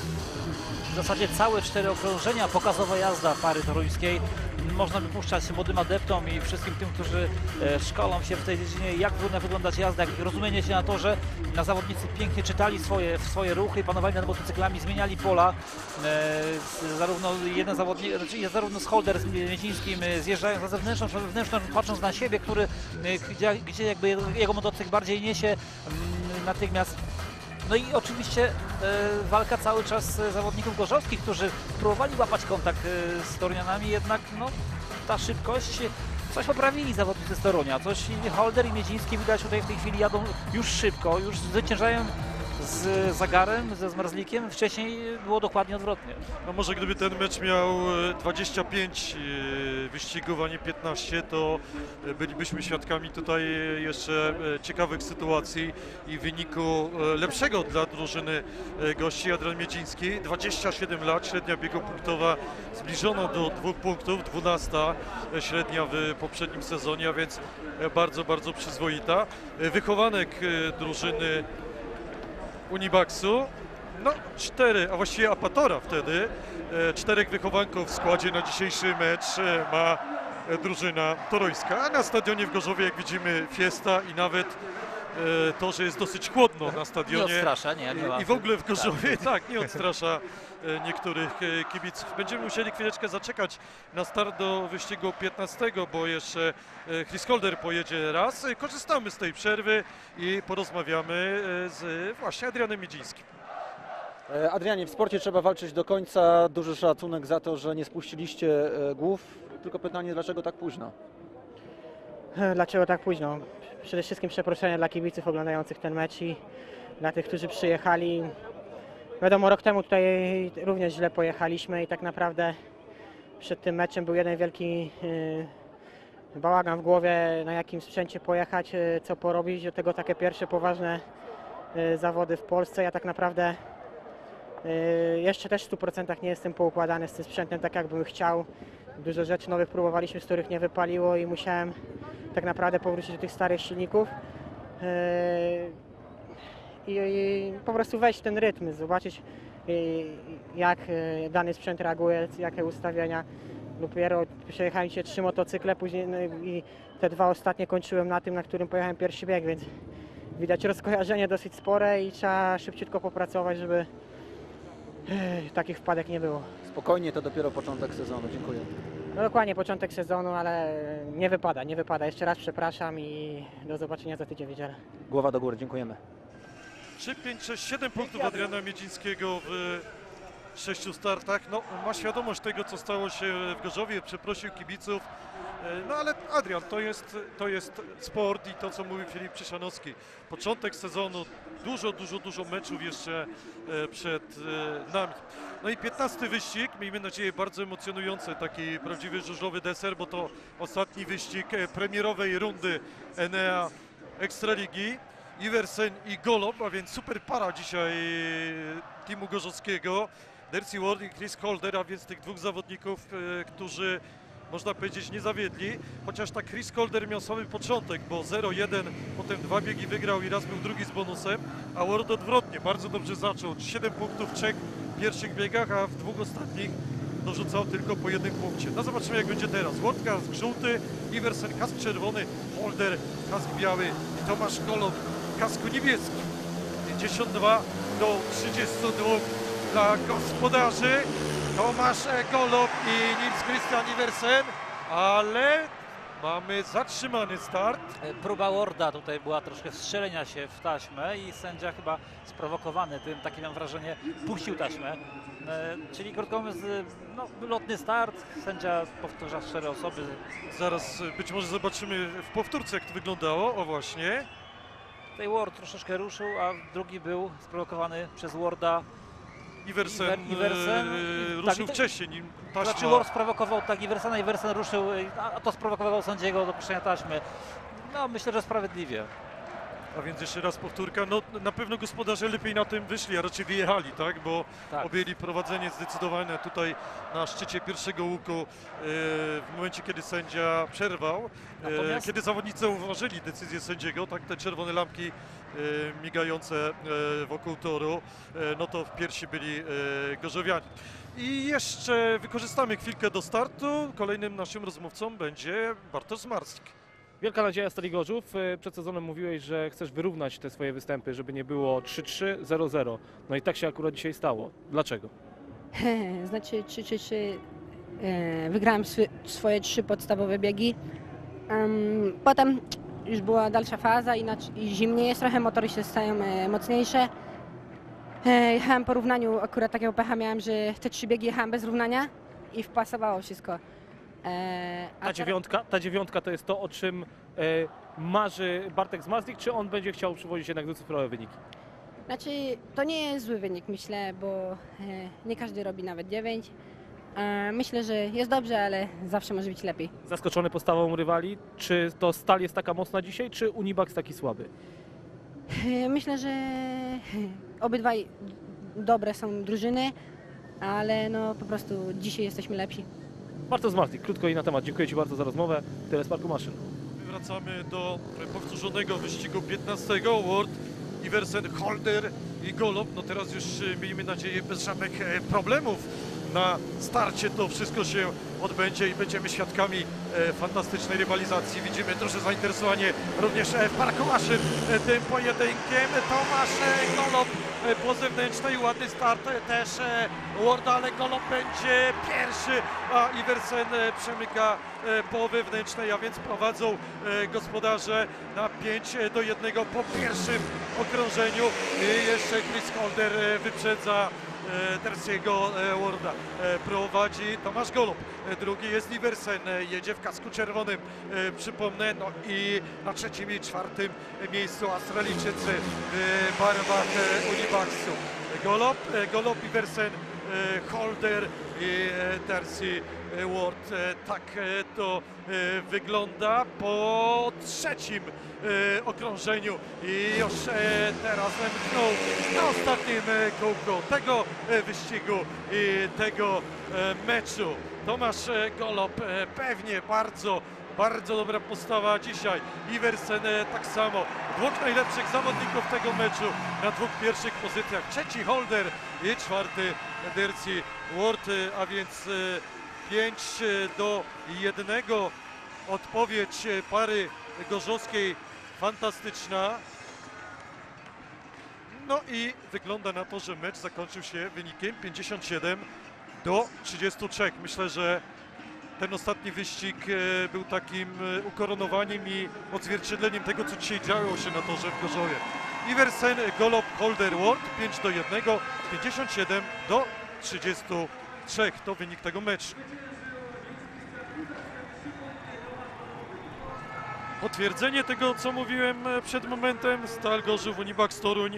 W zasadzie całe 4 okrążenia, pokazowa jazda pary toruńskiej. Można wypuszczać młodym adeptom i wszystkim tym, którzy szkolą się w tej dziedzinie, jak powinna wyglądać jazda, jak rozumienie się na torze. Zawodnicy pięknie czytali swoje ruchy, panowali nad motocyklami, zmieniali pola. Zarówno jeden zawodnik, zarówno Scholder z Miedzińskim zjeżdżając na zewnętrzną czy wewnętrzną, patrząc na siebie, gdzie jakby jego motocykl bardziej niesie natychmiast. No i oczywiście walka cały czas zawodników gorzowskich, którzy próbowali łapać kontakt z Torunianami, jednak no, ta szybkość, coś poprawili zawodnicy z Torunia, coś Holder i Miedziński widać tutaj w tej chwili jadą już szybko, już zwyciężają z Zagarem, ze Zmarzlikiem, wcześniej było dokładnie odwrotnie. No może gdyby ten mecz miał 25 wyścigów, a nie 15, to bylibyśmy świadkami tutaj jeszcze ciekawych sytuacji i wyniku lepszego dla drużyny gości. Adrian Miedziński, 27 lat, średnia biegu punktowa zbliżona do 2 punktów, 12 średnia w poprzednim sezonie, a więc bardzo, bardzo przyzwoita. Wychowanek drużyny Unibaxu, no 4, a właściwie Apatora wtedy, 4 wychowanków w składzie na dzisiejszy mecz ma drużyna toruńska, a na stadionie w Gorzowie, jak widzimy, fiesta i nawet to, że jest dosyć chłodno na stadionie. Nie odstrasza, nie ma. I w ogóle w Gorzowie, tak, nie odstrasza niektórych kibiców. Będziemy musieli chwileczkę zaczekać na start do wyścigu 15, bo jeszcze Chris Holder pojedzie raz. Korzystamy z tej przerwy i porozmawiamy z właśnie Adrianem Miedzińskim. Adrianie, w sporcie trzeba walczyć do końca. Duży szacunek za to, że nie spuściliście głów. Tylko pytanie, dlaczego tak późno? Dlaczego tak późno? Przede wszystkim przeproszenia dla kibiców oglądających ten mecz i dla tych, którzy przyjechali. Wiadomo, rok temu tutaj również źle pojechaliśmy i tak naprawdę przed tym meczem był jeden wielki bałagan w głowie, na jakim sprzęcie pojechać, co porobić. Do tego takie pierwsze poważne zawody w Polsce. Ja tak naprawdę jeszcze też w 100% nie jestem poukładany z tym sprzętem tak, jakbym chciał. Dużo rzeczy nowych próbowaliśmy, z których nie wypaliło i musiałem tak naprawdę powrócić do tych starych silników i po prostu wejść w ten rytm, zobaczyć jak dany sprzęt reaguje, jakie ustawienia. Dopiero przejechałem dzisiaj 3 motocykle, później i te 2 ostatnie kończyłem na tym, na którym pojechałem pierwszy bieg, więc widać rozkojarzenie dosyć spore i trzeba szybciutko popracować, żeby takich wpadek nie było. Spokojnie, to dopiero początek sezonu. Dziękuję. No dokładnie, początek sezonu, ale nie wypada. Jeszcze raz przepraszam i do zobaczenia za tydzień w niedzielę. Głowa do góry, dziękujemy. 3, 5, 6, 7 punktów Adriana Miedzińskiego w 6 startach. No, ma świadomość tego, co stało się w Gorzowie, przeprosił kibiców. No ale Adrian, to jest sport i to, co mówił Filip Przyszanowski. Początek sezonu, dużo meczów jeszcze przed nami. No i 15 wyścig, miejmy nadzieję bardzo emocjonujący, taki prawdziwy żużlowy deser, bo to ostatni wyścig premierowej rundy Enea Ekstraligi. Iversen i Golob, a więc super para dzisiaj teamu gorzowskiego. Darcy Ward i Chris Holder, a więc tych 2 zawodników, którzy można powiedzieć nie zawiedli, chociaż tak Chris Holder miał słaby początek, bo 0-1, potem 2 biegi wygrał i raz był drugi z bonusem, a Ward odwrotnie, bardzo dobrze zaczął, 7 punktów w 3 pierwszych biegach, a w 2 ostatnich dorzucał tylko po 1 punkcie. No zobaczymy, jak będzie teraz. Ward kask żółty, Iversen kask czerwony, Holder kask biały i Tomasz Golob kasku niebieski. 52 do 32 dla gospodarzy. Tomasz Golob i Nils Christian Iversen, ale mamy zatrzymany start. Próba Warda tutaj była troszkę wstrzelenia się w taśmę i sędzia chyba sprowokowany tym, takie mam wrażenie, puścił taśmę. Czyli krótko mówiąc, no, lotny start, sędzia powtarza 4 osoby. Zaraz być może zobaczymy w powtórce, jak to wyglądało. O właśnie. Tutaj Ward troszeczkę ruszył, a drugi był sprowokowany przez Warda. Iversen ruszył tak, wcześniej nim taśma. Znaczy Ward sprowokował tak Iversena, Iversen ruszył, a to sprowokował sędziego do puszczenia taśmy. No myślę, że sprawiedliwie. A więc jeszcze raz powtórka, no na pewno gospodarze lepiej na tym wyszli, a raczej wyjechali, tak? Bo Tak. objęli prowadzenie zdecydowane tutaj na szczycie pierwszego łuku w momencie, kiedy sędzia przerwał. Natomiast- Kiedy zawodnicy zauważyli decyzję sędziego, tak, te czerwone lampki migające wokół toru, no to w piersi byli gorzowianie. I jeszcze wykorzystamy chwilkę do startu. Kolejnym naszym rozmówcą będzie Bartosz Marslik. Wielka nadzieja Stali Gorzów. Przed sezonem mówiłeś, że chcesz wyrównać te swoje występy, żeby nie było 3-3, 0-0. No i tak się akurat dzisiaj stało. Dlaczego? Znaczy 3-3 wygrałem swoje 3 podstawowe biegi. Potem już była dalsza faza i zimniej jest trochę, motory się stają mocniejsze. Jechałem po równaniu, akurat takiego pecha miałem, że te 3 biegi jechałem bez równania i wpasowało wszystko. Ta dziewiątka to jest to, o czym marzy Bartek Zmarzlik, czy on będzie chciał przywozić jednak dwucyfrowe wyniki? Znaczy, to nie jest zły wynik, myślę, bo nie każdy robi nawet 9. Myślę, że jest dobrze, ale zawsze może być lepiej. Zaskoczony postawą rywali? Czy to Stal jest taka mocna dzisiaj, czy Unibax taki słaby? Myślę, że obydwaj dobre są drużyny, ale no po prostu dzisiaj jesteśmy lepsi. Bartosz Zmarzlik, krótko i na temat. Dziękuję Ci bardzo za rozmowę. Tyle z Parku Maszyn. Wracamy do powtórzonego wyścigu 15. World Iversen, Holder i Golob. No teraz już miejmy nadzieję bez żadnych problemów na starcie to wszystko się odbędzie i będziemy świadkami fantastycznej rywalizacji. Widzimy duże zainteresowanie również w Parku Maszyn tym pojedynkiem. Tomasz Golob po zewnętrznej, ładny start też Worda, ale Golob będzie pierwszy, a Iversen przemyka po wewnętrznej, a więc prowadzą gospodarze na 5-1 po pierwszym okrążeniu. I jeszcze Chris Holder wyprzedza Darcy'ego Warda. Prowadzi Tomasz Golob, drugi jest Iversen, jedzie w kasku czerwonym, przypomnę, no i na trzecim i czwartym miejscu Australijczycy w barwach Unibaxu. Golob, Iversen, Holder i Darcy Ward. Tak to wygląda po trzecim okrążeniu i już teraz mknął na ostatnim kółku tego wyścigu i tego meczu. Tomasz Golob pewnie bardzo dobra postawa dzisiaj. Iversen tak samo. Dwóch najlepszych zawodników tego meczu na dwóch pierwszych pozycjach. Trzeci Holder i czwarty Darcy Ward, a więc 5-1. Odpowiedź pary gorzowskiej fantastyczna. No i wygląda na to, że mecz zakończył się wynikiem 57-33. Myślę, że ten ostatni wyścig był takim ukoronowaniem i odzwierciedleniem tego, co dzisiaj działo się na torze w Gorzowie. Iversen, Golob, Holder, Ward 5-1, 57-33 to wynik tego meczu. Potwierdzenie tego, co mówiłem przed momentem, Stal Gorzów, Unibax Toruń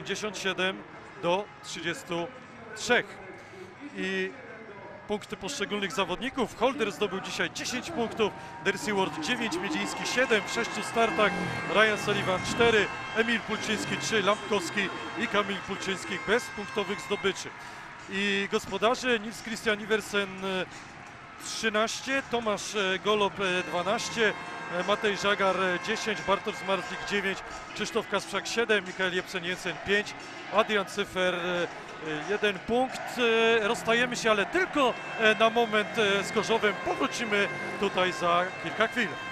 57-33. I punkty poszczególnych zawodników. Holder zdobył dzisiaj 10 punktów, Darcy Ward 9, Miedziński 7 w 6 startach, Ryan Sullivan 4, Emil Pulczyński 3, Lampkowski i Kamil Pulczyński bez punktowych zdobyczy. I gospodarze Nils Christian Iversen 13, Tomasz Golob 12, Matej Żagar 10, Bartosz Zmarzlik 9, Krzysztof Kasprzak 7, Mikael Jepsen-Jensen 5, Adrian Cyfer 1 punkt. Rozstajemy się, ale tylko na moment z Gorzowem. Powrócimy tutaj za kilka chwil.